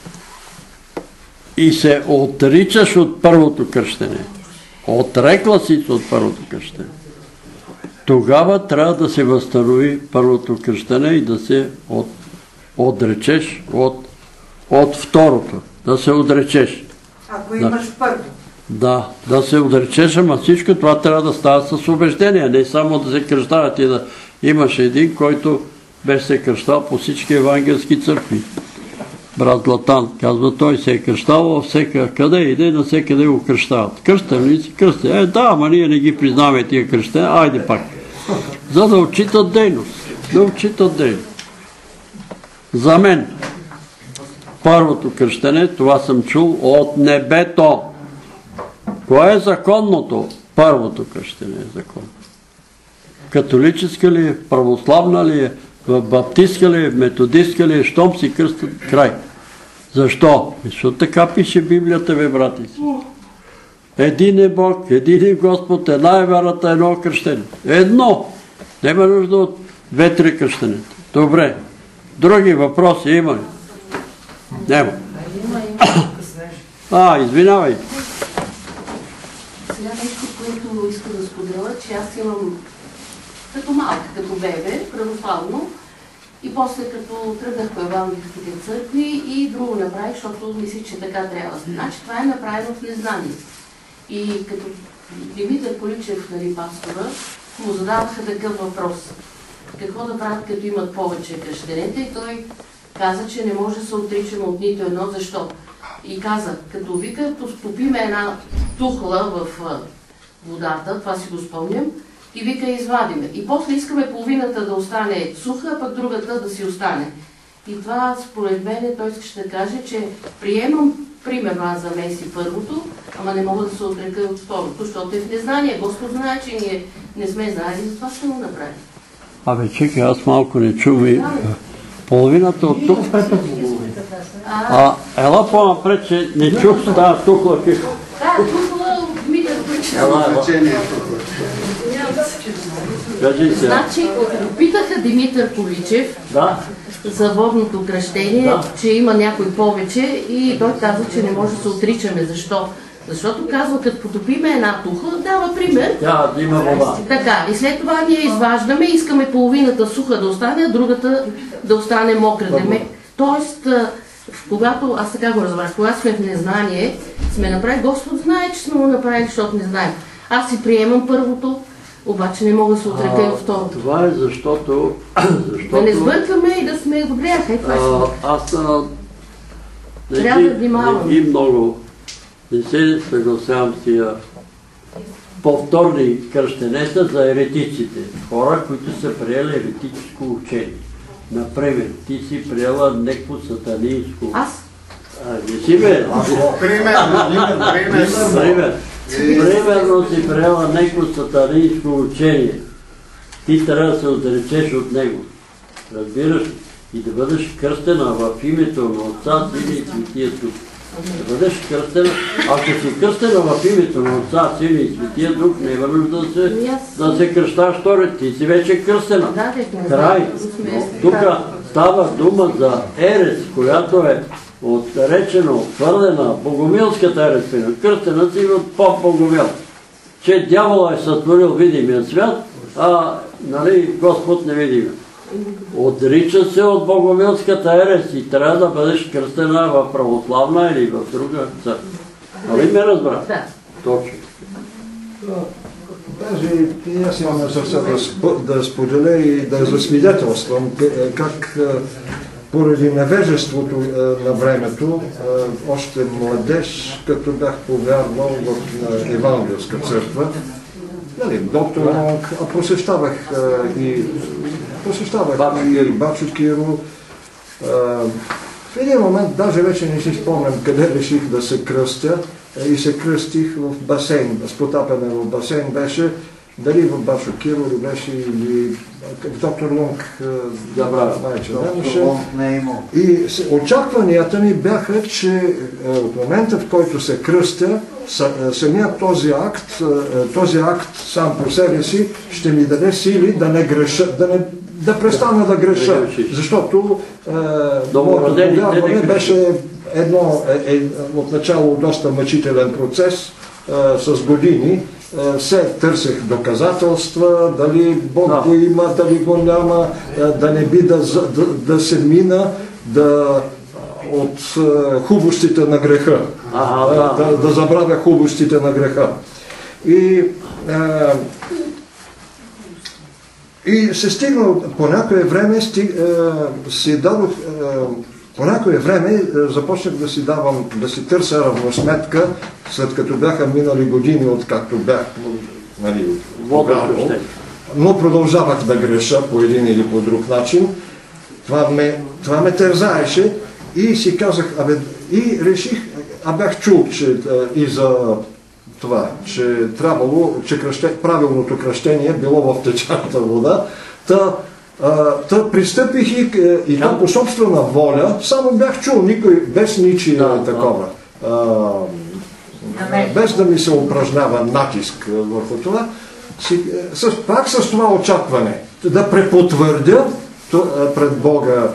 [SPEAKER 1] и се отричаш от първото кръщене. Отрекла си се от първото кръщене. Тогава трябва да се възстанови първото кръщене и да се отречеш от второто. Да се отречеш.
[SPEAKER 9] Ако имаш първо.
[SPEAKER 1] Да се отречеш, ама всичко това трябва да става с убеждение, не само да се кръщават и да имаш един, който беше се кръщал по всички евангелски църкви. Брат Златан, казва, той се е кръщавал всека къде иде, на всекъде го кръщават. Кръщен ли си? Кръщен. Да, ама ние не ги признаваме тия кръщения, айде пак. За да отчитат дейност. За мен, първото кръщене, това съм чул от небето. Кое е законното? Първото кръщене е законно. Католическа ли е, православна ли е, баптистка ли е, методистка ли е, щом си кръстят, край. Защо? Защото така пише Библията, бе, брати си. Един е Бог, един е Господ, една е вярата, едно кръщение. Едно! Нема нужда от 2-3 кръщенета. Добре. Други въпроси има ли? Нема. Извинявай.
[SPEAKER 10] Сега нещо, което иска да споделя, че аз имам като малка, като бебе, православно, и после като тръгнах по евангелските църкви и друго направих, защото мислих, че така трябва. Значи това е направено в незнание. И като Димитър Количев, нали, пастора, му задаваха такъв въпрос. Какво да правят, като имат повече кръщенета? И той каза, че не може да се отричаме от нито едно. Защо? И каза, като вика, топиме една тухла в водата, това си го спомням, и вика, извадиме. И после искаме половината да остане суха, а пък другата да си остане. И това, според мен, той искаше да каже, че приемам, примерно аз замеси първото, ама не мога да се отрека от второто, защото е в незнание. Господ знае, че ние не сме знаели, затова ще го направим.
[SPEAKER 1] Чекай, аз малко не чум и половината от тук. Ела по-напред, че не чух тази тухла.
[SPEAKER 10] Да, тухла от Димитър Количев. Значи, питаха Димитър Количев за водното кръщение, че има някой повече и той каза, че не може да се отричаме. Защо? Защото казва, като потопиме една тухла, дава пример.
[SPEAKER 1] Да има вода.
[SPEAKER 10] Така, и след това ние изваждаме, искаме половината суха да остане, а другата да остане мокра. Тоест, когато, аз така го разбрах, когато сме в незнание, сме направили, Господ знае, че сме го направили, защото не знаем. Аз си приемам първото, обаче не мога да се отрека и от второто.
[SPEAKER 1] Това е защото...
[SPEAKER 10] Да не сбъркаме и да сме добре,
[SPEAKER 1] аз
[SPEAKER 10] трябва да внимавам.
[SPEAKER 1] И много не се съгласявам с тия повторни кръщенета за еретиците. Хора, които са приели еретическо учение. Например, ти си приела някакво сатанинско...
[SPEAKER 10] Аз?
[SPEAKER 1] Не си бе? Примерно си приела някакво сатанинско учение. Ти трябва да се отречеш от него. Разбираш? и да бъдеш кръстена в името на Отца, Сина и Светия Дух. Да бъдеш кръстена, ако си кръстена в името на Отца, Сина и Светия Дух, не има нужда да се кръщаш втори, ти си вече кръстена. Край. Тук става дума за ерес, която е отречена, отвърдена, богомилската ерес, кръстена си от поп Богомил, че дявола е сътворил видимия свят, а Господ невидимия. Отрича се от богомилската ерес и трябва да бъдеш кръстена в православна или в друга църква. Нали ме разбра? Да. Точно.
[SPEAKER 8] Даже и аз имам на сърце да споделя и да засвидетелствам как поради невежеството на времето, още младеж, като бях повярвал в Евангелска църква, доктор Монк, посещавах и Бачо Киро. В един момент, даже вече не си спомням къде реших да се кръстя и се кръстих в басейн, с потапяне в басейн беше, дали в Бачо Киро ли беше или доктор Лонг, майче нямаше. И очакванията ми бяха, че от момента, в който се кръстя, самият този акт сам по себе си ще ми даде сили да не греша, да престана да греша, защото моето повярване беше отначало доста мъчителен процес с години. Се търсех доказателства, дали Бог го има, дали го няма, да не би да се мина от хубостите на греха, да забравя хубостите на греха. И се стигна по някое време, по някое време започнах да си търся равносметка, след като бяха минали години, откакто бях повярвал, но продължавах да греша по един или по друг начин. Това ме тързаеше и си казах, и реших, бях чул, че и за това, че трябвало, че правилното кръщение било в течаща вода, та пристъпих и то по собствена воля, само бях чул, никой, без ничие такова. Без да ми се упражнява натиск върху това, пак с това очакване, да препотвърдя пред Бога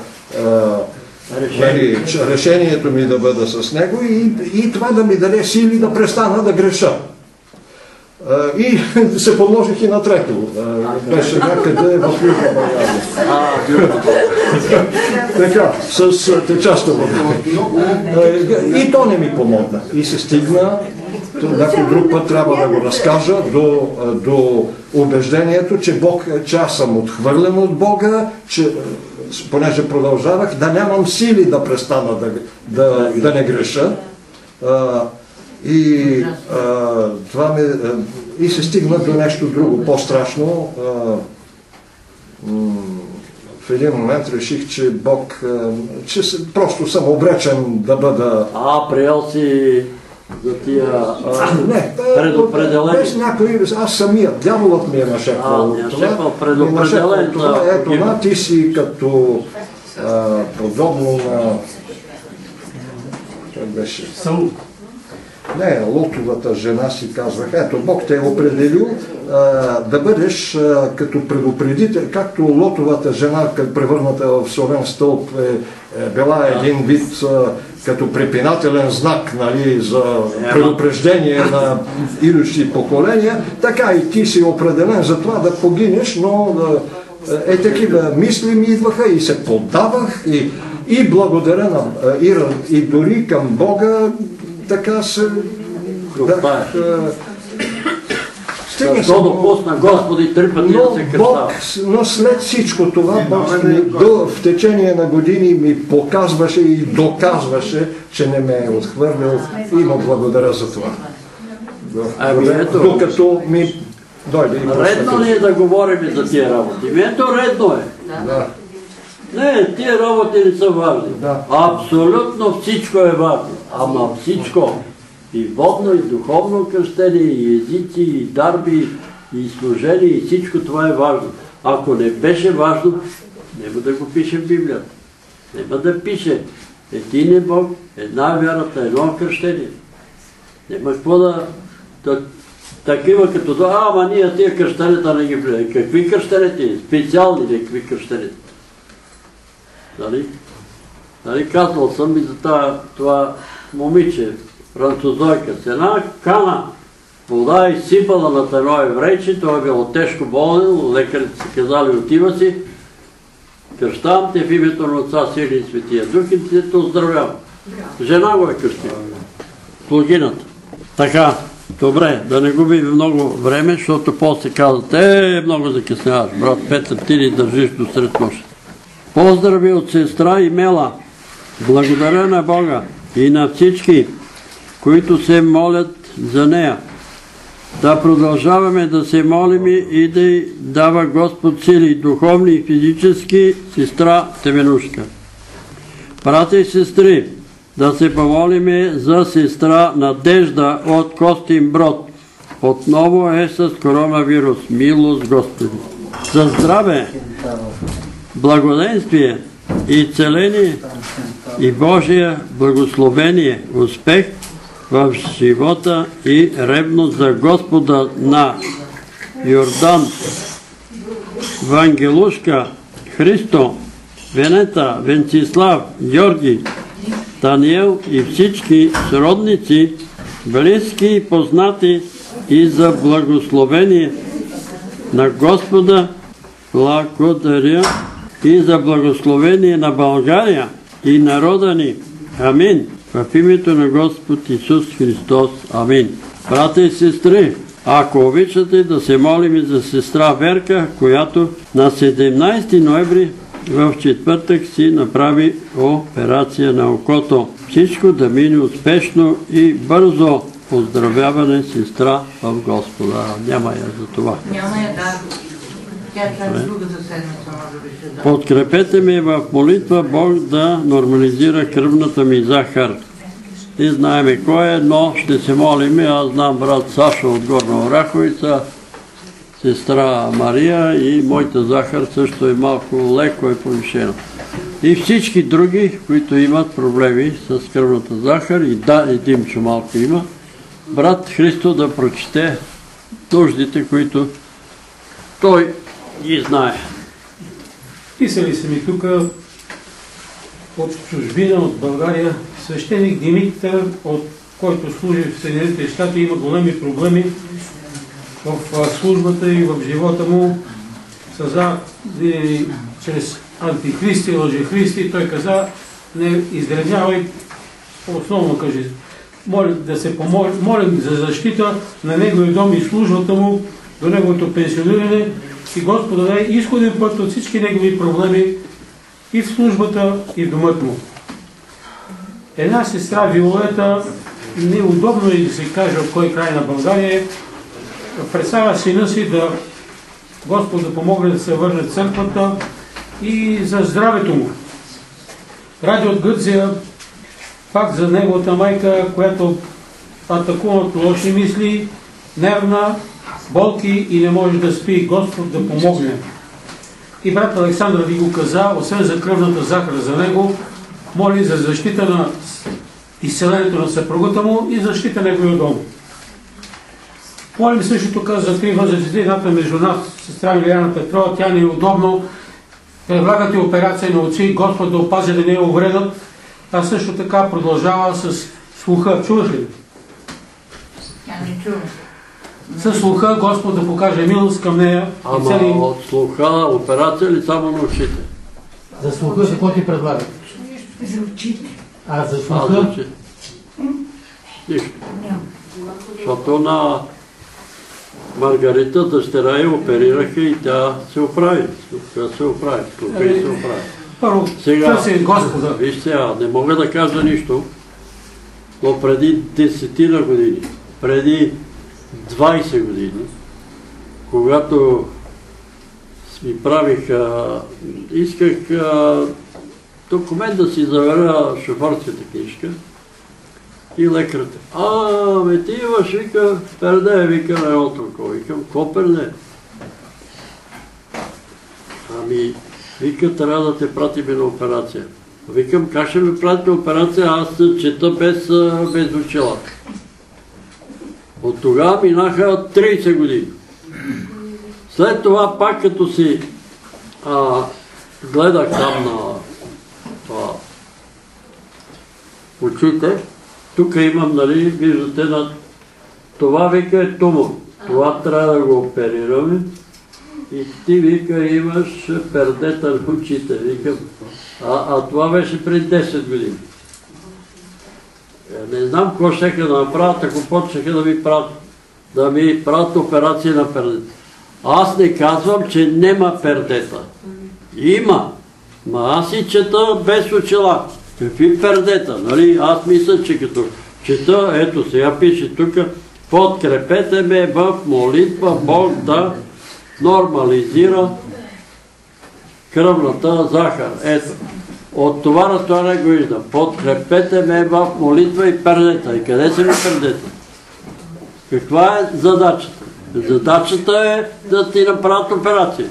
[SPEAKER 8] решението ми да бъда с Него и това да ми даде сили да престана да греша. И се подложих и на трето. Беше някъде в Южна България. Така, с течаща вода. И то не ми помогна. И се стигна, някой друг път трябва да го разкажа, до убеждението, че аз съм отхвърлен от Бога, че понеже продължавах, да нямам сили да престана да не греша. И се стигна до нещо друго, по-страшно. В един момент реших, че Бог, че просто съм обречен да бъда...
[SPEAKER 1] приел си за тия предопределени.
[SPEAKER 8] Без някой, аз самият, дяволът ми е нашепвал това. Ето, ти си като подобно на... Как беше? Не, Лотовата жена си казвах, ето Бог те е определил да бъдеш като предупредител, както Лотовата жена, като превърната в солен стълб, била един вид като препинателен знак, нали, за предупреждение на идущи поколения, така и ти си определен за това да погинеш, но такива мисли ми идваха и се поддавах и благодаря на и дори към Бога така се бях...
[SPEAKER 1] Защо допусна Господи 3 пъти да се кръстава?
[SPEAKER 8] Но след всичко това Бог в течение на години ми показваше и доказваше, че не ме е отхвърлил и му благодаря за това. Докато ми дойде и после.
[SPEAKER 1] Редно ли е да говорим за тия работи? Ето редно е. Не, тия работи не са важни. Абсолютно всичко е важно. Ама всичко. И водно, и духовно кръщение, и езици, и дарби, и служение, и всичко това е важно. Ако не беше важно, няма да го пише в Библията. Нема да пише един е Бог, една вярата, едно кръщение. Нема какво да... Такива като... ама ние тия кръщенета не ги приемем. Какви кръщенети? Специални какви кръщенети. Нали? Казвал съм и за това момиче, французойка. С една кана вода изсипала над едно еврейче, той е било тежко болен, лекарите са казали отива си, кръщавам те в името на Отца, Сина и Светия Дух и те оздравявам. Жена го е кръстила. Слугината. Така, добре, да не губим много време, защото после казват, много закъсняваш, брат Петър, ти ни държиш до сред нощ. Поздрави от сестра Имела. Благодаря на Бога и на всички, които се молят за нея. Да продължаваме да се молим и да й дава Господ сили, духовни и физически, сестра Теменушка. Брати и сестри, да се помолиме за сестра Надежда от Костинброд. Отново е с коронавирус. Милост Господи. За здраве, благоденствие и целение и Божие благословение, успех в живота и ревност за Господа на Йордан, Вангелушка, Христо, Венета, Венцислав, Георги, Даниел и всички сродници, близки и познати, и за благословение на Господа благодаря и за благословение на България и народа ни. Амин. В името на Господ Исус Христос. Амин. Брата и сестри, ако обичате да се молим и за сестра Верка, която на 17 ноември в четвъртък си направи операция на окото. Всичко да мине успешно и бързо. Поздравяване, сестра в Господа. Няма я за това.
[SPEAKER 11] Няма я, да. Тя чак другата седмица може би ще да.
[SPEAKER 1] Подкрепете ме в молитва Бог да нормализира кръвната ми захар. Не знаеме кой е, но ще се молим. Аз знам брат Саша от Горна Оряховица, сестра Мария и моята захар също е малко леко е повишена. И всички други, които имат проблеми с кръвната захар, и да, и Димчо малко има, брат Христо да прочете нуждите, които той ги знае.
[SPEAKER 3] Писали са ми тук от чужбина, от България, свещеник Димитър, от който служи в Съединените щати, има големи проблеми в службата и в живота му. Съза чрез антихристи, лъжехристи, той каза, не издревнявай, основно кажи, молим за защита на неговия дом и службата му до неговото пенсиониране и Господ да даде изходен път от всички негови проблеми и в службата, и в домът му. Една сестра Виолета, неудобно е да се каже от кой край на България, представя сина си да Господ да помогне да се върне в църквата и за здравето му. Ради от Гърция, пак за неговата майка, която атакува от лоши мисли, нервна, болки и не може да спи, Господ да помогне. И брат Александър ви го каза, освен за кръвната захар за него, моли за защита на изцелението на съпругата му и защита на неговия дом. Молим също тук за три възрастни, едната между нас, сестра Милияна Петрова, тя не е удобно, предлагате операция на очи, Господ да опази да не я увредат, а също така продължава с слуха. Чуваш ли?
[SPEAKER 11] Тя не чува.
[SPEAKER 3] Със слуха Господ да покаже милост към нея.
[SPEAKER 1] Ама от слуха операция ли само на очите?
[SPEAKER 3] За слуха какво ти предлагат?
[SPEAKER 11] За очите.
[SPEAKER 3] А за слуха?
[SPEAKER 1] Нищо. Защото на Маргарита дъщеря я оперираха и тя се оправи. Слуха се оправи. Слуха и се оправи.
[SPEAKER 3] Първо, търси Господа.
[SPEAKER 1] Виж сега, не мога да кажа нищо, но преди 10 години, преди 20 години, когато ми правих, исках документ да си заверя шофьорската книжка и лекарите. Бе ти имаш, вика, перде, вика на едното око. Викам, какво перде? Ами, вика, трябва да те пратиме на операция. Викам, как ще ми правите операция, аз чета без очила. От тогава минаха 30 години. След това пак като си гледах там на очите, тук имам, нали, виждате, това вика е тумор. Това трябва да го оперираме. И ти, вика, имаш пердета на очите. Викам, а това беше преди 10 години. Не знам какво щеха да направят, ако почнаха да ми правят операция на пердета. Аз не казвам, че нема пердета. Има. Аз си чета без очила. Какви пердета? Нали? Аз мисля, че като чета, ето сега пише тук, подкрепете ме в молитва Бог да нормализира кръвната захар. Ето. От това на това не го виждам. Подкрепете ме в молитва и пердета. И къде са ми пердета? Каква е задачата? Задачата е да ти направят операция.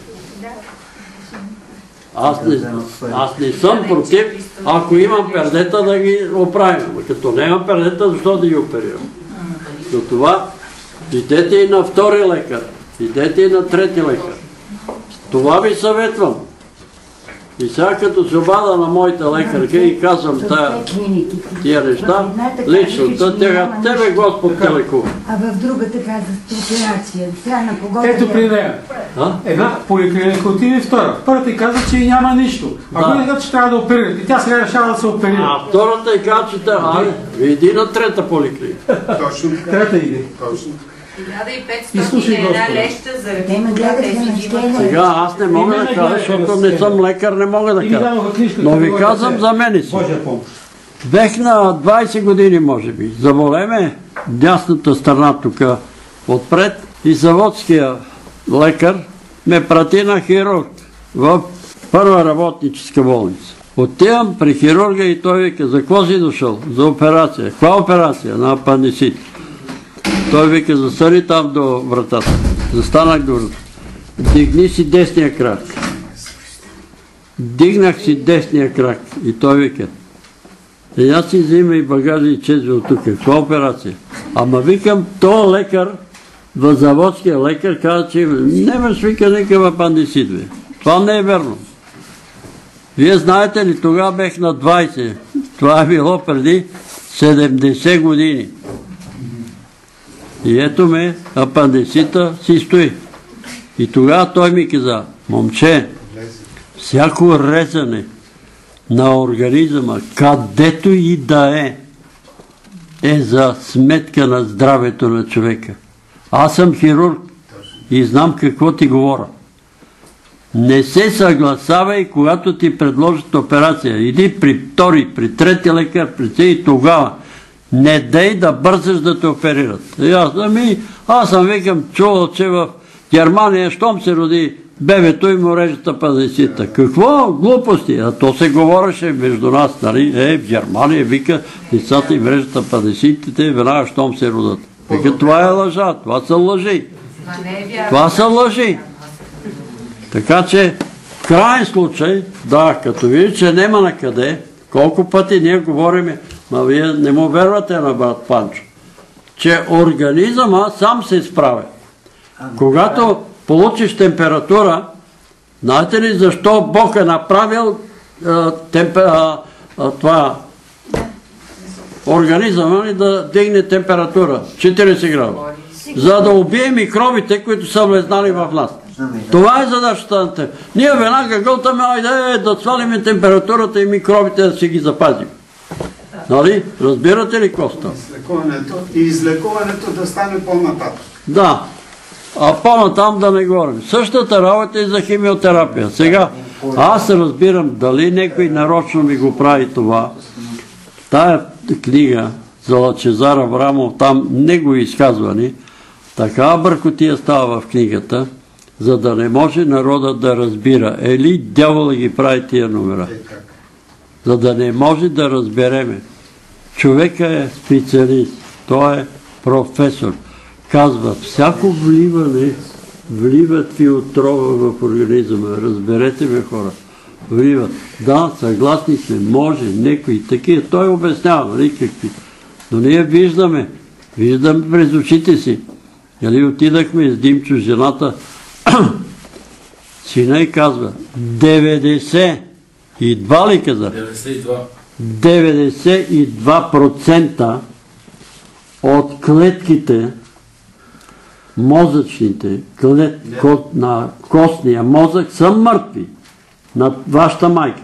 [SPEAKER 1] Аз не съм против, ако имам пердета, да ги оправим. Като не имам пердета, защо да ги оперирам? Затова идете и на втори лекар, идете и на трети лекар. Това ви съветвам. И сега като се обада на моите лекарки и казвам тия неща, лично, тебе Господ те лекува.
[SPEAKER 12] А в другата каза операция. Сега на кого?
[SPEAKER 3] Ето при нея. Една поликлиника отиде втора. Първата й каза, че няма нищо. Ако не каза, че трябва да оперират. И тя сега решава да се оперира.
[SPEAKER 1] А втората й каза, че трябва. Иди на трета поликлиника.
[SPEAKER 3] Точно. Трета иди. Точно.
[SPEAKER 9] 1500 е една леща за ръката.
[SPEAKER 1] Сега аз не мога да кажа, защото не съм лекар, не мога да кажа. Но ви казвам за мене си. Бех на 20 години, може би. Заболеме дясната страна тук отпред и заводския лекар ме прати на хирург в първа работническа болница. Отивам при хирурга и той вика, за какво си дошъл? За операция. Каква операция? На апендицит. Той вика, застани там до вратата. Застанах до вратата. Дигни си десния крак. Дигнах си десния крак. И той вика, аз си взима и багажа и чезе от тук. Каква операция? Ама викам, този лекар, заводския лекар, каза, че нямаш вика никакъв апендицит. Това не е верно. Вие знаете ли, тогава бех на 20. Това е било преди 70 години. И ето ме, апендицита си стои. И тогава той ми каза, момче, всяко резане на организма, където и да е за сметка на здравето на човека. Аз съм хирург и знам какво ти говоря. Не се съгласявай, когато ти предложат операция. Иди при втори, при трети лекар, и тогава. Не дай да бързаш да те оперират. Аз съм викам, чувал, че в Германия, щом се роди бебето и му режат апендицита. Какво? Глупости. А то се говореше между нас, нали? В Германия, вика, децата им режат апендицитите, веднага, щом се родат. Вика, това е лъжа, това са лъжи. Това са лъжи. Така че, в крайен случай, да, като види, че няма на къде, колко пъти ние говорим, ма вие не му вервате на брат Панчо, че организъма сам се изправя. Когато получиш температура, знаете ли защо Бог е направил това организъма ни да дигне температура 40 градуса, за да убие микробите, които са влезнали в нас. Това е задачата на теб. Ние веднага гълтаме, айде да свалим температурата и микробите да си ги запазим. Нали? Разбирате ли какво става?
[SPEAKER 13] И излекуването да стане по-нататък.
[SPEAKER 1] Да. А по-натам да не говорим. Същата работа и за химиотерапия. Сега, аз разбирам дали някой нарочно ми го прави това. Тая книга за Лъчезар Аврамов, там негови изказвани, така бъркотия става в книгата, за да не може народа да разбира. Или дявола ги прави тия номера. За да не може да разбереме. Човека е специалист. Той е професор. Казва, всяко вливане вливат ви отрова в организма. Разберете ме, хора. вливат. Да, съгласни сме, може, некои такива. Той обяснява, нали какви. Но ние виждаме през очите си. Нали отидахме с Димчо, жената, сина и казва, 92 ли каза? 92% от клетките, мозъчните, на костния мозък са мъртви на вашата майка.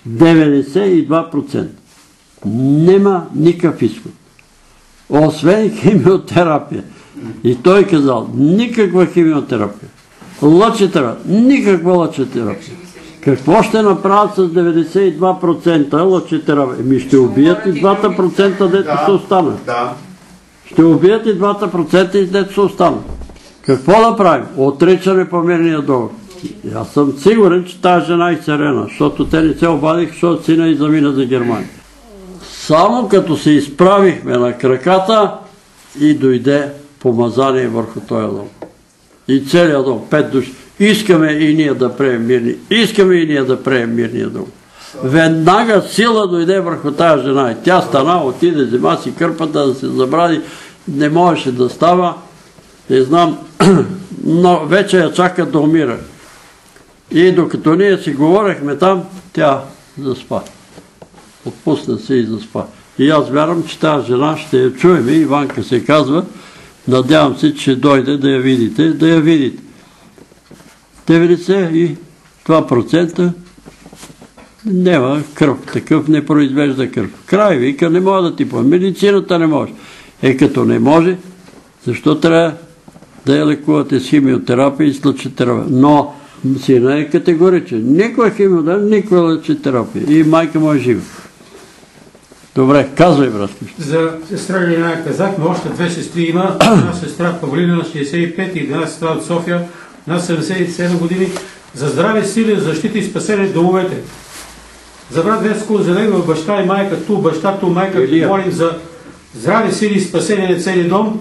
[SPEAKER 1] 92%. Нема никакъв изход. Освен химиотерапия. И той казал, никаква химиотерапия. Лъчетерапия. Никаква лъчетерапия. Какво ще направят с 92% лъчетерапия? Ще убият и 2% дето се останат. Ще убият и 2% и дето се останат. Какво да правим? Отричане по мирния договор. Аз съм сигурен, че тази жена е изцерена, защото те не се обадих, защото сина и замина за Германия. Само като се изправихме на краката и дойде помазание върху този дом. И целият дом, 5 души. Искаме и ние да приемем мирни. Искаме и ние да приемем мирния дом. Веднага сила дойде върху тази жена. И тя стана, отиде, взема си кърпата да се забрави. Не можеше да става. Не знам, но вече я чака да умира. И докато ние си говорихме там, тя заспа. Отпусна се и заспа. И аз вярвам, че тази жена ще я чуем. Иванка се казва. Надявам се, че дойде да я видите. 92% няма кръв. Такъв не произвежда кръв. Край вика, не мога да ти помня. Медицината не може. Като не може, защо трябва да я лекувате с химиотерапия и с лъчетерапия? Но сина е категоричен. Никаква химиотерапия, никаква лъчетерапия. И майка му е жива. Добре, казвай, братки.
[SPEAKER 3] За сестра Лилина казахме, още 2 сестри има. Една сестра Павлина на 65 и една сестра от София на 77 години. За здраве, сили, защита и спасение в домовете. За брат Веско, за негова баща и майка, баща, майка, молим за здраве, сили и спасение на целия дом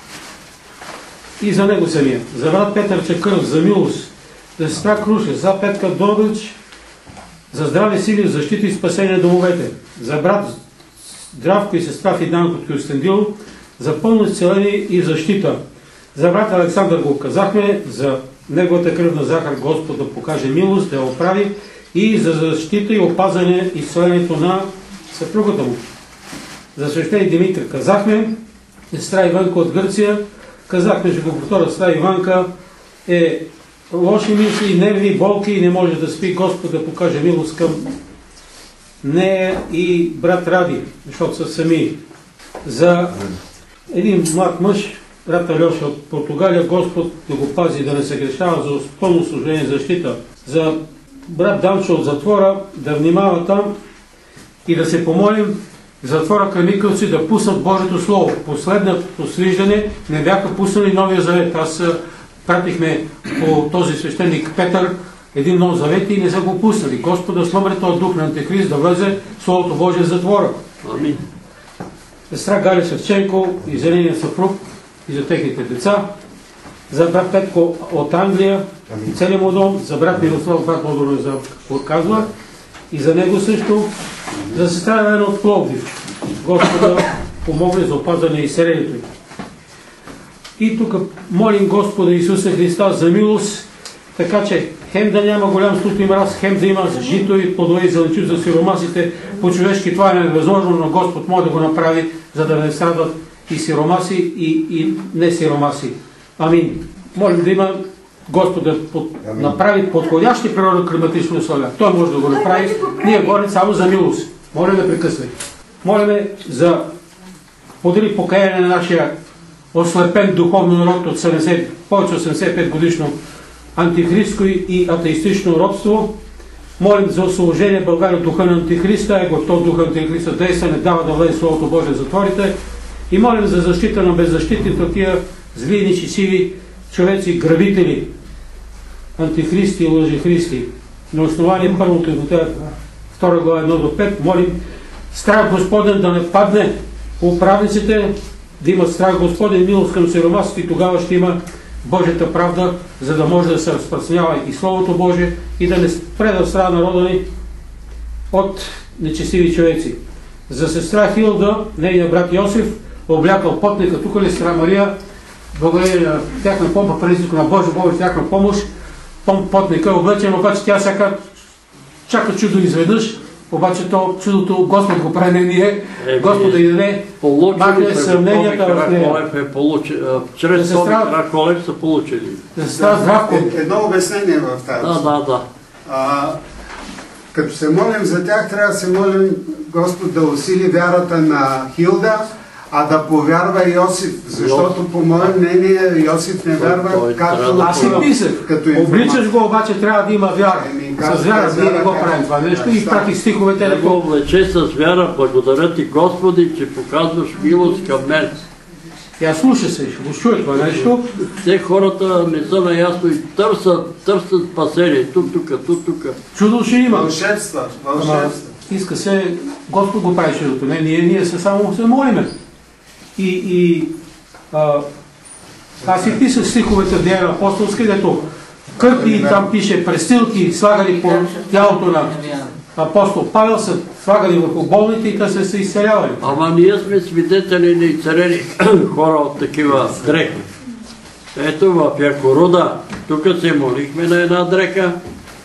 [SPEAKER 3] и за него самия. За брат Петър Чакъров, за милост. За сестра Круша, за Петка Добрич, за здраве, сили, защита и спасение на домовете. За брат Здравко и сестра Фиданко от Кюстендил, за пълно изцеление и защита. За брат Александър го казахме, за неговата кръвна захар Господ да покаже милост, да я оправи и за защита и опазване и изцелението на съпругата му. За свещеник Димитър казахме, сестра Иванка от Гърция, казахме, ще го повторя, сестра Иванка е лоши мисли, нервни болки и не може да спи. Господ да покаже милост към нея и брат Ради, защото са сами. За един млад мъж, брат Алеша от Португалия, Господ да го пази, да не се грешава, за пълно служение защита. За брат Данчо от затвора, да внимава там и да се помолим затвора Кремикълци да пуснат Божието Слово. Последното свиждане не бяха пуснали Новия Завет. Аз пратихме по този свещеник Петър един нов завет и не са го пуснали. Господа слъмре този дух на Антихрист да влезе Словото Божие в затвора. Амин. Сестра Галя Шевченко и за нейния съпруг и за техните деца. За брат Петко от Англия и целият му дом. За брат Мирослав, брат Модор за казва. И за него също. За сестра Елена от Пловдив. Господа помогне за опазване и изцелението. И тук молим Господа Исуса Христа за милост, така че хем да няма голям студ и мраз, хем да има жито и плодове и зеленчук за сиромасите. По-човешки това е невъзможно, но Господ може да го направи, за да не страдат и сиромаси, и не сиромаси. Амин. Молим да има Господ да направи подходящи природно-климатични условия. Той може да го направи. Ние говорим само за милост. Молим да прекъсвай. Молим за подели покаяние на нашия ослепен духовно народ от повече от 75 годишно антихристко и атеистично родство. Молим за освобождение в България от духа на Антихриста, его то духа на Антихриста действа, не дава да влезе Словото Божие в затворите. И молим за защита на беззащитните такива зли, нечестиви човеци, грабители, антихристи и лъжехристи. На основание първото и 2 глава 1 до 5 молим страх Господен да не падне по правниците, да имат страх Господен, милост към сиромасите и тогава ще има Божията правда, за да може да се разпространява и Словото Божие и да не спре да страда народа ни от нечестиви човеци. За сестра Хилда, нейният брат Йосиф, облякал потника, тук ли сестра Мария, благодарение на тяхна помощ, предизвик на Божия тяхна помощ, потника е облечен, обаче тя чака чудо изведнъж, обаче то чудото Господ го прави, не ние, Господа и даде махне съмненията в нея.
[SPEAKER 1] Чрез Томи Краколев са получили.
[SPEAKER 13] Едно обяснение в тази.
[SPEAKER 1] Да.
[SPEAKER 13] Като се молим за тях, трябва да се молим Господ да усили вярата на Хилда, а да повярва Йосиф, защото по мое мнение Йосиф не вярва както...
[SPEAKER 3] Аз си писах, обличаш го, обаче трябва да има вяра. С вяра ние не го правим това нещо и прати стиховете.
[SPEAKER 1] Да го облече с вяра, благодаря ти Господи, че показваш милост към мен.
[SPEAKER 3] Тя слуша се, ще го чуе това нещо.
[SPEAKER 1] Те хората не са наясно и търсят спасение. Тук.
[SPEAKER 3] Чудо ще има.
[SPEAKER 13] Вълшебства.
[SPEAKER 3] Иска се, Господ го прави чудото. Не, ние само се молиме. Аз си писах стиховете в Деяния апостолски, дето кърпи, там пише престилки, слагали по тялото на апостол Павел, са слагали върху болните и те са изцелявали.
[SPEAKER 1] Ама ние сме свидетели на изцелени хора от такива дрехи. Ето в Якоруда, тук се молихме на една дреха.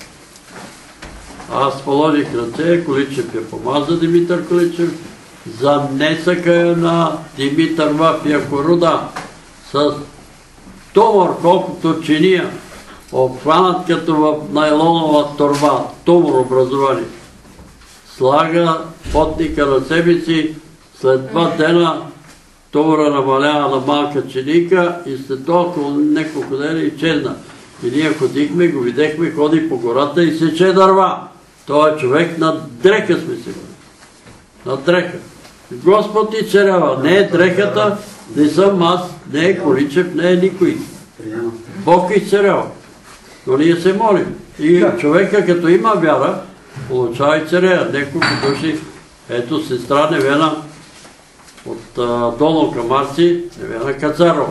[SPEAKER 1] Аз положих ръце, Количев я помаза, Димитър Количев. Занесаха на Димитър в Якоруда с тумор, колкото чиния, обхванат като в найлонова торба, тумор образование. Слага потника на себе си, след 2 дена тумора намалява на малка чиника и след толкова няколко дена изчезна. И ние ходихме, го видехме, ходи по гората и сече дърва. Той е човек на дреха сме се. На дреха. Господ ти царява. Не е дрехата, не съм аз, не е Количев, не е никой. Бог и царява. Но ние се молим. И човека като има вяра, получава и царя. Неколко души, ето сестра Невена от Долно Камарци, Невена Кацарова.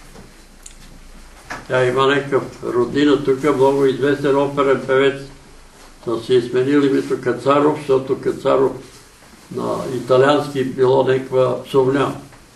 [SPEAKER 1] Тя има някакъв роднина тук, много известен оперен певец. Са си сменили името Кацаров, защото Кацаров на италиански било някаква псовня.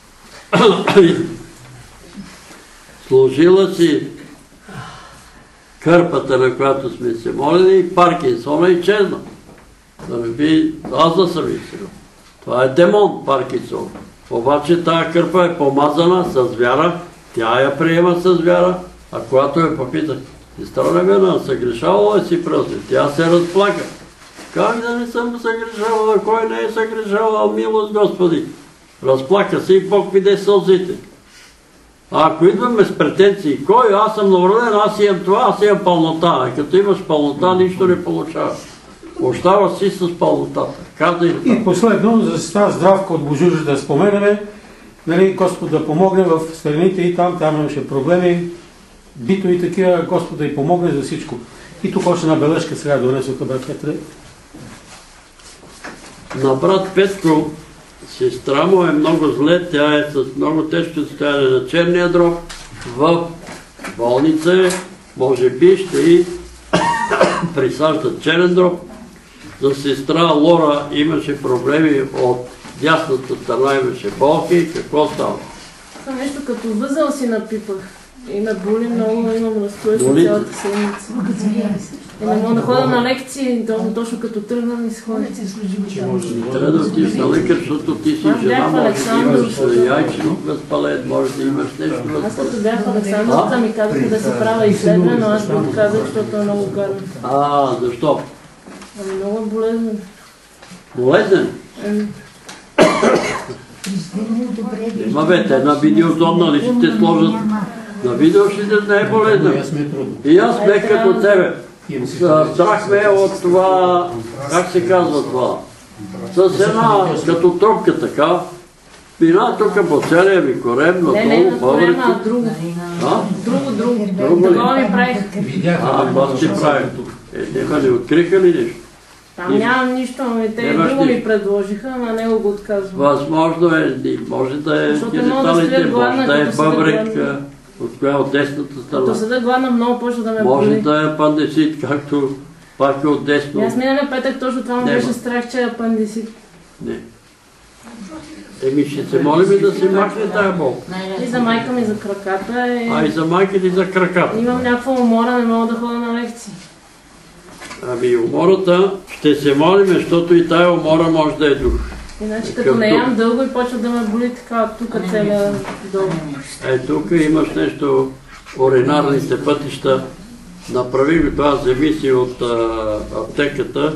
[SPEAKER 1] Служила си кърпата, на която сме се молили, и Паркинсона изчезна. Да не би аз да съм изстрел. Това е демон Паркинсон. Обаче тая кърпа е помазана с вяра, тя я приема с вяра, а когато я попитах, сестра Невена, съгрешавала ли си пръсне? Тя се разплака. Как да не съм съгрешавала? Кой не е съгрешавал? Милост, Господи! Разплака се и Бог виде сълзите. А ако идваме с претенции, кой? Аз съм новороден, аз имам това, аз имам пълнота. И като имаш пълнота, нищо не получаваш. Остава си с пълнотата.
[SPEAKER 3] И последно, за сестра Здравка от Божужа да споменеме, Господ да помогне в страните и там имаше проблеми, битови такива, Господ да й помогне за всичко. И тук още една бележка сега донесоха брат Петре.
[SPEAKER 1] На брат Петко, сестра му е много зле, тя е с много тежко състояние на черния дроб, в болница, може би ще и присаждат черен дроб. За сестра Лора имаше проблеми от дясната страна, имаше болки. Какво става?
[SPEAKER 14] Това нещо като възъл си напипах. И ме боли много, имам разстройство цялата седмица. И не мога да ходя на лекции, точно като тръгна и се ходя.
[SPEAKER 1] Трябва да отиш на лекар, защото ти си жена, може да имаш яйчено възпален, може да имаш нещо възпален.
[SPEAKER 14] Аз като бях в Александровца ми казаха да се правя изследване, но аз го казах, защото е много гадно.
[SPEAKER 1] Защо?
[SPEAKER 14] Ами много е болезнен.
[SPEAKER 1] Болезнен? Ма бе, те на видеозонна ли ще те сложат? На видео ще не е болезнен. И аз бех като тебе. Страхме от това, как се казва това? С една, като трупка така, пина тук по целия ми корем, надолу, бъбрите.
[SPEAKER 14] Не, друго. Друго. Това ми правих.
[SPEAKER 1] Аз ти правих. Нека ли откриха ли нещо?
[SPEAKER 14] Там нямам нищо, но те друго ми предложиха, ама него го отказвам.
[SPEAKER 1] Възможно е, може да е гениталите, може да е бъбрек, От коя? От десната страна?
[SPEAKER 14] Като седа гладна, много почва да ме боли.
[SPEAKER 1] Може да е апандисит, както пак е от десно.
[SPEAKER 14] Аз миналия петък точно това му беше страх, че е апандисит.
[SPEAKER 1] Не. Еми ще се молим да се махне тая болка.
[SPEAKER 14] И за майка ми за краката.
[SPEAKER 1] А и за майка и за краката.
[SPEAKER 14] Имам някаква умора, не мога да ходя на лекции.
[SPEAKER 1] Ами умората ще се молим, защото и тая умора може да е дух.
[SPEAKER 14] Иначе като не ям дълго и почва да ме боли така, тук целия долу.
[SPEAKER 1] Тук имаш нещо, уринарните пътища. Направи го това, вземи си от аптеката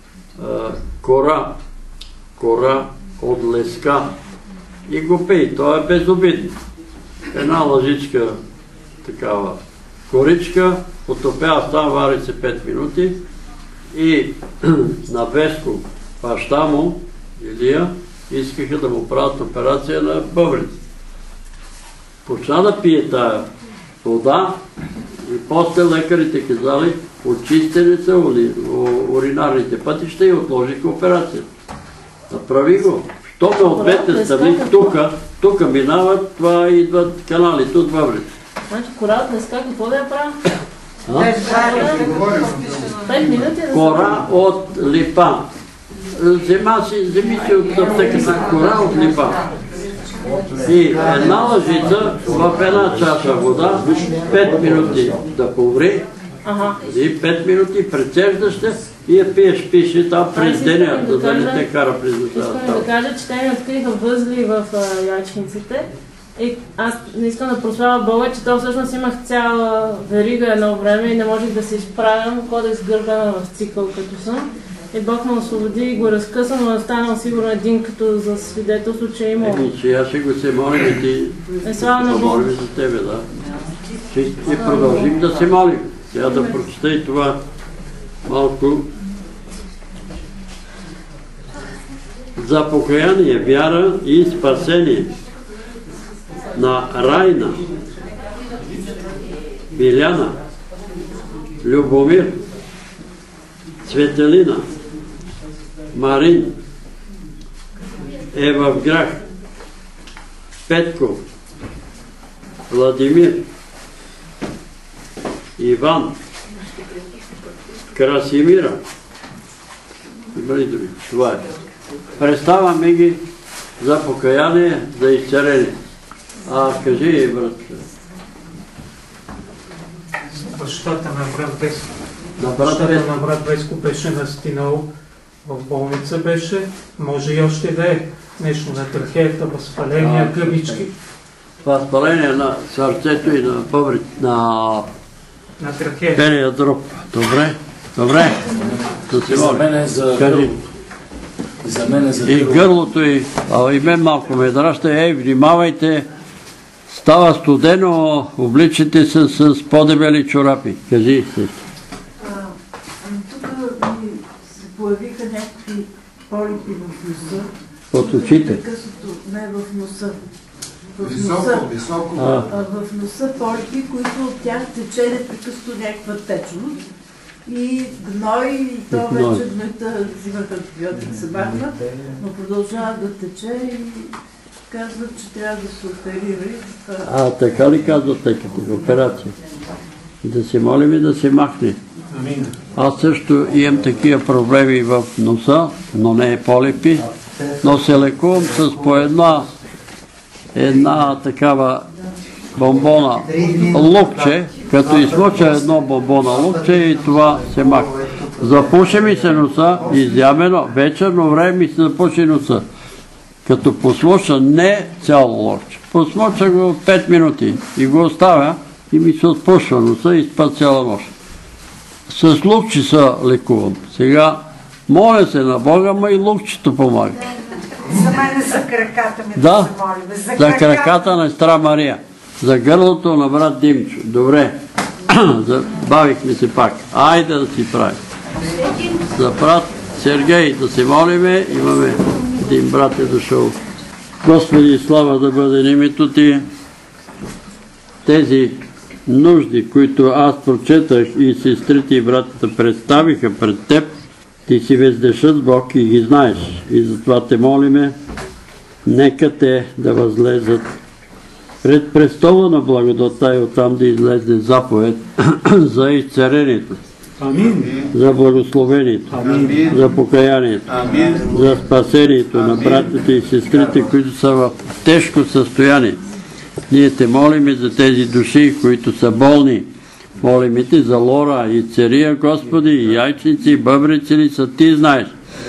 [SPEAKER 1] кора от леска и го пей. Това е безобидно. Една лъжичка такава коричка, потопява там, вари се 5 минути и на Веско, баща му, Илия, искаха да му правят операция на бъбрец. Почна да пие тая вода и после лекарите казали, очистени са уринарните пътища и отложиха операцията. Направи го. Що ме от двете страни, тук минават, това идват каналите от бъбрец.
[SPEAKER 14] Значи кора от леска, какво да я правя? 5 минути да се...
[SPEAKER 1] Кора от липа. Вземи си от аптеката кора от липа. И една лъжица в една чаша вода, 5 минути да поври, и 5 минути прецеждаш се и я пиеш, пише там през деня, да не те кара през нощта.
[SPEAKER 14] Искам да кажа, че те ми откриха възли в ячниците. И аз не искам да прославя Бога, че то всъщност имах цяла верига едно време и не можех да се изправям, ходех сгърбена в цикъл като съм. И Бог ме освободи и го разкъса, но останал сигурно един като за свидетелство, че е имал.
[SPEAKER 1] Че аз ще го се молим и ти молим за тебе, да. И продължим да се молим. Сега да прочета и това малко. За покаяние, вяра и спасение на Райна, Биляна, Любомир, Цветелина, Марин, Ева в грях, Петко, Владимир, Иван, Красимира. Има ли други? Това е. Представяме ги за покаяние, за изцеление. Кажи, брат.
[SPEAKER 15] Бащата на брат Веско беше настинал в болница беше, може и още да е нещо на трахеята, възпаление, гъбички.
[SPEAKER 1] Възпаление на сърцето и на бъбрец, на пения дроб. Добре, добре.
[SPEAKER 7] За мен е за гърлото.
[SPEAKER 1] И гърлото, и мен малко ме драща. Внимавайте, става студено, обличате се с по-дебели чорапи. Кажи се.
[SPEAKER 16] Тук се появиха някакви полипи в носа.
[SPEAKER 1] От очите?
[SPEAKER 16] Не, в носа.
[SPEAKER 13] Високо.
[SPEAKER 16] В носа полипи, които от тях тече непрекъснато някаква течност. И гной, и то вече гнойта взимат антибиотик, се махна, но продължава да тече и казват, че трябва да се оперира.
[SPEAKER 1] Така ли казвате като операция? Да се молим и да се махне. Аз също имам такива проблеми в носа, но не е полипи, но се лекувам с по една такава бомбона лукче, като измоча едно бомбона лукче и това се махне. Запуши ми се носа, изямено, вечерно време ми се запуши носа. Като послуша не цяло локче, посмоча го 5 минути и го оставя и ми се отпушва носа и спа цяла нощ. С лукче се лекувам. Сега моля се на Бога, ма и лукчето помага.
[SPEAKER 9] За мен за краката ми
[SPEAKER 1] да
[SPEAKER 9] се молим.
[SPEAKER 1] За краката на Сестра Мария. За гърлото на брат Димчо. Добре. Забавихме се пак. Айде да си правим. За брат Сергей да се молиме. Имаме един брат е дошъл. Господи, слава да бъде името Ти. Тези нужди, които аз прочетах и сестрите и братята представиха пред Теб, Ти си вездешът Бог и ги знаеш. И затова Те молиме, нека Те да възлезат пред престола на благодатта и оттам да излезе заповед за изцерението, за благословението, за покаянието, за спасението на братите и сестрите, които са в тежко състояние. Ние те молиме за тези души, които са болни. Молиме ти за Лора и Церия, Господи, и яйчници, и бъбреци ли са, ти знаеш.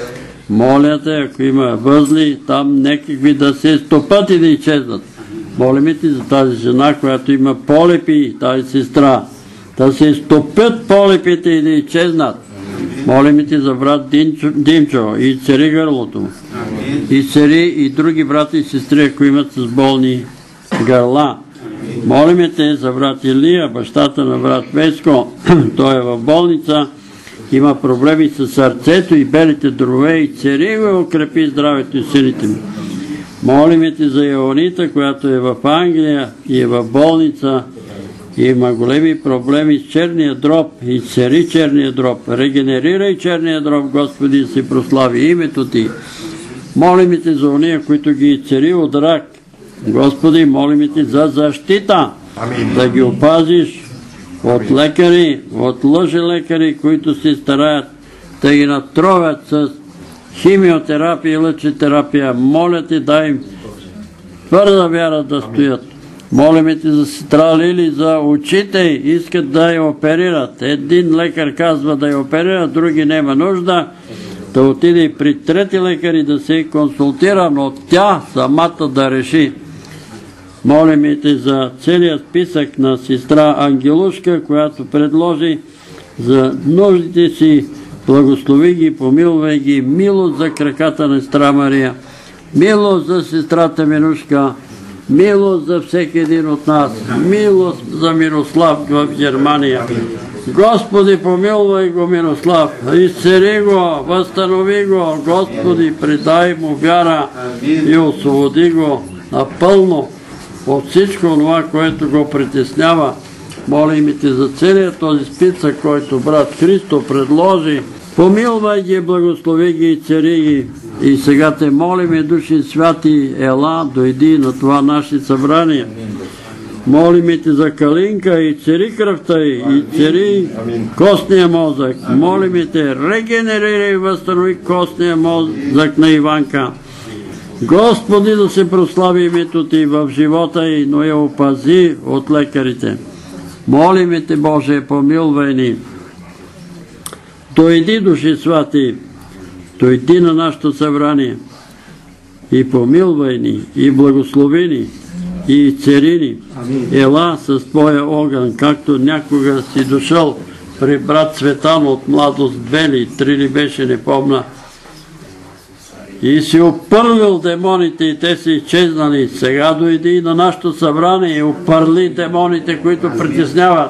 [SPEAKER 1] Моля те, ако има възли, там некакви да се стопат и да изчезнат. Молиме ти за тази жена, която има полепи, тази сестра, да се стопят полепите и да изчезнат. Молиме ти за брат Димчо и цери гърлото му. И цери и други брати и сестри, ако имат с болни гърла. Молиме те за брат Илия, бащата на брат Веско. Той е в болница, има проблеми с сърцето и белите дробове, и цери го укрепи здравето и силите му. Молиме те за Еонита, която е в Англия и е в болница, и има големи проблеми с черния дроб, и цери черния дроб. Регенерирай черния дроб, Господи, и си прослави името ти. Молиме те за ония, които ги цери от рак. Господи, молиме ти за защита, да ги опазиш от лекари, от лъжелекари, които се стараят да ги натровят с химиотерапия и лъчетерапия. Моля ти, дай им твърда вяра да стоят. Молиме ти за сестра Лили, за очите, искат да я оперират. Един лекар казва да я оперира, други няма нужда. Да отиде при трети лекари да се консултира, но тя самата да реши. Молиме те за целият списък на сестра Ангелушка, която предложи за нуждите си. Благослови ги, помилвай ги, милост за краката на сестра Мария, милост за сестрата Минушка, милост за всеки един от нас, милост за Мирослав в Германия. Господи, помилвай го Мирослав, изцери го, възстанови го, Господи, предай му вяра и освободи го напълно от всичко това, което го притеснява. Молим те за целият този списък, който брат Христо предложи. Помилвай ги, благослови ги и цари ги. И сега те молиме, души святи, ела, дойди на това наше събрание. Молиме те за Калинка и цари кръвта и цари костния мозък. Молиме те, регенерирай и възстанови костния мозък на Иванка. Господи, да се прослави името ти в живота й, но я опази от лекарите. Молиме те, Боже, помилвай ни. Дойди, души святи, дойди на нашето събрание и помилвай ни, и благослови ни, и цари ни. Ела с Твоя огън, както някога си дошъл при брат Цветан от младост, 2 или 3 ли беше, не помня, и си опърлил демоните и те са изчезнали. Сега дойди на нашето събрание и опърли демоните, които притесняват.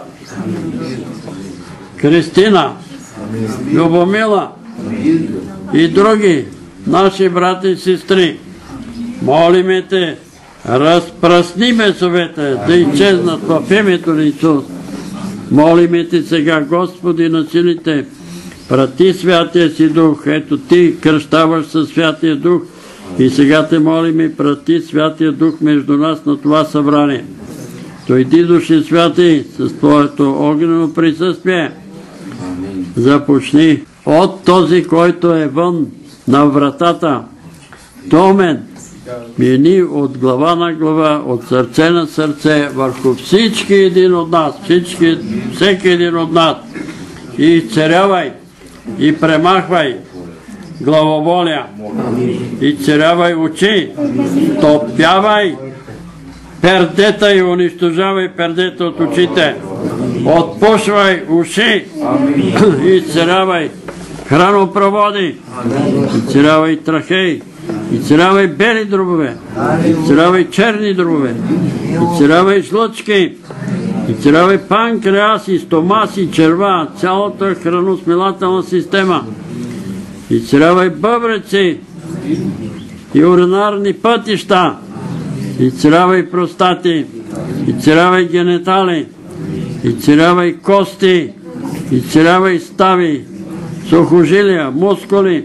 [SPEAKER 1] Кристина, Любомила и други наши брати и сестри, молиме те, разпръсни бесовете да изчезнат в името на Исус. Молиме те сега, Господи на силите, прати Святия си Дух. Ето ти кръщаваш със Святия Дух и сега те молим и прати Святия Дух между нас на това събрание. Дойди, души святи, с Твоето огнено присъствие. Започни от този, който е вън на вратата до мен. Мини от глава на глава, от сърце на сърце, върху всички един от нас, всеки един от нас. И изцерявай, и премахвай главоболия, изцерявай очи, топявай пердета и унищожавай пердета от очите, отпушвай уши, изцерявай хранопроводи, изцерявай трахеи, изцерявай бели дробове, изцерявай черни дробове, изцерявай жлъчки, изцерявай панкреаси, стомаси, черва, цялата храносмилателна система. Изцерявай бъбреци и уринарни пътища. Изцерявай простати, изцерявай генитали, изцерявай кости, изцерявай стави, сухожилия, мускули,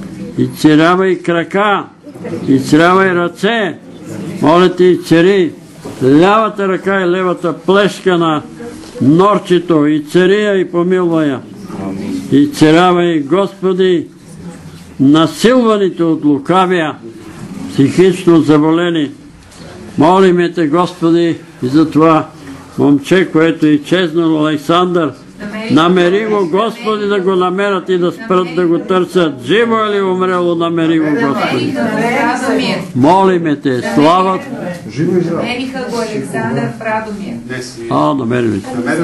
[SPEAKER 1] изцерявай крака, изцерявай ръце. Моля ти, изцери лявата ръка и левата плешка на норчето и цария и помилвая. И царявай, Господи, насилваните от лукавия, психично заболени. Молиме Те, Господи, и за това момче, което е изчезнало, Александър. Намери го, Господи, да го намерят и да спрат да го търсят. Живо е ли умрело, намери го, Господи. Молиме Те, слава.
[SPEAKER 11] Намериха го Александър Прадомир.
[SPEAKER 1] Намерили.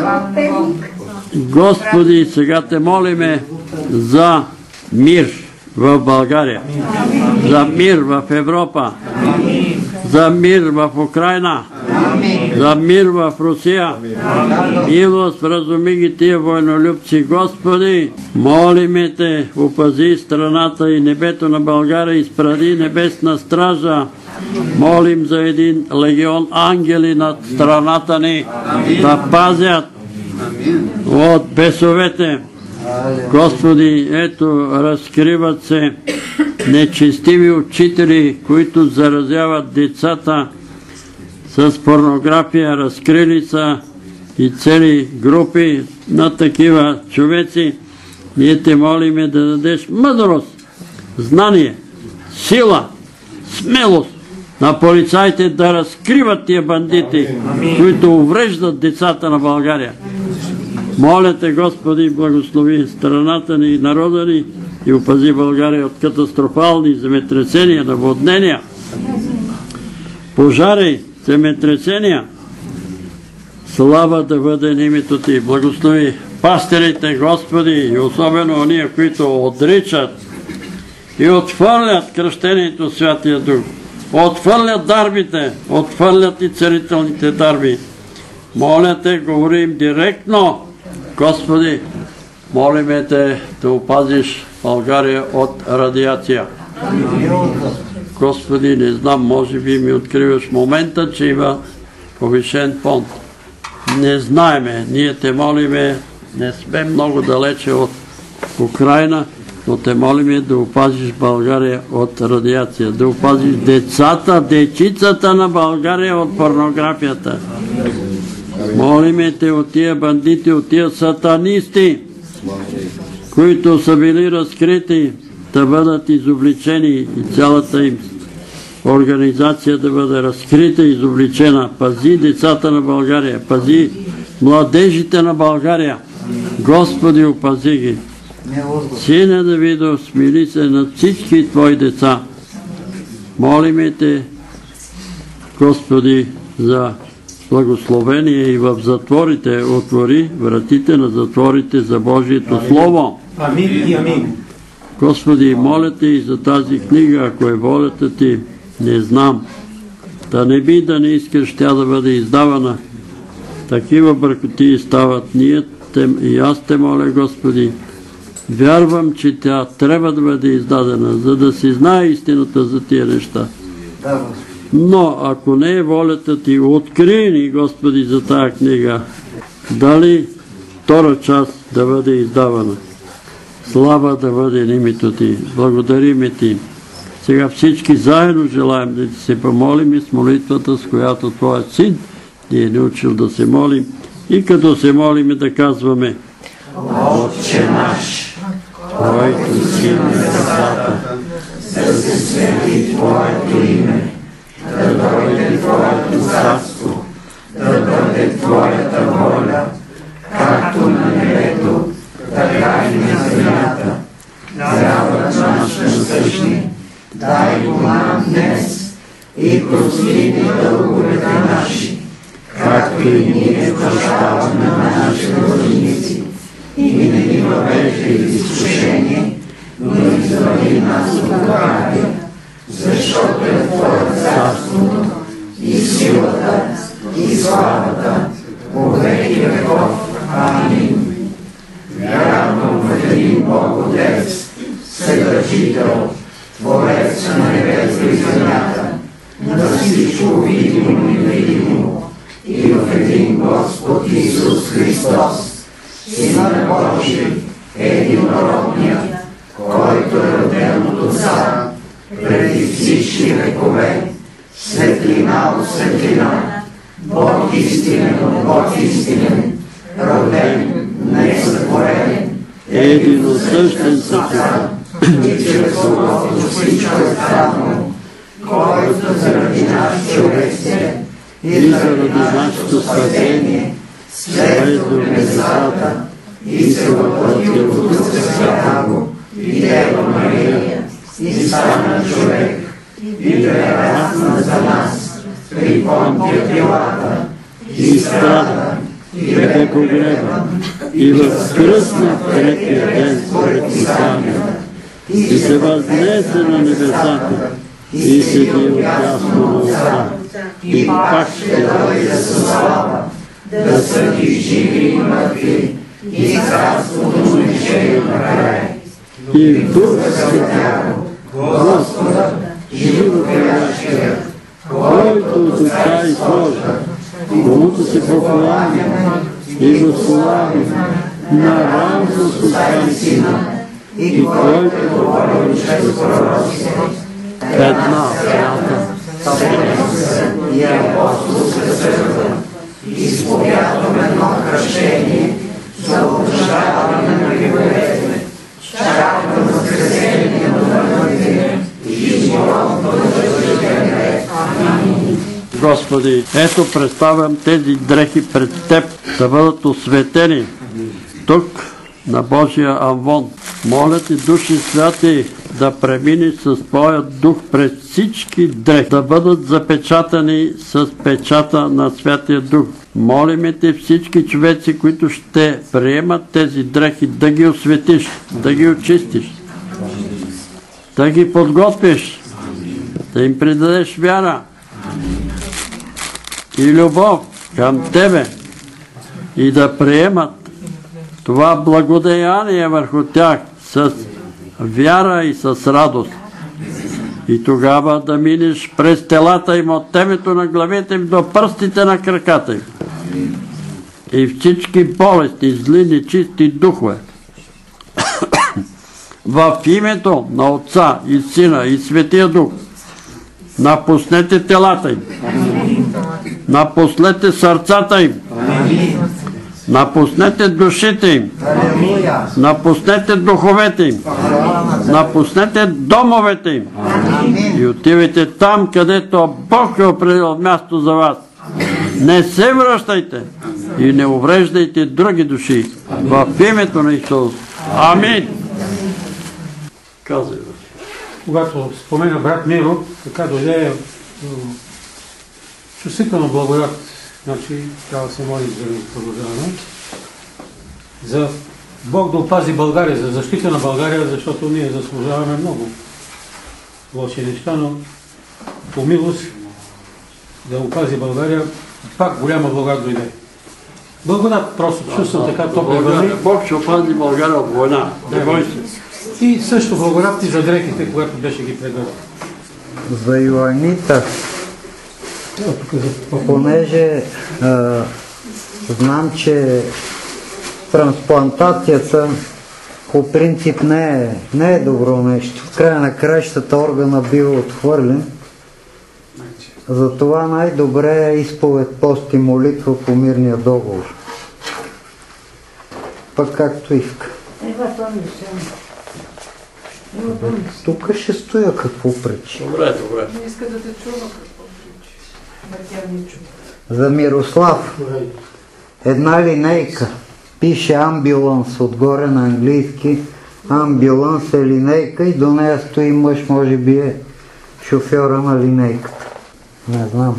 [SPEAKER 1] Господи, сега Те молиме за мир в България, за мир в Европа, за мир в Украйна, за мир в Русия. Милост, разуми ги тия войнолюбци, Господи. Молиме Те, опази страната и небето на България, изпради небесна стража. Молим за един легион ангели над страната ни, да пазят от бесовете. Господи, ето, разкриват се нечестиви учители, които заразяват децата с порнография. Разкрили са и цели групи на такива човеци. Ние Те молиме да дадеш мъдрост, знание, сила, смелост на полицаите да разкриват тия бандити, които увреждат децата на България. Моля Те, Господи, благослови страната ни и народа ни и опази България от катастрофални земетресения, наводнения, пожари, земетресения. Слава да бъде на името Ти. Благослови пастирите, Господи, и особено ония, които отричат и отхвърлят кръщението Святия Дух. Отхвърлят дарбите, отхвърлят и царителните дарби. Моля Те, говорим директно. Господи, молиме Те да опазиш България от радиация. Господи, не знам, може би ми откриваш момента, че има повишен фонд. Не знаеме, ние Те молиме, не сме много далече от Украйна, но Те молиме да опазиш България от радиация, да опазиш децата, дечицата на България от порнографията. Молиме Те от тия бандити, от тия сатанисти, които са били разкрити, да бъдат изобличени и цялата им организация да бъде разкрита и изобличена. Пази децата на България, пази младежите на България. Господи, опази ги. Сине Давидов, смили се над всички Твои деца. Молиме Те, Господи, за благословение и в затворите. Отвори вратите на затворите за Божието Слово.
[SPEAKER 15] Амин и амин.
[SPEAKER 1] Господи, моля Те и за тази книга, ако е волята Ти, не знам. Да не би да не искаш тя да бъде издавана. Такива бъркотии стават. И аз Те моля, Господи, вярвам, че тя трябва да бъде издадена, за да се знае истината за тия неща. Но ако не е волята Ти, открий ни, Господи, за тая книга. Дали втора част да бъде издавана. Слава да бъде на името Ти. Благодариме Ти. Сега всички заедно желаем да Ти се помолим и с молитвата, с която Твоят Син ни е научил да се молим. И като се молим да казваме: Отче наш, който си на небесата, да се свети Твоето име, да дойде Твоето царство, да бъде Твоята воля, както на небето, така и на земята. Хлябът наш насъщни, дай го нам днес и прости ни дълговете наши, както и ние прощаваме на нашите длъжници. И не ни въвеждай в изкушение, но избави нас от лукавия, защото е Твое царството и силата и славата по веки веков. Амин. Вярвам в един Бог Отец, Вседържител, Творец на небето и земята, на всичко видимо и невидимо, и в един Господ Исус Христос, Сина Божий, единородният, който е роден от Отца, преди всички векове, светлина от светлина,
[SPEAKER 6] Бог истинен, роден, несътворен,
[SPEAKER 1] единосъщен с Отца,
[SPEAKER 6] и чрез когото всичко е станало, който заради наш човек се и заради нашето спасение след до небесата и се въплътил в Дух Святаго и Дева Мария и стана човек и прерасна за нас при Понтия Пилата и страда и бе погребан и възкръсна в третия ден според Писанията и се възнесе на небесата и седи отдясно на Отца и пак ще дойде със слава да съди живи и мъртви и царството му не има край. И в Духа Святаго, Господа, животворящия, който от Отца изхожда, комуто се покланя и го слави наравно с Отца и Сина, и който говори чрез пророците, една свята, и апостолска църква, изповядваме едно кръщение за отпущаване на греховете, чакаме възкресение на мъртвите и живот на вечния ред. Амин.
[SPEAKER 1] Господи, ето представям тези дрехи пред Теб да бъдат осветени тук на Божия амвон. Моля Ти, Души Святи, да премини с Твоя дух през всички дрехи, да бъдат запечатани с печата на Святия Дух. Молиме Те всички човеци, които ще приемат тези дрехи, да ги осветиш, да ги очистиш, да ги подготвиш, да им придадеш вяра и любов към Тебе и да приемат това благодеяние върху тях с вяра и с радост. И тогава да минеш през телата им от темето на главите им до пръстите на краката им. И всички болести, зли, нечисти духове в името на Отца и Сина и Светия Дух напуснете телата им, напуснете сърцата им, напуснете душите им, напуснете духовете им, напуснете домовете им и отивайте там, където Бог е определил място за вас. Не се връщайте и не увреждайте други души в името на Исус. Амин. Казвай.
[SPEAKER 3] Когато спомена брат Миро, така дойде чувствителна благодат. Значи, трябва да се молим за продължаване. За Бог да опази България, за защита на България, защото ние заслужаваме много лоши неща, но по милост да опази България, пак голяма благодат дойде. Благодат, просто чувствам така топли вълни.
[SPEAKER 1] Бог ще опази България от война. Не бой се.
[SPEAKER 3] И също благодат и за дрехите, когато беше ги прегърнал.
[SPEAKER 2] За Йоанита, понеже знам, че трансплантацията по принцип не е добро нещо. В края на краищата органа бива отхвърлен. Затова най-добре е изповед, пост и молитва по мирния договор. Пък както иска. Тук ще стоя, какво пречи.
[SPEAKER 1] Добре.
[SPEAKER 11] Не иска да те чува какво пречи.
[SPEAKER 2] За Мирослав. Една линейка. Пише амбуланс отгоре на английски. Амбуланс е линейка и до нея стои мъж, може би е шофьора на линейката. Не знам.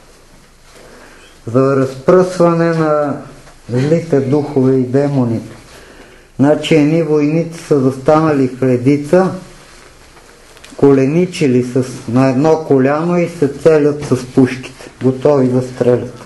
[SPEAKER 2] За разпръсване на злите духове и демоните. Значи едни войници са застанали в редица, коленичили на едно коляно и се целят с пушките, готови да стрелят.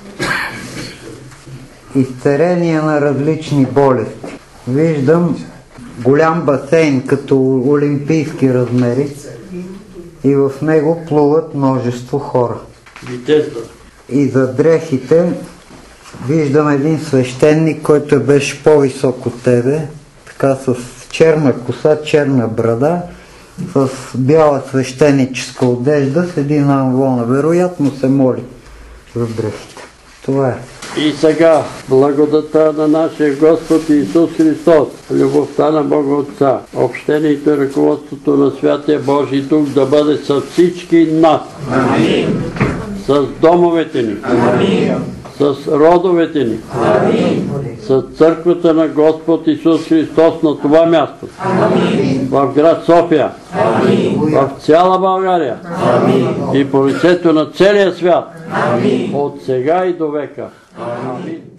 [SPEAKER 2] Изцерение на различни болести. Виждам голям басейн като олимпийски размери и в него плуват множество хора. И за дрехите виждам един свещеник, който беше по-висок от тебе, така с черна коса, черна брада, с бяла свещеническа одежда, седи на амвона. Вероятно се моли за дрехите. Това е.
[SPEAKER 1] И сега благодата на нашия Господ Исус Христос, любовта на Бога Отца, общението и ръководството на Святия Божий Дух да бъде с всички нас. Амин. С домовете ни. Амин. С родовете ни. Амин. С църквата на Господ Исус Христос на това място. Амин. В град София. Амин. В цяла България. Амин. И по лицето на целия свят. Амин. От сега и до века. Амин.